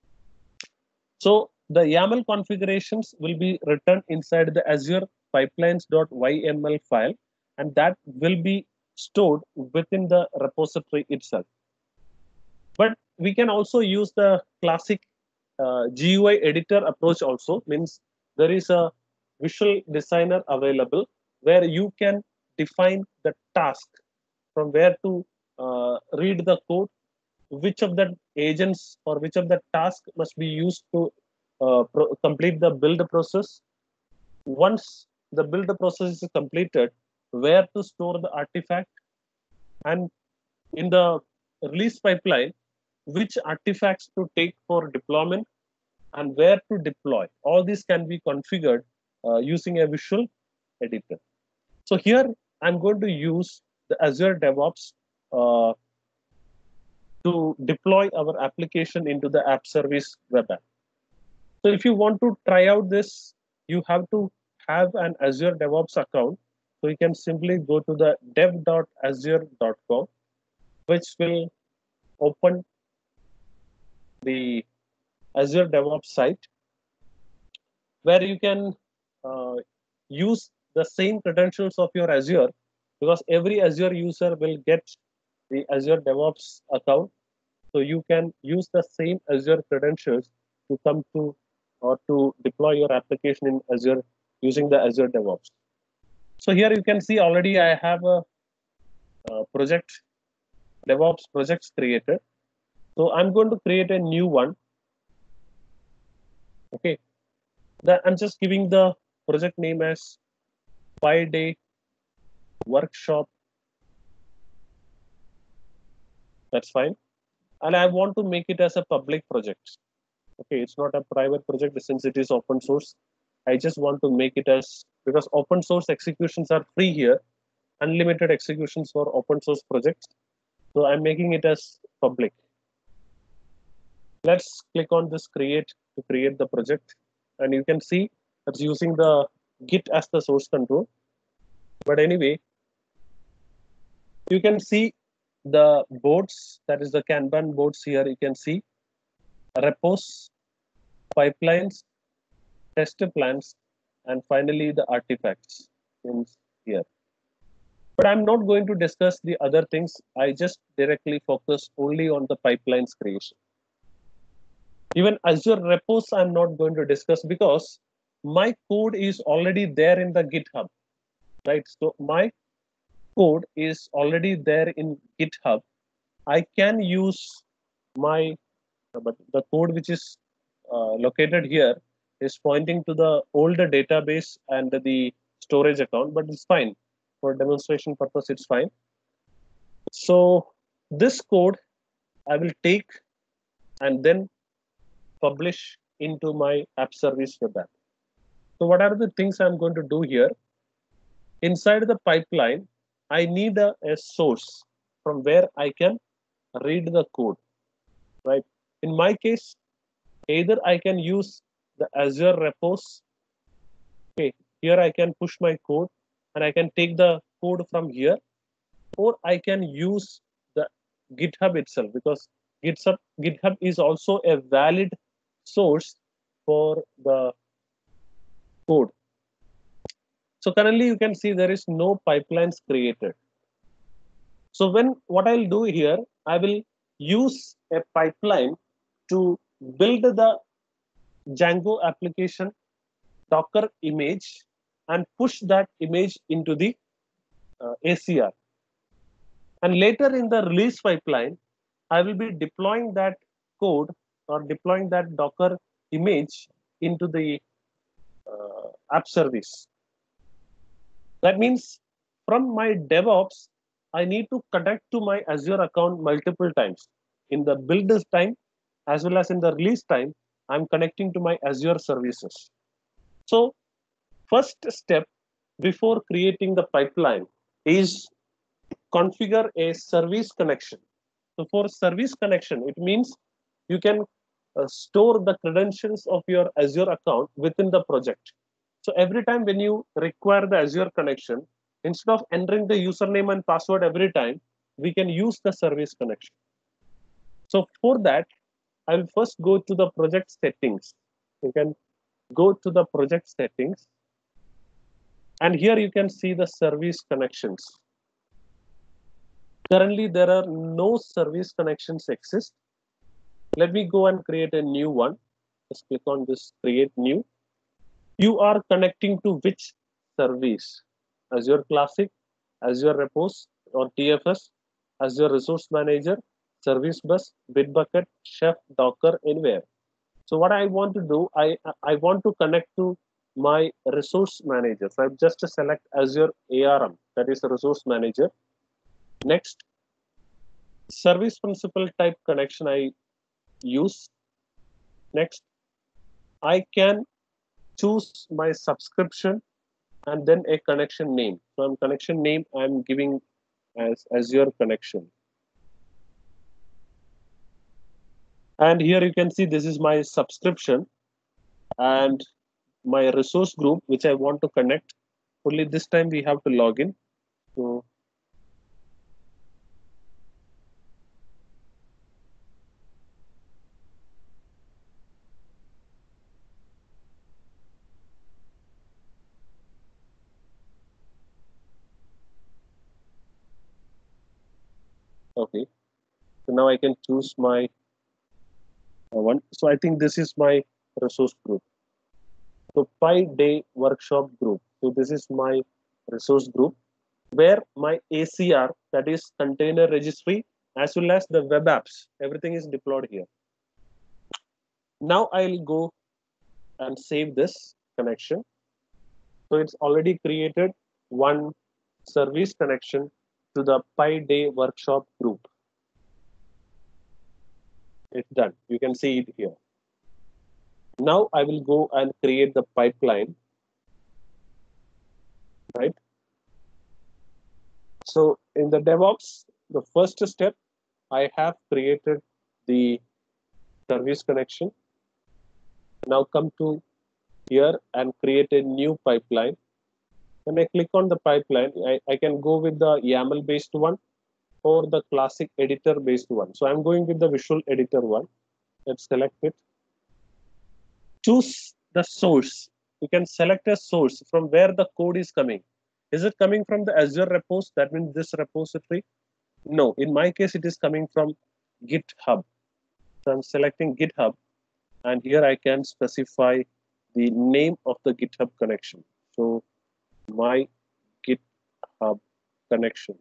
So the YAML configurations will be written inside the Azure pipelines.yml file, and that will be stored within the repository itself. But we can also use the classic uh, G U I editor approach also, means there is a visual designer available where you can define the task from where to uh, read the code, which of the agents or which of the task must be used to uh, pro- complete the build process. Once the build process is completed, where to store the artifact, and in the release pipeline, which artifacts to take for deployment and where to deploy. All these can be configured uh, using a visual editor. So here I'm going to use the Azure DevOps uh, to deploy our application into the app service web app. So if you want to try out this, you have to have an Azure DevOps account. So you can simply go to the dev dot azure dot com, which will open the Azure DevOps site, where you can uh, use the same credentials of your Azure, because every Azure user will get the Azure DevOps account. So you can use the same Azure credentials to come to or to deploy your application in Azure using the Azure DevOps. So here you can see already I have a, a project, DevOps projects created. So I'm going to create a new one. Okay, that I'm just giving the project name as five day workshop. That's fine. And I want to make it as a public project. Okay, it's not a private project since it is open source. I just want to make it as, because open source executions are free here, unlimited executions for open source projects. So I'm making it as public. Let's click on this create to create the project. And you can see it's using the Git as the source control. But anyway, you can see the boards, that is the Kanban boards here. You can see repos, pipelines, test plans, and finally the artifacts in here. But I'm not going to discuss the other things. I just directly focus only on the pipelines creation. Even Azure repos, I'm not going to discuss because my code is already there in the GitHub, right? So my code is already there in GitHub. I can use my, but the code which is uh, located here is pointing to the older database and the storage account, but it's fine. For demonstration purpose, it's fine. So this code I will take and then publish into my app service web app. So what are the things I'm going to do here? Inside the pipeline, I need a, a source from where I can read the code, right? In my case, either I can use the Azure repos. Okay, here I can push my code and I can take the code from here, or I can use the GitHub itself, because GitHub, GitHub is also a valid source for the code. So currently you can see there is no pipelines created. So when what I'll do here, I will use a pipeline to build the Django application Docker image and push that image into the uh, A C R. And later in the release pipeline, I will be deploying that code or deploying that Docker image into the uh, app service. That means from my DevOps, I need to connect to my Azure account multiple times. In the build time, as well as in the release time, I'm connecting to my Azure services. So first step before creating the pipeline is configure a service connection. So for service connection, it means you can uh, store the credentials of your Azure account within the project. So every time when you require the Azure connection, instead of entering the username and password every time, we can use the service connection. So for that, I will first go to the project settings. You can go to the project settings. And here you can see the service connections. Currently, there are no service connections exist. Let me go and create a new one. Just click on this create new. You are connecting to which service? Azure Classic, Azure Repos or T F S, Azure Resource Manager, Service Bus, Bitbucket, Chef, Docker, anywhere. So what I want to do, I, I want to connect to my resource manager. So I just select Azure A R M, that is a resource manager. Next, service principal type connection I use. Next, I can choose my subscription and then a connection name. So I'm connection name I'm giving as Azure connection. And here you can see this is my subscription and my resource group which I want to connect. Only this time we have to log in. So okay. So now I can choose my uh, one. So I think this is my resource group. So five day workshop group. So this is my resource group where my A C R, that is container registry, as well as the web apps, everything is deployed here. Now I'll go and save this connection. So it's already created one service connection to the Pi Day workshop group. It's done. You can see it here. Now I will go and create the pipeline, right? So in the DevOps, the first step, I have created the service connection. Now come to here and create a new pipeline. When I click on the pipeline, I, I can go with the YAML based one or the classic editor based one. So I'm going with the visual editor one. Let's select it. Choose the source. You can select a source from where the code is coming. Is it coming from the Azure repos? That means this repository? No, in my case, it is coming from GitHub. So I'm selecting GitHub, and here I can specify the name of the GitHub connection. So my GitHub connection.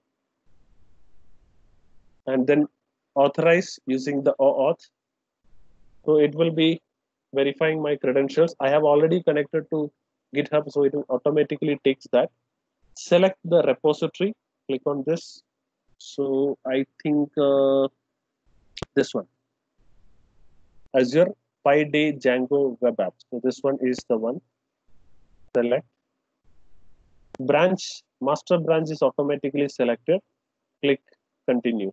And then authorize using the OAuth. So it will be verifying my credentials. I have already connected to GitHub, so it will automatically takes that. Select the repository, click on this. So I think uh, this one, Azure five day Django web app. So this one is the one. Select. Branch, master branch is automatically selected. Click continue.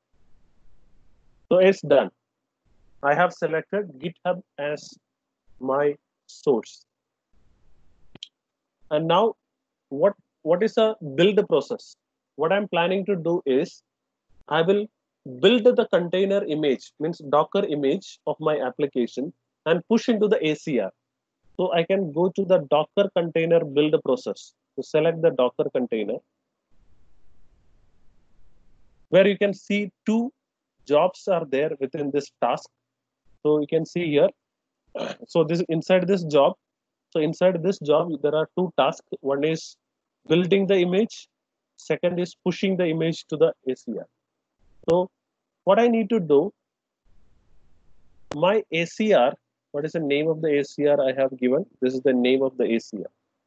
So it's done. I have selected GitHub as my source. And now what, what is a build process? What I'm planning to do is I will build the container image, means Docker image of my application and push into the A C R. So I can go to the Docker container build process to select the Docker container, where you can see two jobs are there within this task. So you can see here. So this inside this job. So inside this job, there are two tasks. One is building the image. Second is pushing the image to the A C R. So what I need to do, my A C R, what is the name of the A C R I have given? This is the name of the A C R,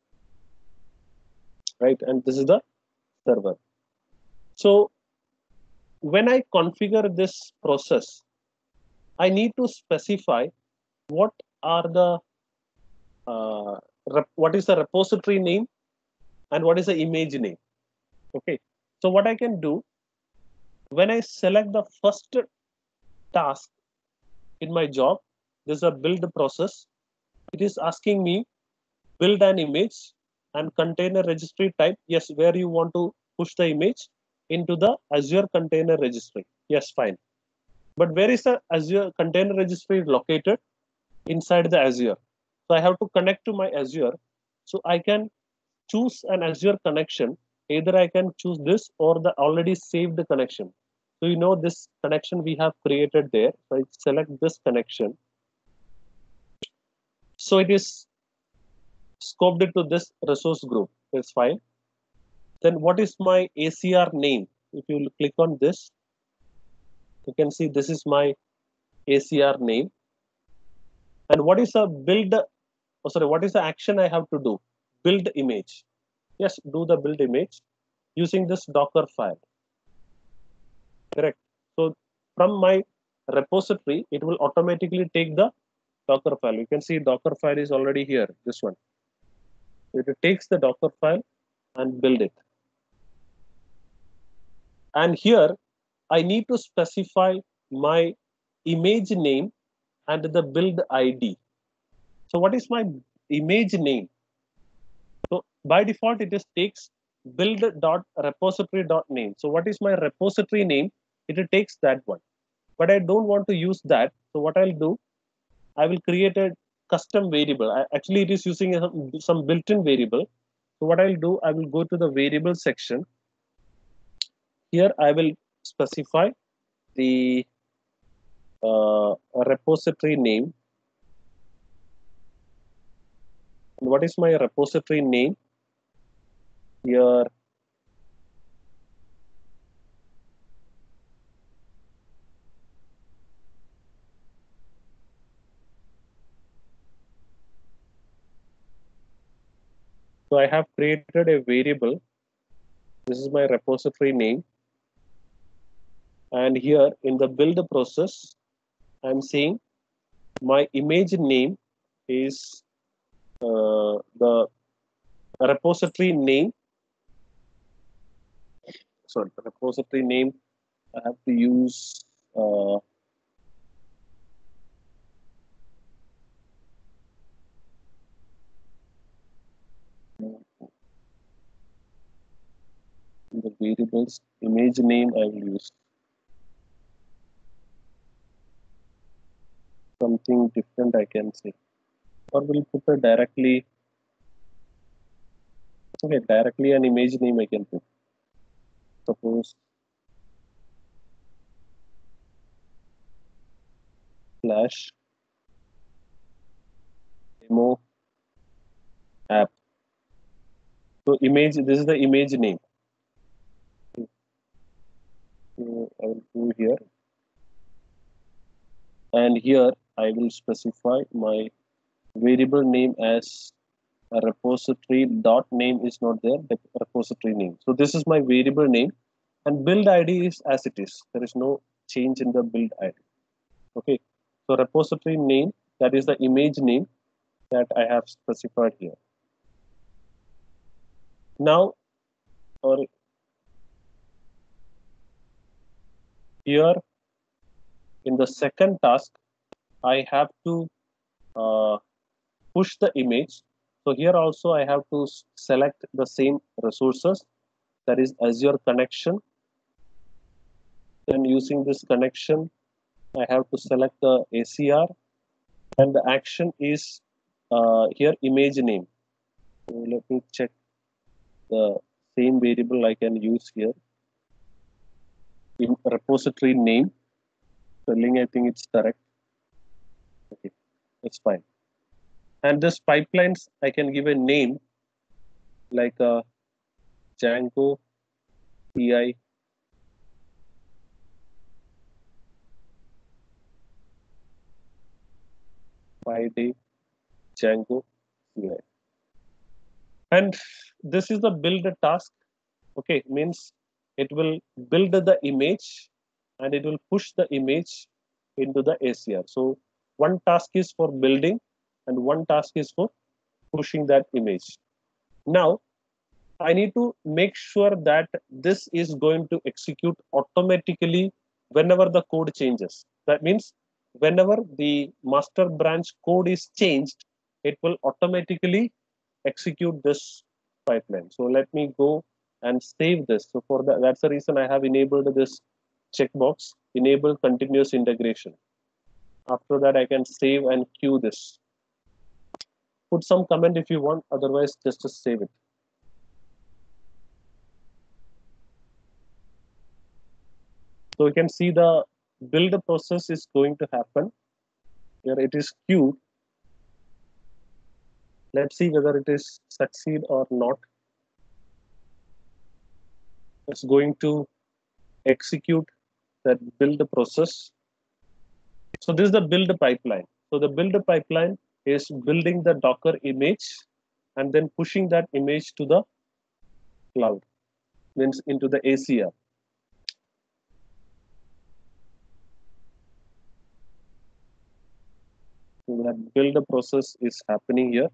right? And this is the server. So when I configure this process, I need to specify what are the uh, rep, what is the repository name and what is the image name. Okay, so what I can do, when I select the first task in my job, this is a build process. It is asking me build an image and container registry type. Yes, where you want to push the image into the Azure container registry. Yes, fine. But where is the Azure container registry located? Inside the Azure. So I have to connect to my Azure. So I can choose an Azure connection. Either I can choose this or the already saved connection. So you know this connection we have created there. So I select this connection. So it is scoped into this resource group. That's fine. Then what is my A C R name? If you click on this, you can see this is my A C R name. And what is the build? Oh, sorry, what is the action I have to do? Build image. Yes, do the build image using this Docker file. Correct. So from my repository, it will automatically take the Docker file. You can see Docker file is already here, this one. It takes the Docker file and build it. And here, I need to specify my image name and the build I D. So what is my image name? So by default, it just takes build.repository.name. So what is my repository name? It takes that one. But I don't want to use that. So what I'll do, I will create a custom variable. I, actually, it is using a, some built-in variable. So what I'll do, I will go to the variable section. Here I will specify the uh, repository name. And what is my repository name? Here so I have created a variable. This is my repository name. And here in the build process, I'm saying my image name is uh, the repository name. Sorry, the repository name. I have to use uh, the variables image name. I will use something different. I can say, or we'll put a directly. Okay, directly an image name I can put. Suppose slash demo app. So image, this is the image name. So I will do here. And here I will specify my variable name as a repository dot name is not there, the repository name. So this is my variable name and build I D is as it is. There is no change in the build I D. Okay. So repository name, that is the image name that I have specified here. Now, or here in the second task, I have to uh, push the image. So here also I have to select the same resources, that is Azure connection. Then using this connection, I have to select the A C R, and the action is uh, here image name. So let me check the same variable I can use here. In repository name, spelling I think it's correct. Okay, that's fine. And this pipelines I can give a name like a Django P I five day Django C I. And this is the build task. Okay, means it will build the image and it will push the image into the A C R. So one task is for building and one task is for pushing that image. Now I need to make sure that this is going to execute automatically whenever the code changes. That means whenever the master branch code is changed, it will automatically execute this pipeline. So let me go and save this. So for that, that's the reason I have enabled this checkbox, enable continuous integration. After that, I can save and queue this. Put some comment if you want, otherwise just to save it. So you can see the build process is going to happen. Here it is queued. Let's see whether it is succeed or not. It's going to execute that build process. So this is the build pipeline. So the build pipeline is building the Docker image and then pushing that image to the cloud, means into the A C R. So that build process is happening here.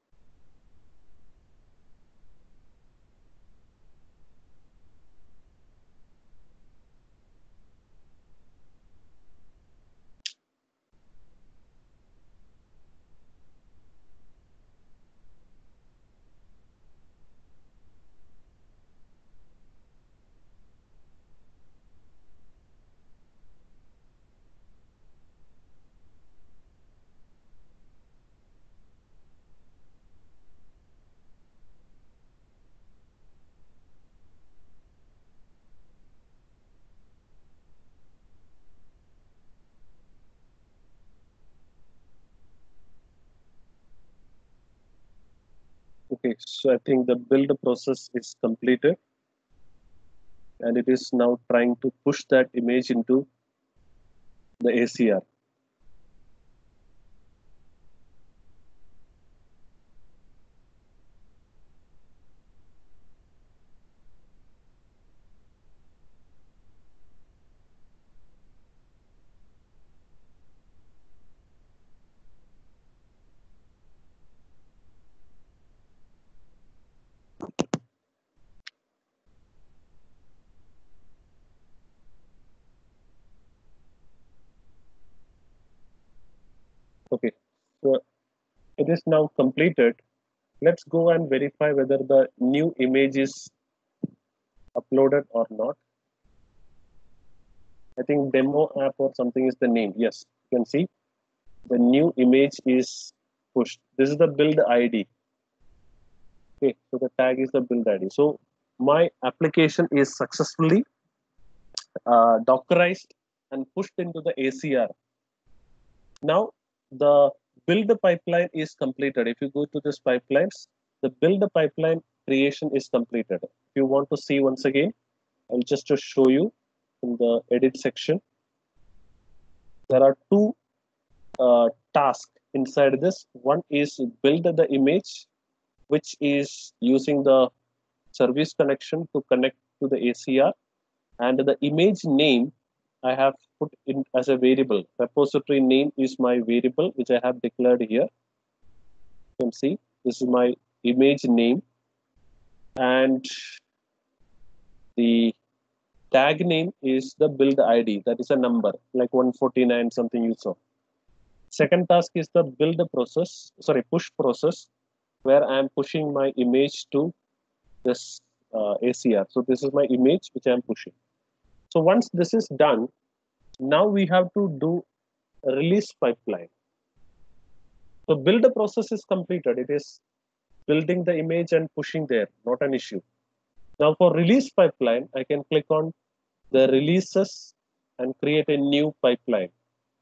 Okay, so I think the build process is completed and it is now trying to push that image into the A C R. Okay, so it is now completed. Let's go and verify whether the new image is uploaded or not. I think demo app or something is the name. Yes, you can see the new image is pushed. This is the build I D. Okay, so the tag is the build I D. So my application is successfully uh, Dockerized and pushed into the A C R. Now the build pipeline is completed. If you go to this pipelines, the build pipeline creation is completed. If you want to see once again, I'll just to show you in the edit section. There are two uh, tasks inside this. One is build the image, which is using the service connection to connect to the A C R, and the image name I have put in as a variable. Repository name is my variable, which I have declared here. You can see this is my image name, and the tag name is the build I D. That is a number like one forty-nine something you saw. Second task is the build process, sorry, push process, where I am pushing my image to this uh, A C R. So this is my image which I am pushing. So once this is done, now we have to do a release pipeline. So build the process is completed. It is building the image and pushing there, not an issue. Now for release pipeline, I can click on the releases and create a new pipeline.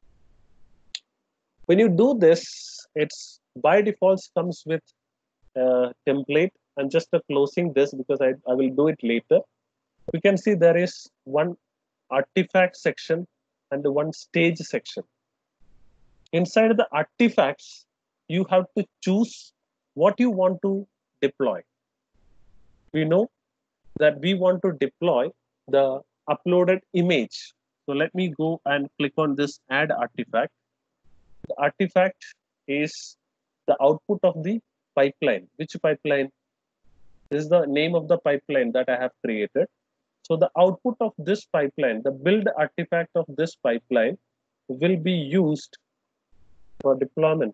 When you do this, it's by default comes with a template. I'm just uh, closing this because I, I will do it later. We can see there is one artifact section and one stage section. Inside the artifacts, you have to choose what you want to deploy. We know that we want to deploy the uploaded image. So let me go and click on this add artifact. The artifact is the output of the pipeline. Which pipeline? This is the name of the pipeline that I have created. So the output of this pipeline, the build artifact of this pipeline will be used for deployment.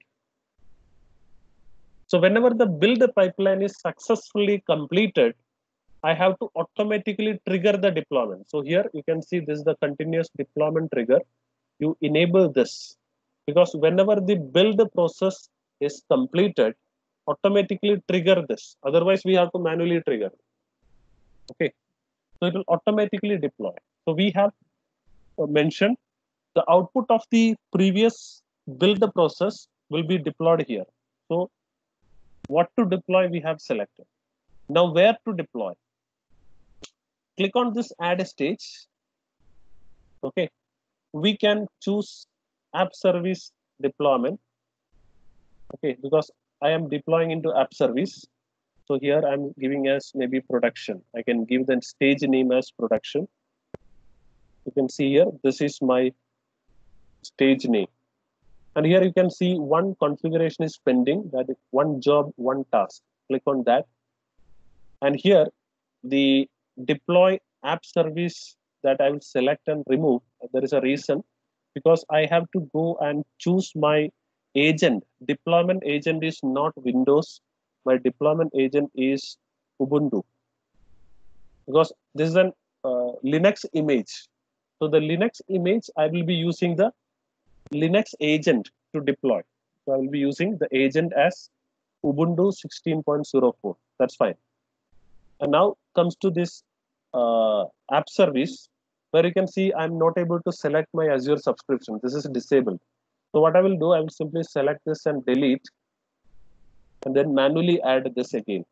So whenever the build pipeline is successfully completed, I have to automatically trigger the deployment. So here you can see this is the continuous deployment trigger. You enable this because whenever the build process is completed, automatically trigger this. Otherwise, we have to manually trigger. Okay, so it will automatically deploy. So we have mentioned the output of the previous build process will be deployed here. So what to deploy we have selected. Now where to deploy? Click on this add stage. Okay, we can choose app service deployment. Okay, because I am deploying into app service. So here I'm giving as maybe production. I can give the stage name as production. You can see here, this is my stage name. And here you can see one configuration is pending, that is one job, one task. Click on that. And here the deploy app service that I will select and remove. There is a reason because I have to go and choose my agent. Deployment agent is not Windows. My deployment agent is Ubuntu because this is an uh, Linux image. So the Linux image, I will be using the Linux agent to deploy. So I will be using the agent as Ubuntu sixteen point oh four. That's fine. And now comes to this uh, app service where you can see I'm not able to select my Azure subscription. This is disabled. So what I will do, I will simply select this and delete and then manually add this again.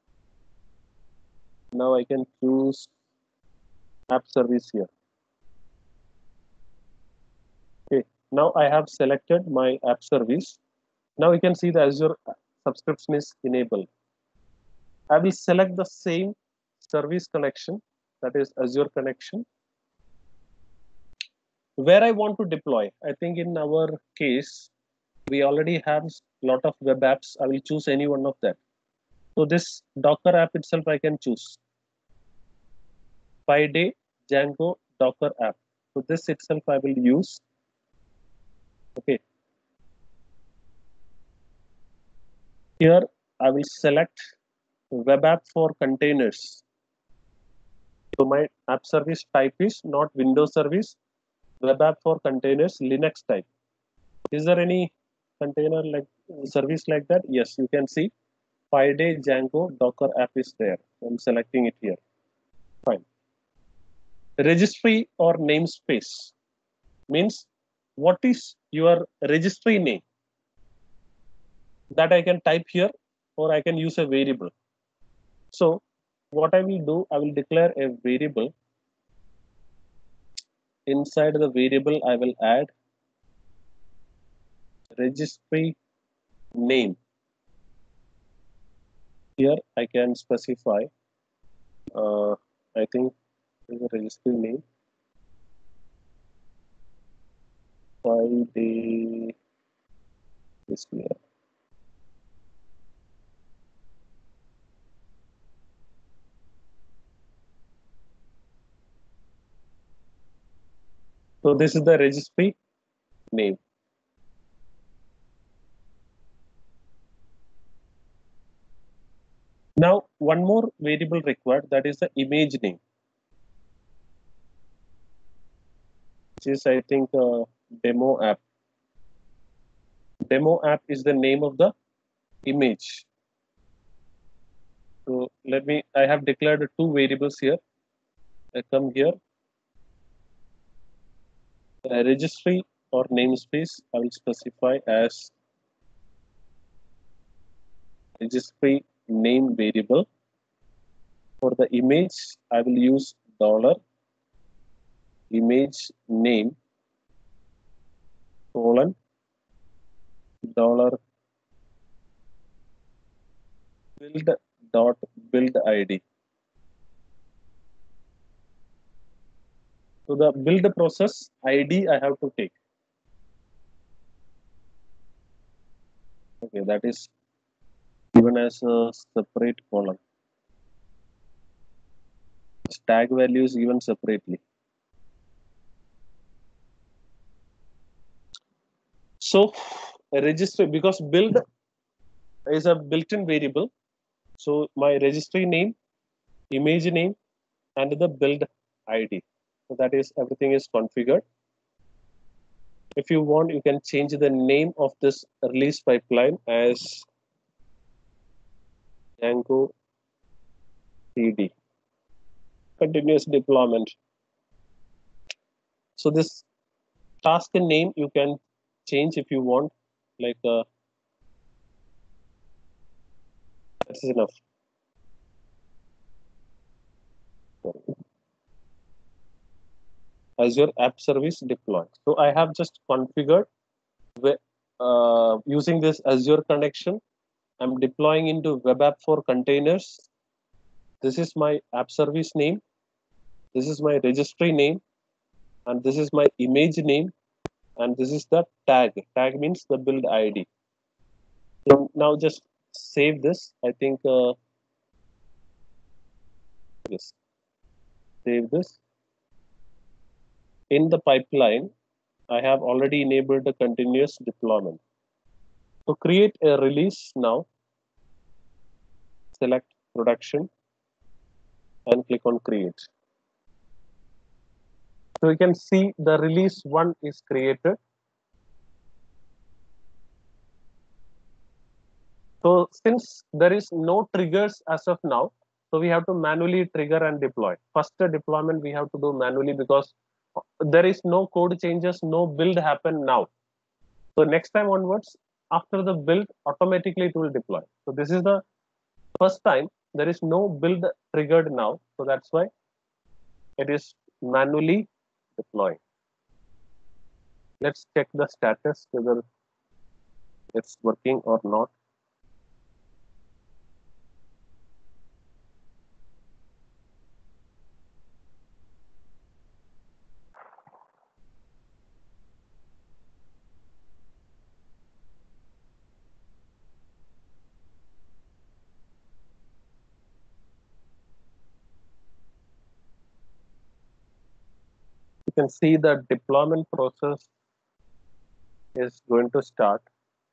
Now I can choose app service here. Okay, now I have selected my app service. Now you can see the Azure subscription is enabled. I will select the same service connection, that is Azure connection. Where I want to deploy, I think in our case, we already have a lot of web apps. I will choose any one of them. So this Docker app itself, I can choose. Pi-day Django Docker app. So this itself I will use. Okay. Here I will select web app for containers. So my app service type is not Windows service, web app for containers, Linux type. Is there any container like service like that? Yes, you can see Pi-day Django Docker app is there. I'm selecting it here. Fine. Registry or namespace means what is your registry name? That I can type here or I can use a variable. So what I will do, I will declare a variable. Inside the variable, I will add registry name. Here I can specify, uh, I think the registry name. Pi-day is here. So this is the registry name. Now one more variable required, that is the image name, which is I think uh, demo app. Demo app is the name of the image. So let me, I have declared two variables here. I come here, a registry or namespace, I will specify as registry name variable. For the image, I will use dollar image name colon dollar build dot build id. So the build process I D I have to take. Okay, that is given as a separate column. Tag value is given separately. So register, because build is a built-in variable. So my registry name, image name, and the build I D. So that is, everything is configured. If you want, you can change the name of this release pipeline as Django C D, continuous deployment. So this task name you can change if you want, like uh, that's enough. Azure App Service deploy. So I have just configured uh, using this Azure connection. I'm deploying into web app for containers. This is my app service name. This is my registry name, and this is my image name, and this is the tag. Tag means the build I D. So now just save this. I think uh, yes, save this. In the pipeline, I have already enabled the continuous deployment. So create a release now. Select production and click on create. So you can see the release one is created. So since there is no triggers as of now, so we have to manually trigger and deploy. First deployment we have to do manually because there is no code changes, no build happen now. So next time onwards, after the build, automatically it will deploy. So this is the first time there is no build triggered now. So that's why it is manually deploying. Let's check the status whether it's working or not. You can see the deployment process is going to start.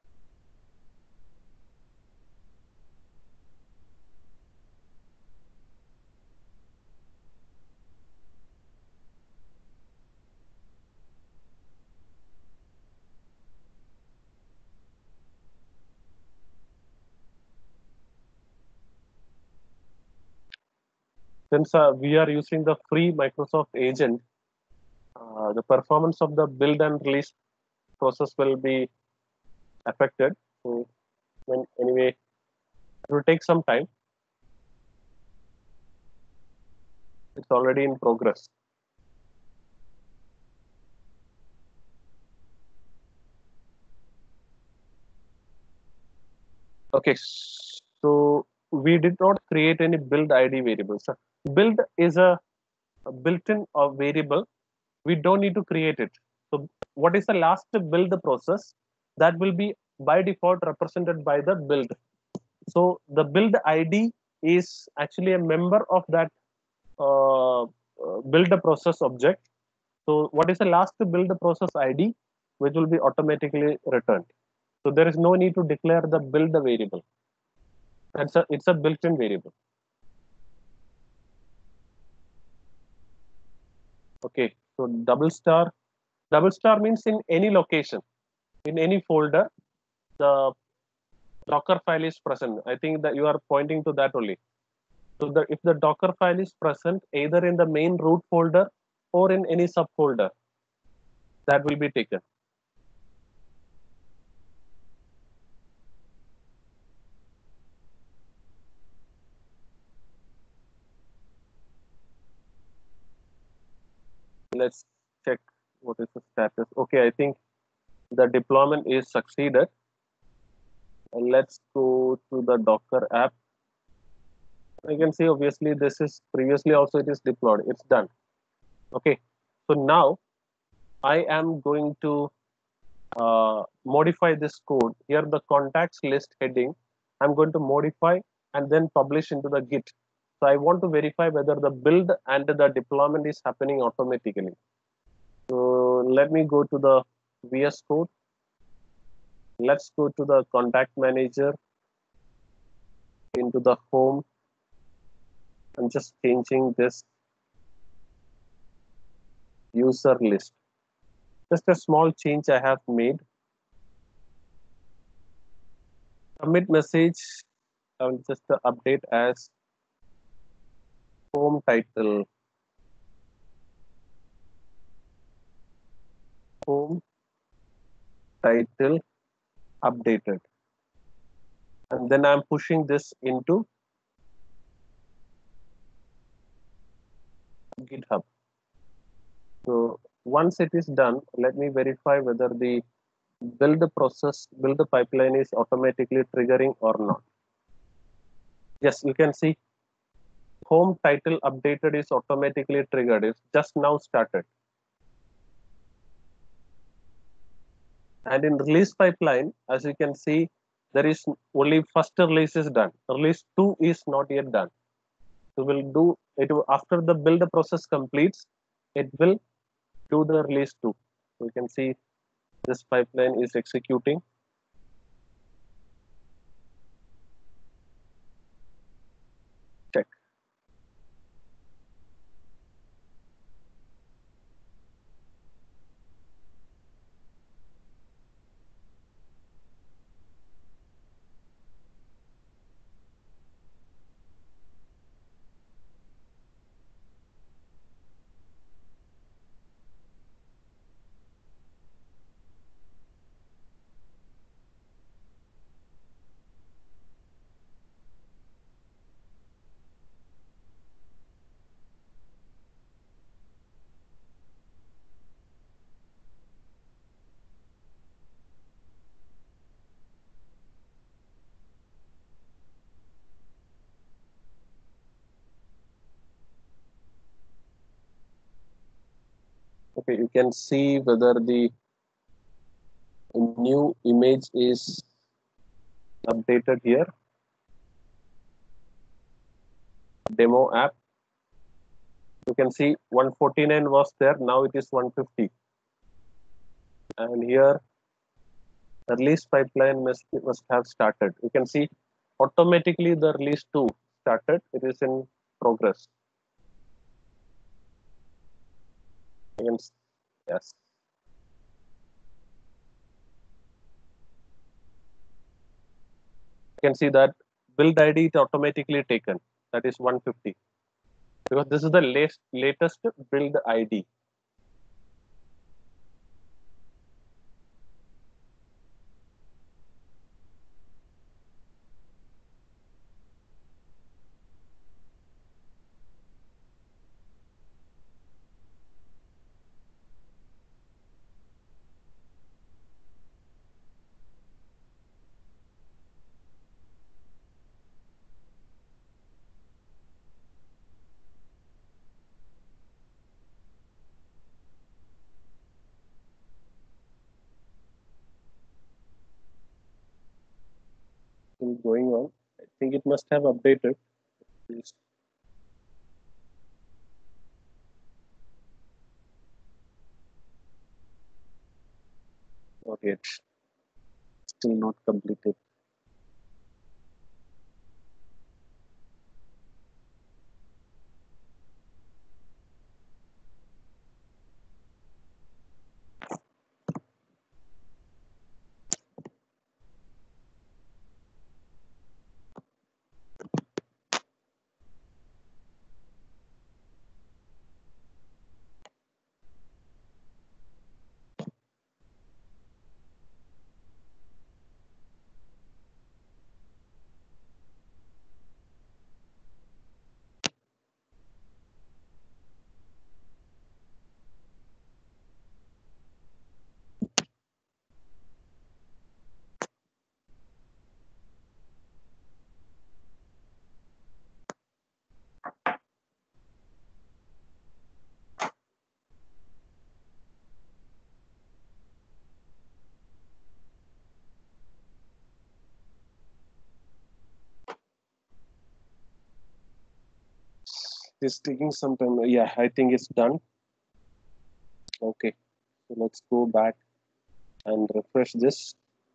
Since uh, we are using the free Microsoft agent, uh, the performance of the build and release process will be affected. So when, anyway, it will take some time. It's already in progress. Okay, so we did not create any build I D variables. So build is a, a built-in uh, variable. We don't need to create it. So what is the last build process? That will be by default represented by the build. So the build I D is actually a member of that uh, uh, build process object. So what is the last build process I D, which will be automatically returned. So there is no need to declare the build variable. That's a, it's a built-in variable. Okay, so double star, double star means in any location, in any folder, the Docker file is present. I think that you are pointing to that only. So the, if the Docker file is present either in the main root folder or in any subfolder, that will be taken. Let's check what is the status. Okay, I think the deployment is succeeded. And let's go to the Docker app. You can see obviously this is previously also it is deployed. It's done. Okay, so now I am going to uh, modify this code. Here the contacts list heading, I'm going to modify and then publish into the Git. So I want to verify whether the build and the deployment is happening automatically. So let me go to the V S Code. Let's go to the contact manager, into the home. I'm just changing this user list. Just a small change I have made. Commit message, I will just uh, update as home title. Home title updated. And then I'm pushing this into GitHub. So once it is done, let me verify whether the build process, build the pipeline is automatically triggering or not. Yes, you can see home title updated is automatically triggered. It's just now started. And in release pipeline, as you can see, there is only first release is done. Release two is not yet done. So we'll do it after the build process completes. It will do the release two. So you can see this pipeline is executing. Check. Okay, you can see whether the new image is updated here. Demo app. You can see one forty-nine was there, now it is one fifty. And here the release pipeline must, must have started. You can see automatically the release two started. It is in progress. Yes. Yes. You can see that build I D is automatically taken. That is one fifty. Because this is the latest, latest build I D. Still going on. I think it must have updated. Please. Not yet. Still not completed. It's taking some time. Yeah, I think it's done. Okay, so let's go back and refresh this.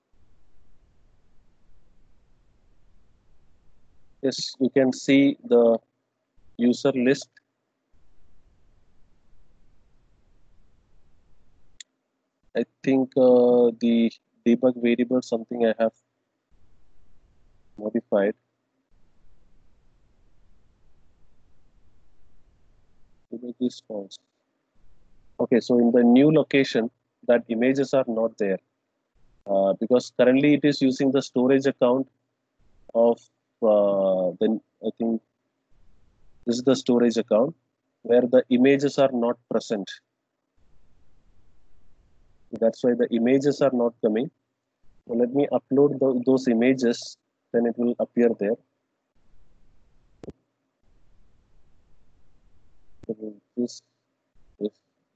Yes, you can see the user list. I think uh, the debug variable something I have modified. Debug is false. Okay, so in the new location, that images are not there uh, because currently it is using the storage account of uh, then I think this is the storage account where the images are not present. That's why the images are not coming. So let me upload the, those images, then it will appear there. So this, this.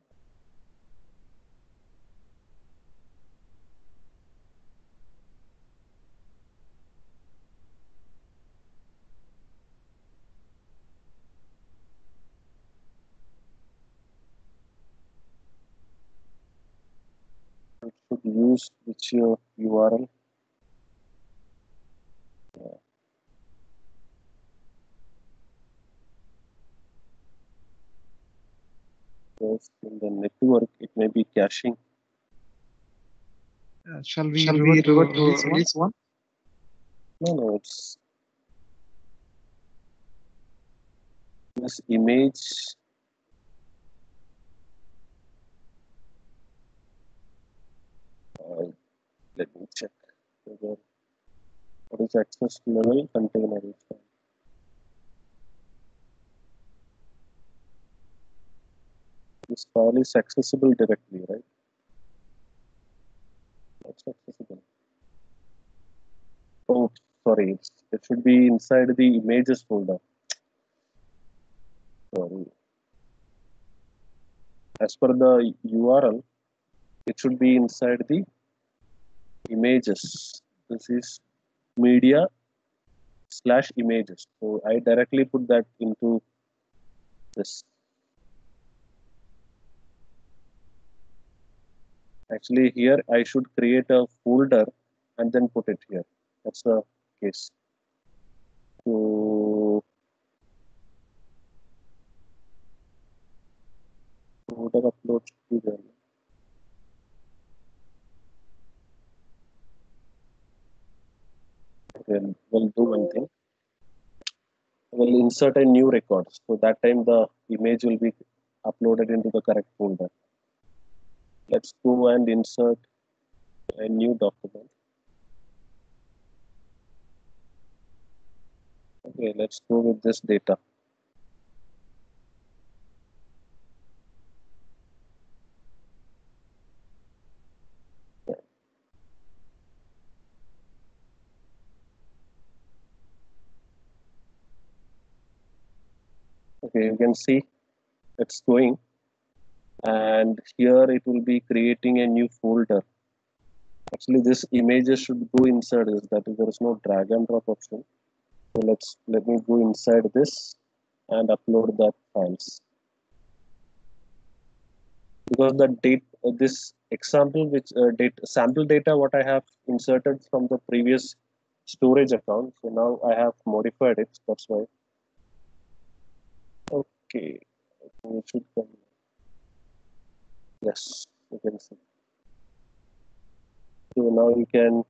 It should use which your U R L. Yes, in the network, it may be caching. Uh, shall we Shall we revert to revert to release one? release one? No, no, it's this image. Uh, let me check whether what is access level container. This file is accessible directly, right? That's accessible. Oh, sorry, it's, it should be inside the images folder. Sorry. As per the U R L, it should be inside the images. This is media slash images. So I directly put that into this. Actually, here I should create a folder and then put it here. That's the case. So folder upload should be there. Okay, we'll do one thing. We'll insert a new record. So that time the image will be uploaded into the correct folder. Let's go and insert a new document. Okay, let's go with this data. Okay, you can see it's going, and here it will be creating a new folder. Actually, this images should go inside this. That is, there is no drag and drop option. So let's let me go inside this and upload that files. Because the date, uh, this example, which uh, date sample data, what I have inserted from the previous storage account. So now I have modified it. That's why. Okay, it should come. Yes, you can see. So now you can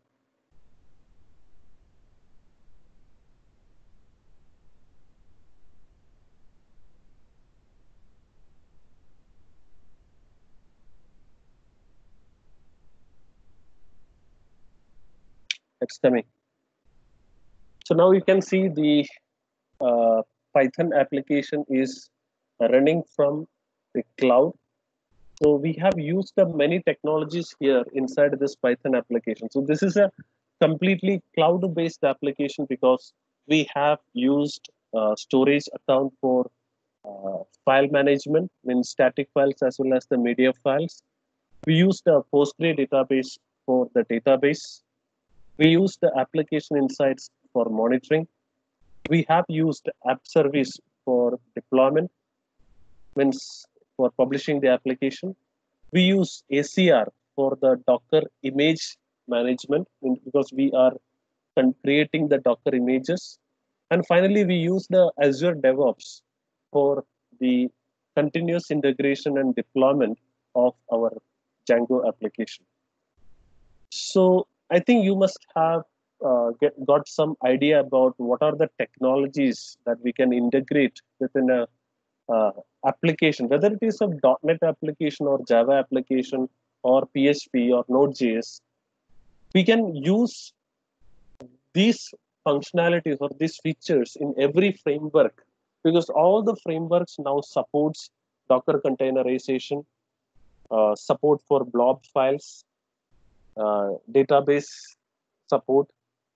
it's coming. So now you can see the uh, Python application is running from the cloud. So we have used the many technologies here inside this Python application. So this is a completely cloud-based application because we have used uh, storage account for uh, file management, means static files as well as the media files. We used a Postgre database for the database. We used the application insights for monitoring. We have used app service for deployment, means for publishing the application. We use A C R for the Docker image management, because we are creating the Docker images. And finally, we use the Azure DevOps for the continuous integration and deployment of our Django application. So I think you must have uh, get, got some idea about what are the technologies that we can integrate within a uh, application, whether it is a .NET application or Java application or P H P or Node.js. We can use these functionalities or these features in every framework, because all the frameworks now supports Docker containerization, uh, support for blob files, uh, database support.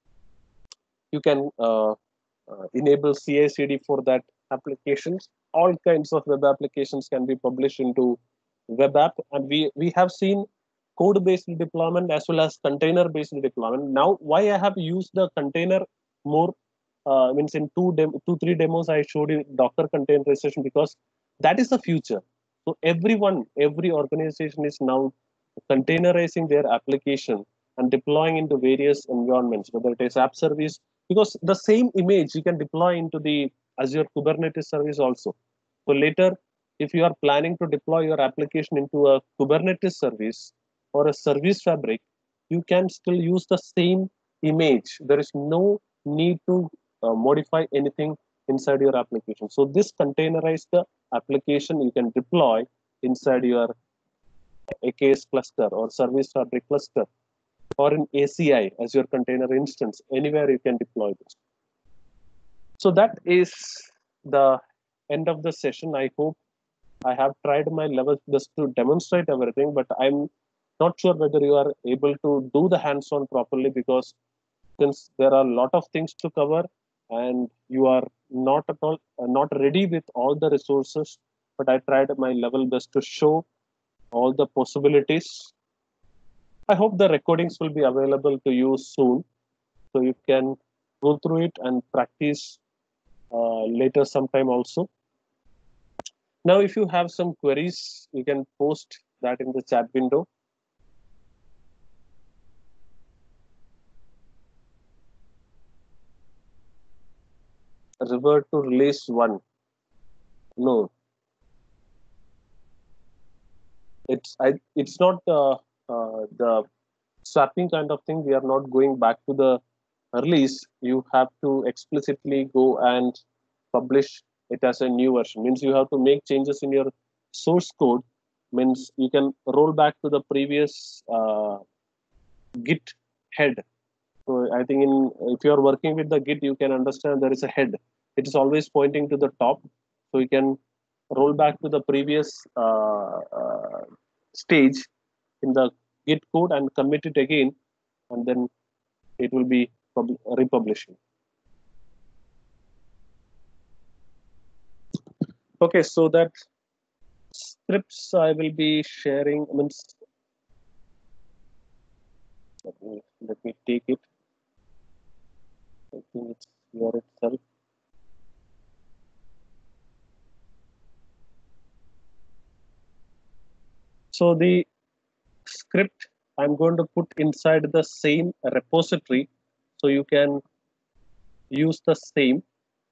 You can uh, uh, enable C I C D for that applications. All kinds of web applications can be published into web app, and we we have seen code-based deployment as well as container-based deployment. Now, why I have used the container more, uh, means in two, dem- two, three demos I showed you Docker containerization, because that is the future. So everyone, every organization is now containerizing their application and deploying into various environments, whether it is app service, because the same image you can deploy into the Azure Kubernetes service also. So later, if you are planning to deploy your application into a Kubernetes service or a service fabric, you can still use the same image. There is no need to uh, modify anything inside your application. So this containerized application you can deploy inside your A K S cluster or service fabric cluster, or in A C I as your container instance. Anywhere you can deploy this. So that is the end of the session. I hope I have tried my level best to demonstrate everything, but I'm not sure whether you are able to do the hands-on properly, because since there are a lot of things to cover and you are not at all uh, not ready with all the resources, but I tried my level best to show all the possibilities. I hope the recordings will be available to you soon, so you can go through it and practice uh, later sometime also. Now, if you have some queries, you can post that in the chat window. Revert to release one. No, it's I. It's not uh, uh, the swapping kind of thing. We are not going back to the release. You have to explicitly go and publish it as a new version. Means you have to make changes in your source code. Means you can roll back to the previous uh, Git head. So I think in if you are working with the Git, you can understand there is a head. It is always pointing to the top. So you can roll back to the previous uh, uh, stage in the Git code and commit it again, and then it will be pub- republishing. Okay, so that scripts I will be sharing. I mean, let me let me take it. I think it's here itself. So the script I'm going to put inside the same repository, so you can use the same.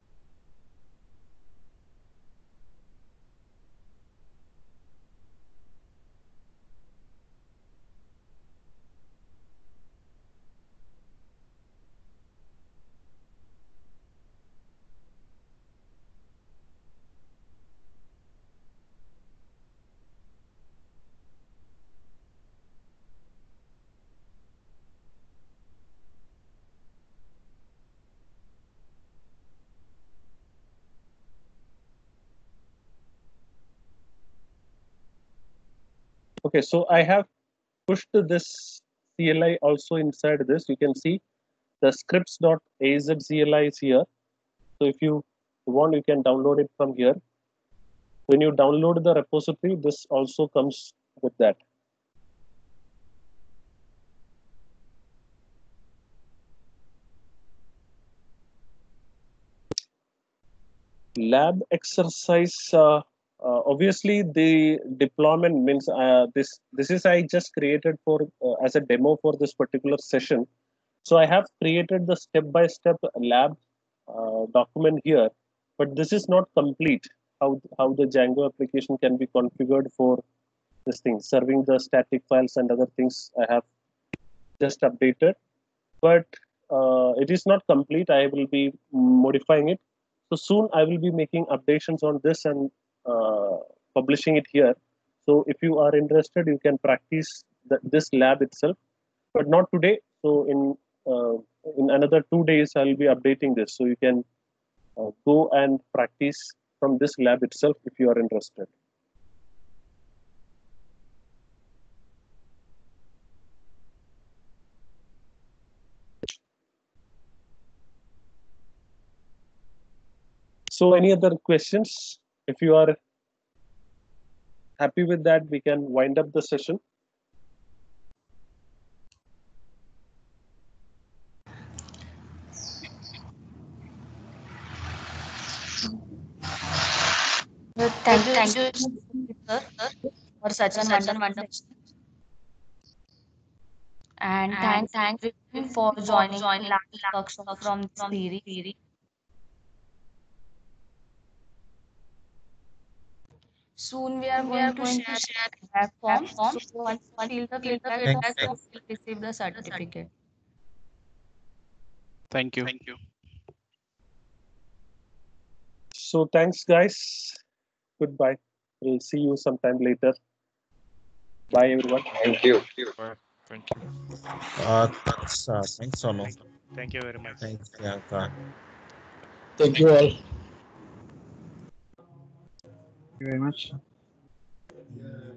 Okay, so I have pushed this C L I also inside this. You can see the scripts.azcli is here. So if you want, you can download it from here. When you download the repository, this also comes with that. Lab exercise. Uh, uh, obviously, the deployment means uh, this. This is I just created for uh, as a demo for this particular session. So I have created the step-by-step lab uh, document here, but this is not complete. How how the Django application can be configured for this thing, serving the static files and other things. I have just updated, but uh, it is not complete. I will be modifying it. So soon I will be making updations on this and uh, publishing it here. So if you are interested, you can practice the, this lab itself, but not today. So in uh, in another two days, I will be updating this. So you can uh, go and practice from this lab itself if you are interested. So any other questions? If you are happy with that, we can wind up the session. Thank you, thank you, sir, for such a wonderful session. And thanks, thanks for joining last workshop from this series. Soon we are going to share feedback forms. So once you fill the feedback form, you will receive the certificate. Thank you. Thank you. So thanks, guys. Goodbye. We'll see you sometime later. Bye, everyone. Thank you. Bye. Thank you. Uh, thanks, uh, thanks, Sonu. Thank you very much. Thanks, Priyanka. Thank you all. Thank you very much. Yeah.